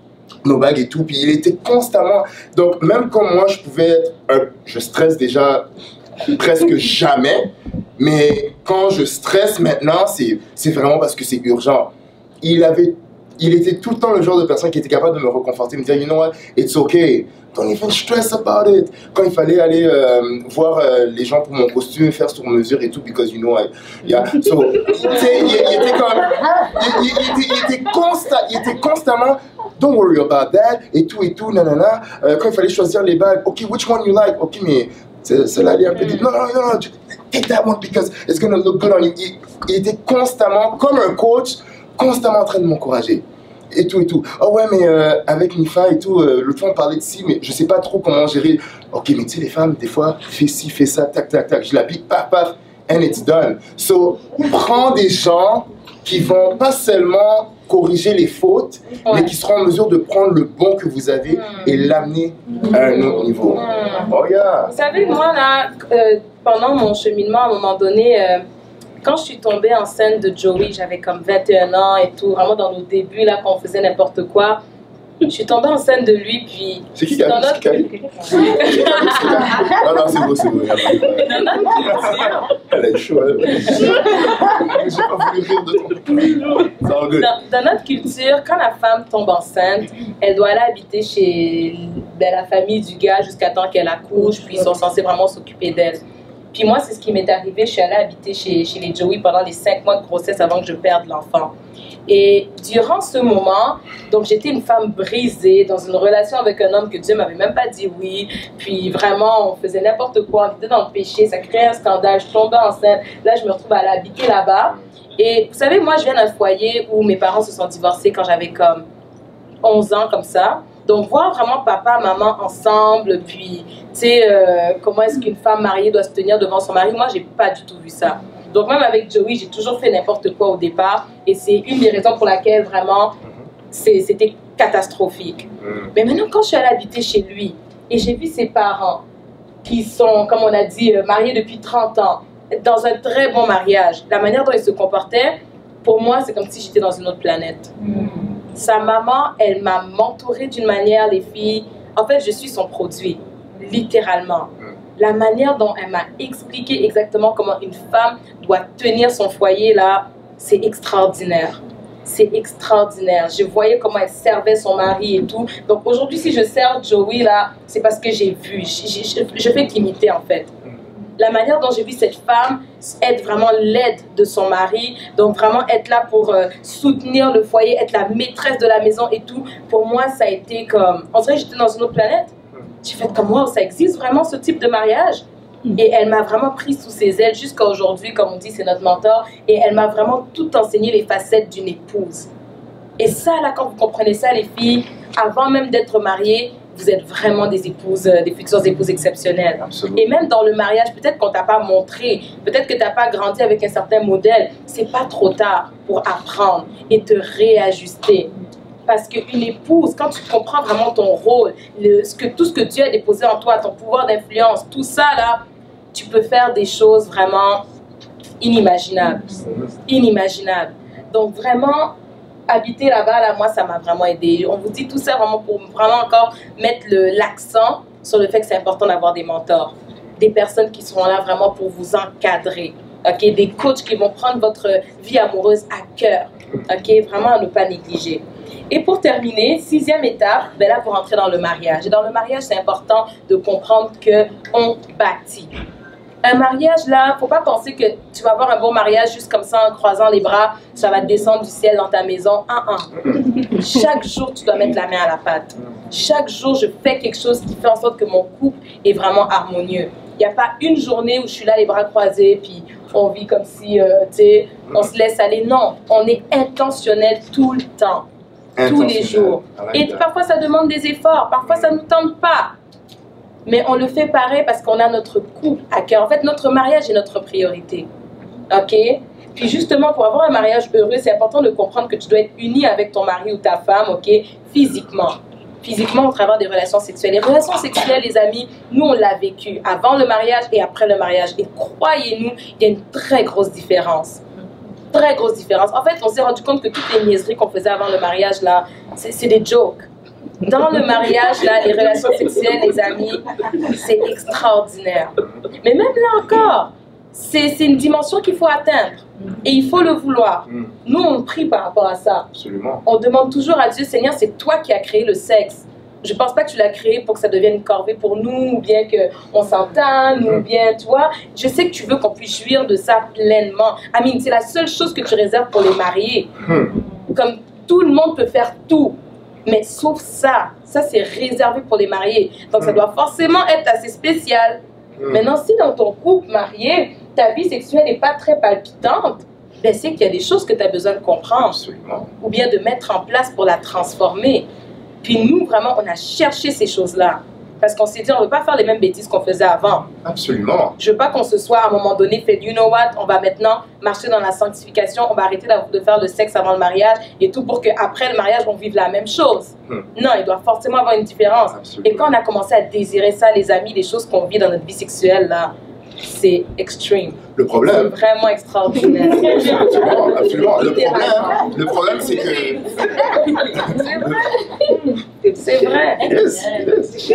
nos bagues et tout, puis il était constamment, donc même comme moi je pouvais être, un, je stresse déjà presque jamais, mais quand je stresse maintenant, c'est vraiment parce que c'est urgent. Il avait, il était tout le temps le genre de personne qui était capable de me reconforter, me dire, you know what, it's okay, don't even stress about it. Quand il fallait aller euh, voir euh, les gens pour mon costume, faire sur mesure et tout, because you know, I, yeah, so, il, il, il était comme, il, il, il, était, il, était constant, il était constamment, don't worry about that, et tout, et tout, nanana. Euh, quand il fallait choisir les bagues, ok, which one you like? Ok, mais celle-là, elle est un peu dit, non, non, non, non, take that one because it's gonna look good on you. Il, il était constamment, comme un coach, constamment en train de m'encourager. Et tout, et tout. Oh ouais, mais euh, avec Nifa et tout, euh, l'autre fois on parlait de ci, mais je sais pas trop comment gérer. Ok, mais tu sais, les femmes, des fois, fais ci, fais ça, tac, tac, tac. Je l'applique, paf, paf, and it's done. So, prends des gens qui vont pas seulement corriger les fautes, ouais. mais qui seront en mesure de prendre le bon que vous avez mmh. et l'amener mmh. à un autre niveau. Mmh. Oh yeah. Vous savez, moi, là, euh, pendant mon cheminement, à un moment donné, euh, quand je suis tombée enceinte de Joey, j'avais comme vingt et un ans et tout, vraiment dans nos débuts, là, quand on faisait n'importe quoi. Je suis tombée enceinte de lui, puis... C'est qui qui a dit ça? Non, non, c'est beau, c'est beau. Dans notre culture... Elle est chaude, elle. J'ai pas voulu rire de ton... Dans, dans notre culture, quand la femme tombe enceinte, elle doit aller habiter chez ben, la famille du gars jusqu'à temps qu'elle accouche, puis ils sont censés vraiment s'occuper d'elle. Puis moi, c'est ce qui m'est arrivé. Je suis allée habiter chez, chez les Joey pendant les cinq mois de grossesse avant que je perde l'enfant. Et durant ce moment, donc j'étais une femme brisée dans une relation avec un homme que Dieu m'avait même pas dit oui. Puis vraiment, on faisait n'importe quoi, on était dans le péché, ça créait un scandale, je tombais enceinte. Là, je me retrouve à aller habiter là-bas. Et vous savez, moi, je viens d'un foyer où mes parents se sont divorcés quand j'avais comme onze ans, comme ça. Donc, voir vraiment papa, maman ensemble, puis, tu sais, euh, comment est-ce qu'une femme mariée doit se tenir devant son mari, moi, j'ai pas du tout vu ça. Donc, même avec Joey, j'ai toujours fait n'importe quoi au départ, et c'est une des raisons pour laquelle, vraiment, c'était catastrophique. Mais maintenant, quand je suis allée habiter chez lui, et j'ai vu ses parents, qui sont, comme on a dit, mariés depuis trente ans, dans un très bon mariage, la manière dont ils se comportaient, pour moi, c'est comme si j'étais dans une autre planète. Sa maman, elle m'a mentorée d'une manière, les filles. En fait, je suis son produit, littéralement. La manière dont elle m'a expliqué exactement comment une femme doit tenir son foyer, là, c'est extraordinaire. C'est extraordinaire. Je voyais comment elle servait son mari et tout. Donc aujourd'hui, si je sers Joey, là, c'est parce que j'ai vu. Je, je, je fais qu'imiter, en fait. La manière dont j'ai vu cette femme être vraiment l'aide de son mari, donc vraiment être là pour euh, soutenir le foyer, être la maîtresse de la maison et tout, pour moi, ça a été comme... On dirait que j'étais dans une autre planète. J'ai fait comme, wow, ça existe vraiment ce type de mariage? Et elle m'a vraiment pris sous ses ailes jusqu'à aujourd'hui, comme on dit, c'est notre mentor, et elle m'a vraiment tout enseigné les facettes d'une épouse. Et ça, là, quand vous comprenez ça, les filles, avant même d'être mariées, vous êtes vraiment des épouses, des futures épouses exceptionnelles. Absolument. Et même dans le mariage, peut-être qu'on t'a pas montré, peut-être que tu n'as pas grandi avec un certain modèle, c'est pas trop tard pour apprendre et te réajuster. Parce qu'une épouse, quand tu comprends vraiment ton rôle, le, ce que, tout ce que Dieu a déposé en toi, ton pouvoir d'influence, tout ça là, tu peux faire des choses vraiment inimaginables. Inimaginables. Donc vraiment, habiter là-bas, là, moi, ça m'a vraiment aidé. On vous dit tout ça vraiment pour vraiment encore mettre l'accent sur le fait que c'est important d'avoir des mentors. Des personnes qui seront là vraiment pour vous encadrer. Okay? Des coachs qui vont prendre votre vie amoureuse à cœur. Okay? Vraiment à ne pas négliger. Et pour terminer, sixième étape, ben là, pour entrer dans le mariage. Et dans le mariage, c'est important de comprendre qu'on bâtit. Un mariage, là, faut pas penser que tu vas avoir un bon mariage juste comme ça en croisant les bras, ça va te descendre du ciel dans ta maison. Un, un. Chaque jour, tu dois mettre la main à la pâte. Chaque jour, je fais quelque chose qui fait en sorte que mon couple est vraiment harmonieux. Il n'y a pas une journée où je suis là les bras croisés, puis on vit comme si, euh, tu sais, on se laisse aller. Non, on est intentionnel tout le temps, tous les jours. Et parfois, ça demande des efforts, parfois, ça ne nous tente pas. Mais on le fait pareil parce qu'on a notre couple à cœur. En fait, notre mariage est notre priorité. OK? Puis justement, pour avoir un mariage heureux, c'est important de comprendre que tu dois être uni avec ton mari ou ta femme, OK? Physiquement. Physiquement, au travers des relations sexuelles. Les relations sexuelles, les amis, nous, on l'a vécu avant le mariage et après le mariage. Et croyez-nous, il y a une très grosse différence. Très grosse différence. En fait, on s'est rendu compte que toutes les niaiseries qu'on faisait avant le mariage, là, c'est des jokes. Dans le mariage, là, les relations sexuelles, les amis, c'est extraordinaire. Mais même là encore, c'est une dimension qu'il faut atteindre. Et il faut le vouloir. Nous, on prie par rapport à ça. Absolument. On demande toujours à Dieu, Seigneur, c'est toi qui as créé le sexe. Je ne pense pas que tu l'as créé pour que ça devienne une corvée pour nous, ou bien qu'on s'entende, ou bien, tu vois. Je sais que tu veux qu'on puisse jouir de ça pleinement. Amine, c'est la seule chose que tu réserves pour les mariés. Comme tout le monde peut faire tout. Mais sauf ça, ça c'est réservé pour les mariés. Donc ça doit forcément être assez spécial. Mmh. Maintenant, si dans ton couple marié, ta vie sexuelle n'est pas très palpitante, ben c'est qu'il y a des choses que tu as besoin de comprendre. Absolument. Ou bien de mettre en place pour la transformer. Puis nous, vraiment, on a cherché ces choses-là. Parce qu'on s'est dit, on ne veut pas faire les mêmes bêtises qu'on faisait avant. Absolument. Je ne veux pas qu'on se soit à un moment donné fait, you know what, on va maintenant marcher dans la sanctification, on va arrêter de faire le sexe avant le mariage et tout pour qu'après le mariage, on vive la même chose. Hmm. Non, il doit forcément avoir une différence. Absolument. Et quand on a commencé à désirer ça, les amis, les choses qu'on vit dans notre vie sexuelle, là, c'est extreme. Le problème. C'est vraiment extraordinaire. Absolument, absolument. Le problème, le problème c'est que. C'est vrai. Yes, yes.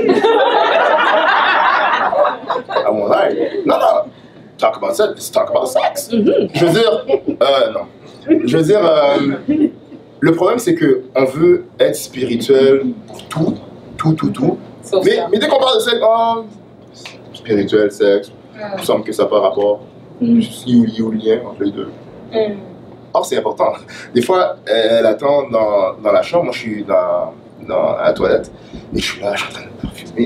I won't lie. Non, non. Talk about sex, let's talk about sex. Mm-hmm. Je veux dire, euh, non. Je veux dire, euh, le problème c'est que on veut être spirituel pour tout, tout, tout, tout. Mais, mais dès qu'on parle de sexe, oh, spirituel, sexe, il me semble que ça n'a pas rapport. Il y a un lien entre les deux. Mm. Or, c'est important. Des fois, elle attend dans, dans la chambre, moi je suis dans, dans la toilette, et je suis là, je suis en train de parfumer.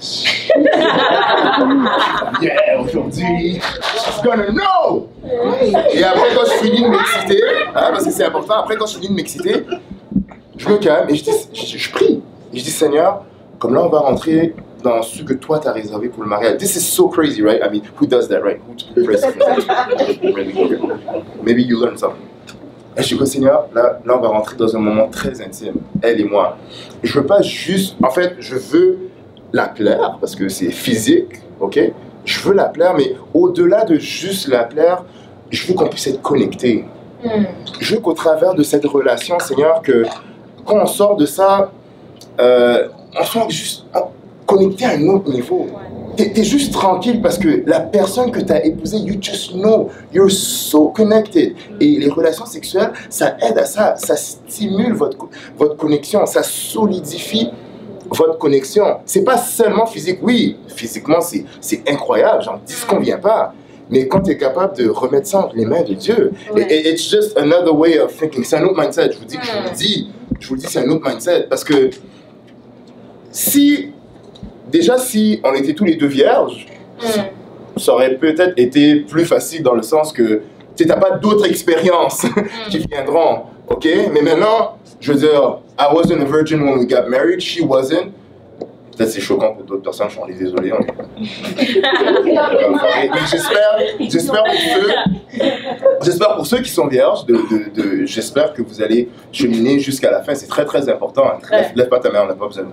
Yeah, aujourd'hui, she's gonna know! Et après, quand je finis de m'exciter, hein, parce que c'est important, après, quand je finis de m'exciter, je me calme et je, dis, je, je prie. Et je dis, Seigneur, comme là, on va rentrer dans ce que toi t'as réservé pour le mariage. This is so crazy, right? I mean, who does that, right? Who prays for that? Maybe you learn something. Et je dis, oh, Seigneur, là, là, on va rentrer dans un moment très intime, elle et moi. Et je veux pas juste, en fait, je veux la plaire, parce que c'est physique, ok? Je veux la plaire, mais au-delà de juste la plaire, je veux qu'on puisse être connectés. Mm. Je veux qu'au travers de cette relation, Seigneur, que quand on sort de ça, euh, on soit juste connecté à un autre niveau. T'es, t'es juste tranquille parce que la personne que tu as épousée, you just know, you're so connected. Et les relations sexuelles, ça aide à ça, ça stimule votre, votre connexion, ça solidifie votre connexion. C'est pas seulement physique, oui, physiquement c'est, c'est incroyable, j'en disconviens pas. Mais quand tu es capable de remettre ça entre les mains de Dieu, ouais. et, it's just another way of thinking. C'est un autre mindset, je vous dis, je vous le dis, je vous le dis, c'est un autre mindset. Parce que si, déjà si on était tous les deux vierges, mm. ça aurait peut-être été plus facile dans le sens que tu n'as pas d'autres expériences mm. qui viendront, ok? Mais maintenant, je veux dire, I wasn't a virgin when we got married, she wasn't. Peut-être c'est choquant pour d'autres personnes, je suis désolé. On est... Mais j'espère, j'espère pour ceux, j'espère pour ceux qui sont vierges, de, de, de, j'espère que vous allez cheminer jusqu'à la fin. C'est très très important. Lève, lève pas ta main, on n'a pas besoin.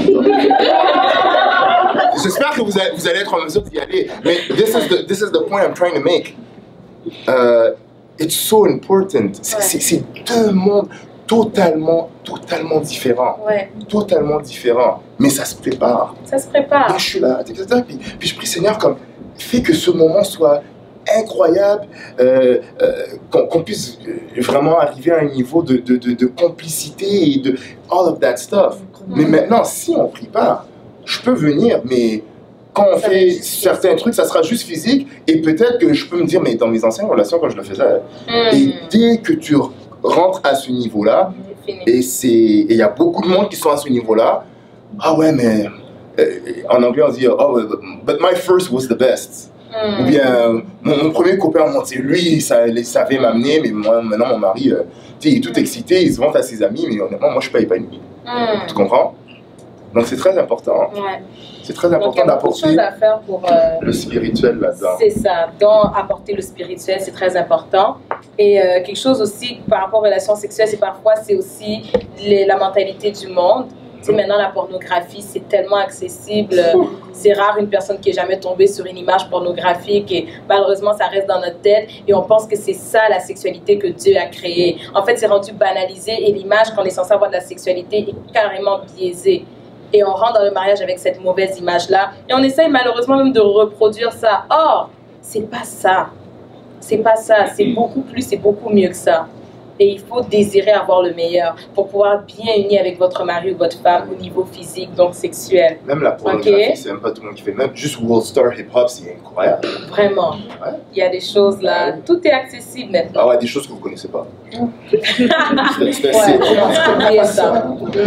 J'espère que vous allez, vous allez être en mesure d'y aller. Mais this is the, this is the point I'm trying to make. Uh, it's so important. C'est, c'est, c'est deux mondes totalement, totalement différents. Ouais. Totalement différents. Mais ça se prépare. Ça se prépare. Et je suis là, puis, puis je prie Seigneur, comme, fais que ce moment soit incroyable, euh, euh, qu'on, qu'on puisse vraiment arriver à un niveau de, de, de, de complicité et de all of that stuff. Mm-hmm. Mais maintenant, si on ne prie pas, je peux venir, mais quand on ça fait certains trucs, ça sera juste physique, et peut-être que je peux me dire, mais dans mes anciennes relations, quand je le faisais, mm. et dès que tu rentres à ce niveau-là, et il y a beaucoup de monde qui sont à ce niveau-là, ah ouais, mais euh, en anglais on dit, oh, but my first was the best. Mm. Ou bien, mon, mon premier copain, lui, ça, il savait m'amener, mais moi, maintenant mon mari, euh, il est tout excité, il se vante à ses amis, mais honnêtement, moi je suis pas épanoui. Mm. Tu comprends? Donc c'est très important. Ouais. C'est très important d'apporter à faire pour, euh, le spirituel là-dedans. C'est ça, donc apporter le spirituel, c'est très important. Et euh, quelque chose aussi par rapport aux relations sexuelles, c'est parfois c'est aussi les, la mentalité du monde. Tu sais, maintenant la pornographie, c'est tellement accessible. C'est rare une personne qui est jamais tombée sur une image pornographique et malheureusement ça reste dans notre tête et on pense que c'est ça la sexualité que Dieu a créée. En fait, c'est rendu banalisé et l'image qu'on est censé avoir de la sexualité est carrément biaisée. Et on rentre dans le mariage avec cette mauvaise image-là. Et on essaye malheureusement même de reproduire ça. Or, c'est pas ça. C'est pas ça. C'est beaucoup plus, c'est beaucoup mieux que ça. Et il faut désirer avoir le meilleur pour pouvoir bien unir avec votre mari ou votre femme au niveau physique, donc sexuel. Même la pornographie, okay. C'est même pas tout le monde qui fait. Même juste World Star Hip Hop, c'est incroyable. Vraiment. Ouais. Il y a des choses là. Ouais. Tout est accessible maintenant. Ah ouais, des choses que vous connaissez pas. c'est, c'est ouais, non, oubliez ça.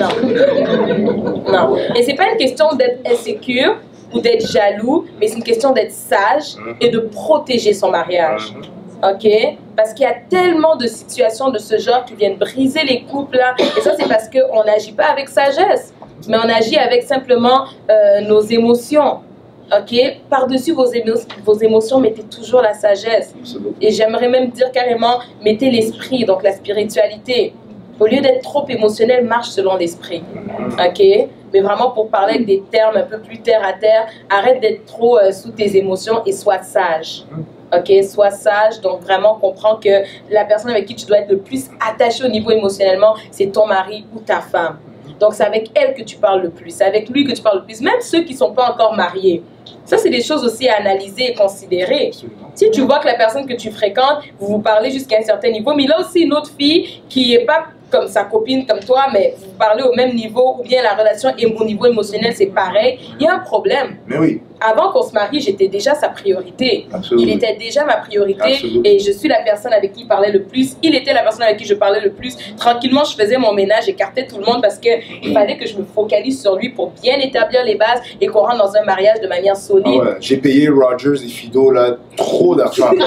Non. Non. Et c'est pas une question d'être insécure ou d'être jaloux, mais c'est une question d'être sage mm-hmm. et de protéger son mariage. Mm-hmm. Ok, parce qu'il y a tellement de situations de ce genre qui viennent briser les couples là. Et ça c'est parce qu'on n'agit pas avec sagesse, mais on agit avec simplement euh, nos émotions. Ok, par-dessus vos, émo vos émotions, mettez toujours la sagesse. Et j'aimerais même dire carrément, mettez l'esprit, donc la spiritualité. Au lieu d'être trop émotionnel, marche selon l'esprit. Ok, mais vraiment pour parler avec des termes un peu plus terre à terre, arrête d'être trop euh, sous tes émotions et sois sage. Ok, sois sage, donc vraiment comprends que la personne avec qui tu dois être le plus attaché au niveau émotionnellement, c'est ton mari ou ta femme. Donc c'est avec elle que tu parles le plus, c'est avec lui que tu parles le plus, même ceux qui ne sont pas encore mariés. Ça, c'est des choses aussi à analyser et considérer. Absolument. Si tu vois que la personne que tu fréquentes, vous vous parlez jusqu'à un certain niveau, mais il a aussi une autre fille qui n'est pas comme sa copine, comme toi, mais vous parlez au même niveau, ou bien la relation au niveau émotionnel, c'est pareil, il y a un problème. Mais oui. Avant qu'on se marie, j'étais déjà sa priorité. Absolument. Il était déjà ma priorité. Absolument. Et je suis la personne avec qui il parlait le plus. Il était la personne avec qui je parlais le plus. Tranquillement, je faisais mon ménage, j'écartais tout le monde parce qu'il fallait que je me focalise sur lui pour bien établir les bases et qu'on rentre dans un mariage de manière solide. Ah ouais. J'ai payé Rogers et Fido là, trop d'argent. Tu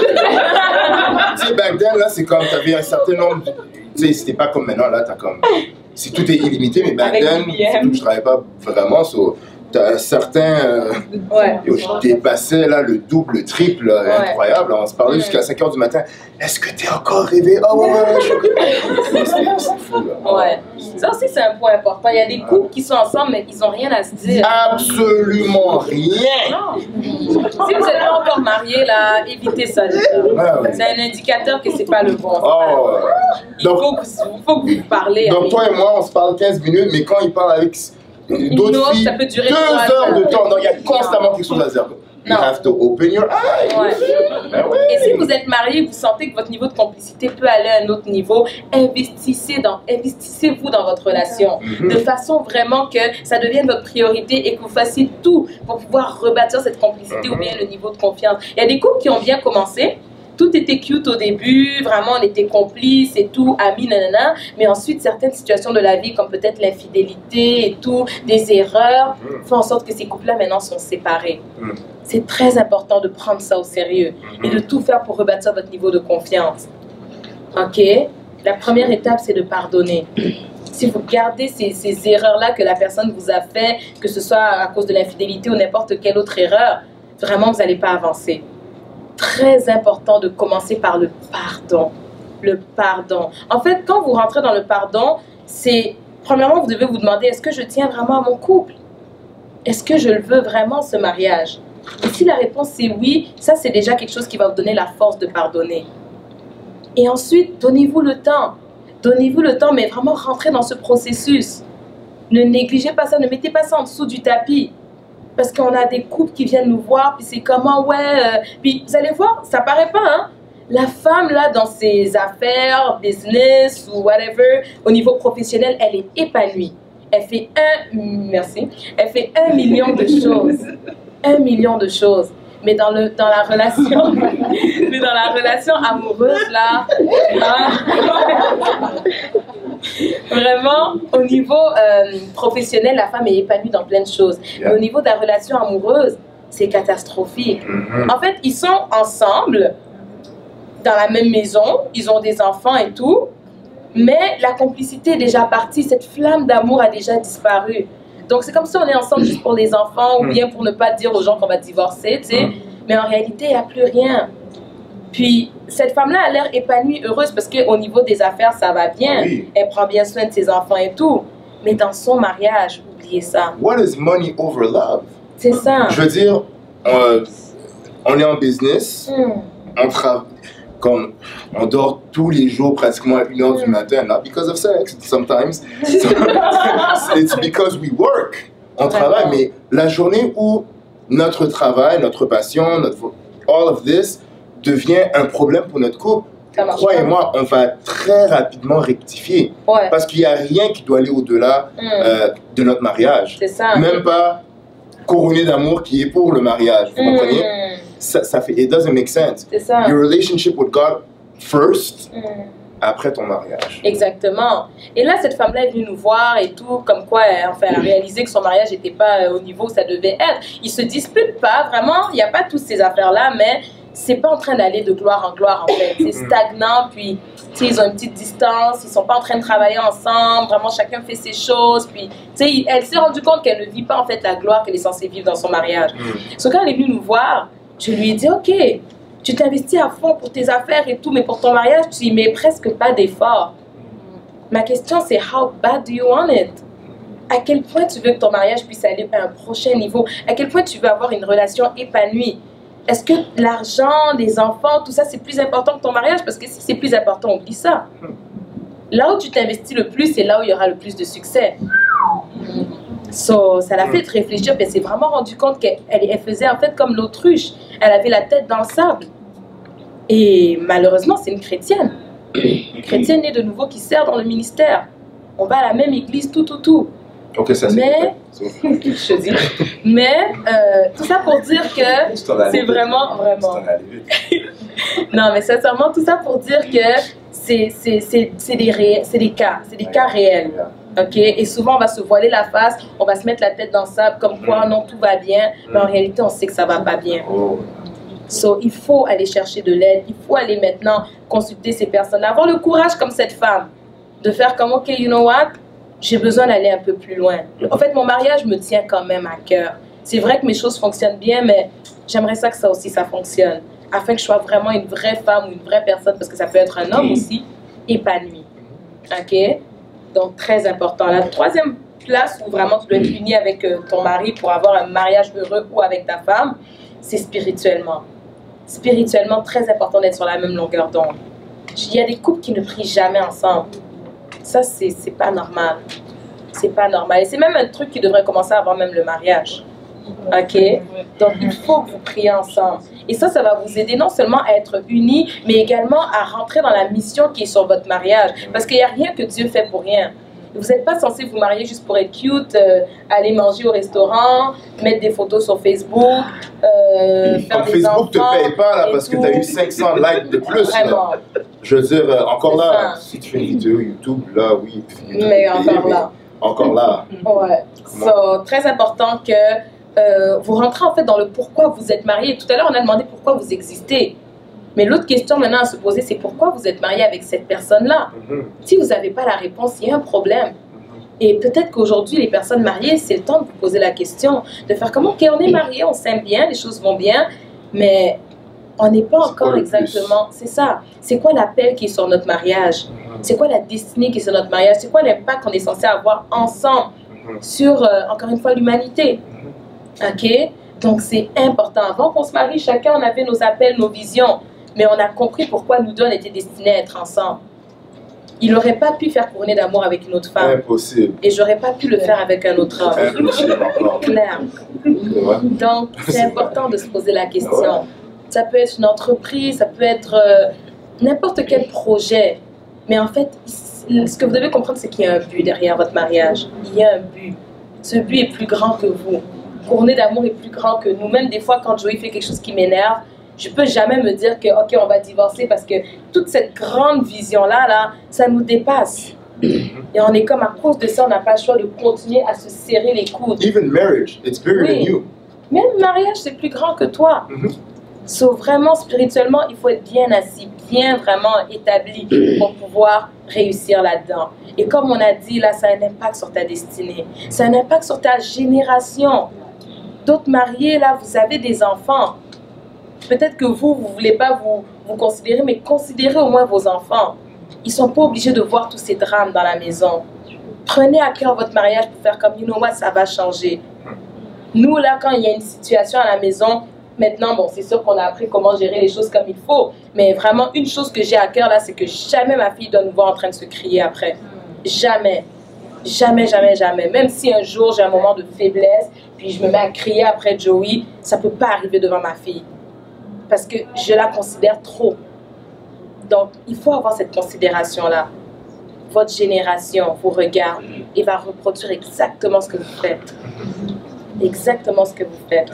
sais, back then, là, c'est comme, tu avais un certain nombre de... Tu sais, c'était pas comme maintenant, là, t'as comme... Si tout est illimité, mais back then, surtout que je travaillais pas vraiment, so, t'as certains... Euh, ouais. Yo, je dépassais là le double, le triple, ouais. Incroyable. On se parlait mmh. jusqu'à cinq heures du matin. Est-ce que t'es encore rêvé? Oh ouais, ouais, c'est fou là. Ouais. Ça aussi, c'est un point important. Il y a des couples qui sont ensemble, mais ils n'ont rien à se dire. Absolument rien. Non. Si vous n'êtes pas encore marié, là, évitez ça déjà. Ouais, ouais. C'est un indicateur que c'est pas le bon. Oh, ouais. Il donc, faut, que, faut que vous parlez. Donc, toi et moi, on se parle quinze minutes, mais quand il parle avec d'autres filles, ça peut durer deux heures de temps. Donc, il y a constamment quelque chose à dire. You non. have to open your eyes. Ouais. Ben ouais. Et si vous êtes marié, vous sentez que votre niveau de complicité peut aller à un autre niveau, investissez dans, investissez-vous dans votre relation mm-hmm. de façon vraiment que ça devienne votre priorité et que vous fassiez tout pour pouvoir rebâtir cette complicité mm-hmm. ou bien le niveau de confiance. Il y a des couples qui ont bien commencé. Tout était cute au début, vraiment on était complices et tout, amis, nanana. Mais ensuite, certaines situations de la vie, comme peut-être l'infidélité et tout, des erreurs, mmh. font en sorte que ces couples-là maintenant sont séparés. Mmh. C'est très important de prendre ça au sérieux mmh. et de tout faire pour rebâtir votre niveau de confiance. Ok? La première étape, c'est de pardonner. Si vous gardez ces, ces erreurs-là que la personne vous a fait, que ce soit à cause de l'infidélité ou n'importe quelle autre erreur, vraiment, vous n'allez pas avancer. Très important de commencer par le pardon. Le pardon. En fait, quand vous rentrez dans le pardon, c'est, premièrement, vous devez vous demander, est-ce que je tiens vraiment à mon couple? Est-ce que je le veux vraiment, ce mariage? Et si la réponse est oui, ça c'est déjà quelque chose qui va vous donner la force de pardonner. Et ensuite, donnez-vous le temps. Donnez-vous le temps, mais vraiment rentrez dans ce processus. Ne négligez pas ça, ne mettez pas ça en dessous du tapis. Parce qu'on a des couples qui viennent nous voir, puis c'est comment, ouais, euh, puis vous allez voir, ça paraît pas, hein. La femme, là, dans ses affaires, business ou whatever, au niveau professionnel, elle est épanouie. Elle fait un, merci, elle fait un million de choses. Un million de choses. Mais dans, le, dans la relation, mais dans la relation amoureuse, là, hein, vraiment, au niveau euh, professionnel, la femme est épanouie dans plein de choses. Yeah. Mais au niveau de la relation amoureuse, c'est catastrophique. Mm-hmm. En fait, ils sont ensemble, dans la même maison, ils ont des enfants et tout, mais la complicité est déjà partie, cette flamme d'amour a déjà disparu. Donc, c'est comme si on est ensemble juste pour les enfants ou bien pour ne pas dire aux gens qu'on va divorcer, tu sais. Mais en réalité, il n'y a plus rien. Puis, cette femme-là a l'air épanouie, heureuse, parce qu'au niveau des affaires, ça va bien. Oui. Elle prend bien soin de ses enfants et tout. Mais dans son mariage, oubliez ça. What is money over love? C'est ça. Je veux dire, on, on est en business, mm. on travaille. Comme on dort tous les jours pratiquement à une heure du matin, not because of sex, sometimes. So, it's because we work. On travaille, mais la journée où notre travail, notre passion, notre, all of this devient un problème pour notre couple, croyez-moi, on va très rapidement rectifier. Ouais. Parce qu'il n'y a rien qui doit aller au-delà mm. euh, de notre mariage. C'est ça. Même pas couronné d'amour qui est pour le mariage, vous mm. comprenez? Ça, ça fait, it doesn't make sense. C'est ça. Your relationship with God first, mm. après ton mariage. Exactement. Et là, cette femme-là est venue nous voir et tout, comme quoi, enfin, elle a réalisé que son mariage n'était pas au niveau où ça devait être. Ils se disputent pas, vraiment, il n'y a pas toutes ces affaires-là, mais c'est pas en train d'aller de gloire en gloire, en fait. C'est stagnant, puis, tu sais, ils ont une petite distance, ils sont pas en train de travailler ensemble, vraiment, chacun fait ses choses, puis, tu sais, elle s'est rendue compte qu'elle ne vit pas, en fait, la gloire qu'elle est censée vivre dans son mariage. Mm. So, quand elle est venue nous voir, je lui ai dit, ok, tu t'investis à fond pour tes affaires et tout, mais pour ton mariage, tu y mets presque pas d'effort. Ma question, c'est, how bad do you want it? À quel point tu veux que ton mariage puisse aller à un prochain niveau? À quel point tu veux avoir une relation épanouie? Est-ce que l'argent, les enfants, tout ça, c'est plus important que ton mariage? Parce que si c'est plus important, oublie ça. Là où tu t'investis le plus, c'est là où il y aura le plus de succès. So, ça l'a fait réfléchir, mais elle s'est vraiment rendu compte qu'elle elle faisait en fait comme l'autruche. Elle avait la tête dans le sable. Et malheureusement, c'est une chrétienne. Une chrétienne née de nouveau qui sert dans le ministère. On va à la même église, tout, tout, tout. Ok, ça c'est Mais, je dis, mais euh, tout ça pour dire que c'est vraiment, vraiment. Non, mais sincèrement, tout ça pour dire que c'est des, ré... des cas, c'est des cas réels. Ok, et souvent on va se voiler la face, on va se mettre la tête dans le sable comme quoi non, tout va bien, mais en réalité on sait que ça va pas bien. So, il faut aller chercher de l'aide, il faut aller maintenant consulter ces personnes, avoir le courage comme cette femme, de faire comme ok, you know what, j'ai besoin d'aller un peu plus loin. En fait, mon mariage me tient quand même à cœur. C'est vrai que mes choses fonctionnent bien, mais j'aimerais ça que ça aussi ça fonctionne, afin que je sois vraiment une vraie femme ou une vraie personne, parce que ça peut être un homme aussi, épanoui. Ok? Donc, très important. La troisième place où vraiment tu dois être uni avec euh, ton mari pour avoir un mariage heureux ou avec ta femme, c'est spirituellement. Spirituellement, très important d'être sur la même longueur d'onde. Il y a des couples qui ne prient jamais ensemble. Ça, c'est pas normal. C'est pas normal. Et c'est même un truc qui devrait commencer avant même le mariage. Ok? Donc, il faut que vous priez ensemble. Et ça, ça va vous aider non seulement à être unis, mais également à rentrer dans la mission qui est sur votre mariage. Parce qu'il n'y a rien que Dieu fait pour rien. Vous n'êtes pas censé vous marier juste pour être cute, euh, aller manger au restaurant, mettre des photos sur Facebook, euh, faire des Facebook enfants. Facebook te paye pas là, parce tout. que tu as eu cinq cents likes de plus. Vraiment. Là. Je veux dire, euh, encore là, ça. Si tu fais une vidéo YouTube, là, oui. YouTube mais encore payé, là. Mais encore là. Ouais. So, très important que euh, vous rentrez en fait dans le pourquoi vous êtes mariés. Tout à l'heure, on a demandé pourquoi vous existez. Mais l'autre question maintenant à se poser, c'est pourquoi vous êtes marié avec cette personne-là? Mm-hmm. Si vous n'avez pas la réponse, il y a un problème. Et peut-être qu'aujourd'hui, les personnes mariées, c'est le temps de vous poser la question, de faire comme, ok, on est mariés, on s'aime bien, les choses vont bien, mais on n'est pas encore exactement... C'est ça. C'est quoi l'appel qui est sur notre mariage? C'est quoi la destinée qui est sur notre mariage? C'est quoi l'impact qu'on est censé avoir ensemble sur, euh, encore une fois, l'humanité? Ok? Donc, c'est important. Avant qu'on se marie, chacun, on avait nos appels, nos visions. Mais on a compris pourquoi nous deux, on était destinés à être ensemble. Il n'aurait pas pu faire couronner d'amour avec une autre femme. Impossible. Et j'aurais pas pu le faire avec un autre homme. Impossible. Clair. Donc, c'est important de se poser la question. Ça peut être une entreprise, ça peut être euh, n'importe quel projet. Mais en fait, ce que vous devez comprendre, c'est qu'il y a un but derrière votre mariage. Il y a un but. Ce but est plus grand que vous. Couronner d'amour est plus grand que nous. Même des fois, quand Joey fait quelque chose qui m'énerve, je peux jamais me dire que, ok, on va divorcer parce que toute cette grande vision-là, là, ça nous dépasse. Et on est comme, à cause de ça, on n'a pas le choix de continuer à se serrer les coudes. Even marriage, it's bigger oui. than you. Même mariage, c'est plus grand que toi. Mm-hmm. So, vraiment, spirituellement, il faut être bien assis, bien vraiment établi pour pouvoir réussir là-dedans. Et comme on a dit, là, ça a un impact sur ta destinée. Ça a un impact sur ta génération. D'autres mariés, là, vous avez des enfants. Peut-être que vous, vous ne voulez pas vous, vous considérer, mais considérez au moins vos enfants. Ils ne sont pas obligés de voir tous ces drames dans la maison. Prenez à cœur votre mariage pour faire comme, you know what, ça va changer. Nous, là, quand il y a une situation à la maison, maintenant, bon, c'est sûr qu'on a appris comment gérer les choses comme il faut, mais vraiment, une chose que j'ai à cœur, là, c'est que jamais ma fille doit nous voir en train de se crier après. Jamais. Jamais, jamais, jamais. Même si un jour, j'ai un moment de faiblesse, puis je me mets à crier après Joey, ça ne peut pas arriver devant ma fille. Parce que je la considère trop. Donc, il faut avoir cette considération-là. Votre génération vous regarde et va reproduire exactement ce que vous faites. Exactement ce que vous faites.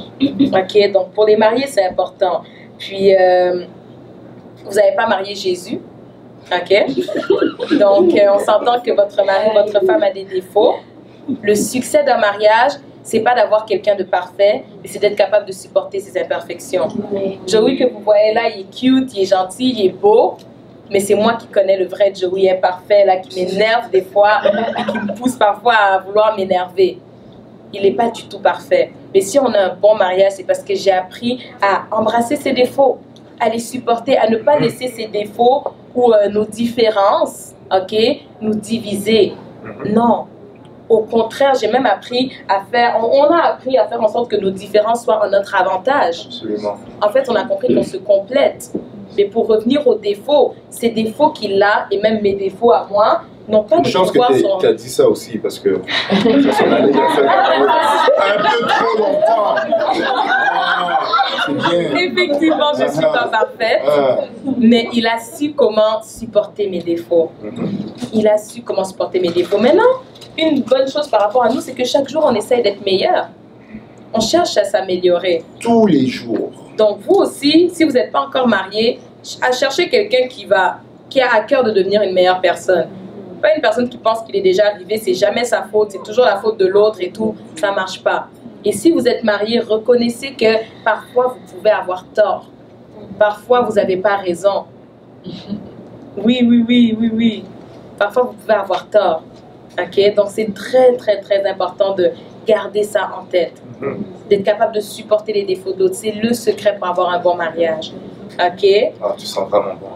Ok, donc pour les mariés, c'est important. Puis, euh, vous n'avez pas marié Jésus. Ok? Donc, euh, on s'entend que votre mari, votre femme a des défauts. Le succès d'un mariage, c'est pas d'avoir quelqu'un de parfait, mais c'est d'être capable de supporter ses imperfections. Joey que vous voyez là, il est cute, il est gentil, il est beau, mais c'est moi qui connais le vrai Joey imparfait, là, qui m'énerve des fois et qui me pousse parfois à vouloir m'énerver. Il n'est pas du tout parfait. Mais si on a un bon mariage, c'est parce que j'ai appris à embrasser ses défauts, à les supporter, à ne pas laisser ses défauts ou euh, nos différences, ok, nous diviser. Non. Au contraire, j'ai même appris à faire, on, on a appris à faire en sorte que nos différences soient en notre avantage. Absolument. En fait, on a compris qu'on se complète. Mais pour revenir aux défauts, ces défauts qu'il a, et même mes défauts à moi, n'ont pas de chance pouvoir que sur... tu as dit ça aussi, parce que ça s'en allait bien fait un peu trop longtemps. Ah, c'est bien. Effectivement, je ne suis pas parfaite, Ah. mais il a su comment supporter mes défauts. Il a su comment supporter mes défauts. Maintenant, une bonne chose par rapport à nous, c'est que chaque jour, on essaye d'être meilleur. On cherche à s'améliorer. Tous les jours. Donc, vous aussi, si vous n'êtes pas encore marié, à chercher quelqu'un qui va, qui a à cœur de devenir une meilleure personne. Pas une personne qui pense qu'il est déjà arrivé, c'est jamais sa faute, c'est toujours la faute de l'autre et tout. Ça ne marche pas. Et si vous êtes marié, reconnaissez que parfois, vous pouvez avoir tort. Parfois, vous n'avez pas raison. Oui, oui, oui, oui, oui. Parfois, vous pouvez avoir tort. OK? Donc, c'est très, très, très important de garder ça en tête. D'être capable de supporter les défauts de l'autre. C'est le secret pour avoir un bon mariage. OK? Ah, tu sens vraiment bon.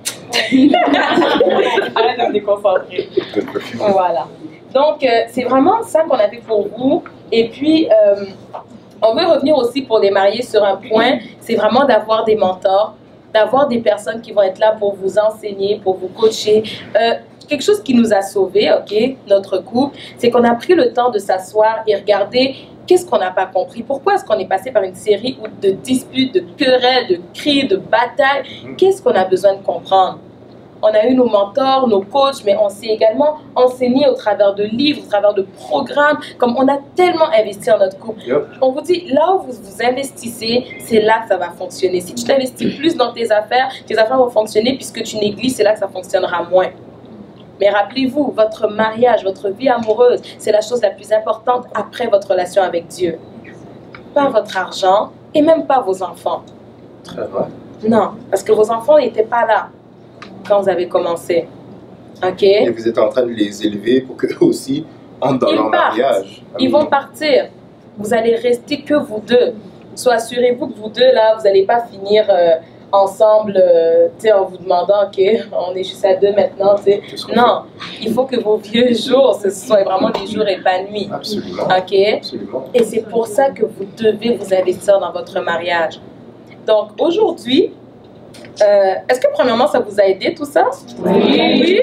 Arrête de me déconcentrer. Voilà. Donc, euh, c'est vraiment ça qu'on avait pour vous. Et puis, euh, on veut revenir aussi pour les mariés sur un point. C'est vraiment d'avoir des mentors, d'avoir des personnes qui vont être là pour vous enseigner, pour vous coacher. Euh, quelque chose qui nous a sauvés, OK, notre couple, c'est qu'on a pris le temps de s'asseoir et regarder qu'est-ce qu'on n'a pas compris. Pourquoi est-ce qu'on est passé par une série de disputes, de querelles, de cris, de batailles? Qu'est-ce qu'on a besoin de comprendre? On a eu nos mentors, nos coachs, mais on s'est également enseigné au travers de livres, au travers de programmes, comme on a tellement investi en notre couple. Yep. On vous dit, là où vous vous investissez, c'est là que ça va fonctionner. Si tu t'investis plus dans tes affaires, tes affaires vont fonctionner, puisque tu négliges, c'est là que ça fonctionnera moins. Mais rappelez-vous, votre mariage, votre vie amoureuse, c'est la chose la plus importante après votre relation avec Dieu. Pas votre argent et même pas vos enfants. Très vrai. Non, parce que vos enfants n'étaient pas là quand vous avez commencé. OK? Et vous êtes en train de les élever pour qu'eux aussi entrent dans Ils leur partent. mariage. Ils vont partir. Vous allez rester que vous deux. Soit assurez-vous que vous deux, là, vous n'allez pas finir euh, ensemble, euh, tu sais, en vous demandant, OK, on est juste à deux maintenant, tu sais. Non, il faut que vos vieux jours, ce soient vraiment des jours épanouis. Absolument. OK? Absolument. Et c'est pour ça que vous devez vous investir dans votre mariage. Donc, aujourd'hui, euh, est-ce que premièrement, ça vous a aidé tout ça? Oui. Oui?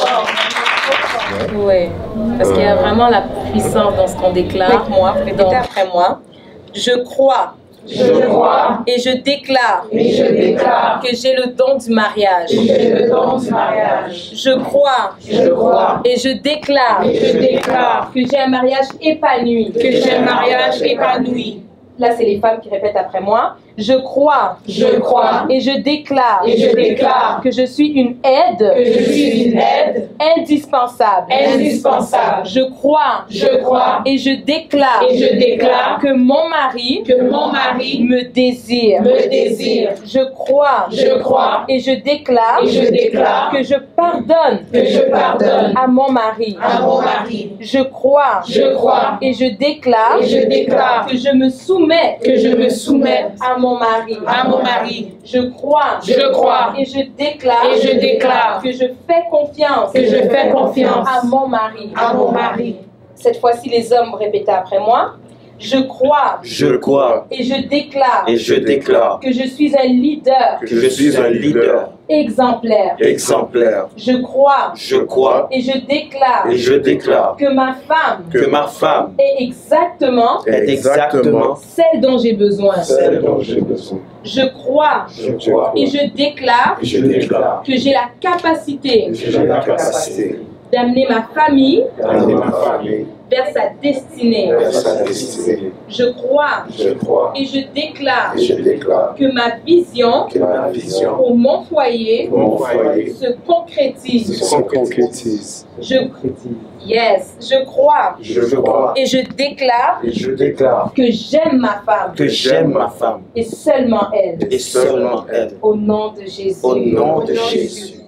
Oui. Parce qu'il y a vraiment la puissance dans ce qu'on déclare. Moi, répétez après moi. Je crois. Je crois Et je déclare. et je déclare Que j'ai le don du mariage. que j'ai le don du mariage. Je crois. Je crois Et je déclare. et je déclare Que j'ai un mariage épanoui. que j'ai un mariage épanoui. Là, c'est les femmes qui répètent après moi. Je crois. Je crois Et je déclare. et je déclare Que je suis une aide. que je suis une aide Indispensable. indispensable. Je crois. Je crois Et je déclare. et je déclare Que mon mari que mon mari me désire. me désire. Je crois. Je crois Et je déclare. et je déclare Que je pardonne. que je pardonne À mon mari. à mon mari. Je crois. Je crois Et je déclare. et je déclare Que je me soumets. que je me soumets À mon mari. à mon mari. Je crois. Je crois Et je déclare. et je déclare Que je fais confiance. que je fais confiance À mon mari. à mon mari. Cette fois-ci, les hommes, répétez après moi. Je crois. Je crois Et je déclare. et je déclare Que je suis un leader que je suis un leader exemplaire. exemplaire. Je crois. Je crois Et je déclare. et je déclare Que ma femme que ma femme est exactement est exactement celle dont j'ai besoin. celle dont j'ai besoin. Je crois. Je crois Et je déclare et je déclare que j'ai la capacité que j'ai la capacité d'amener ma famille d'amener ma famille vers sa destinée. vers sa destinée. Je crois Je crois et je déclare et je déclare que ma vision que ma vision pour mon foyer pour mon foyer se concrétise. se concrétise. Je, yes, je crois Je crois et je déclare et je déclare que j'aime ma femme que j'aime ma femme et seulement elle. et seulement elle. Au nom de Jésus. Au nom de Jésus.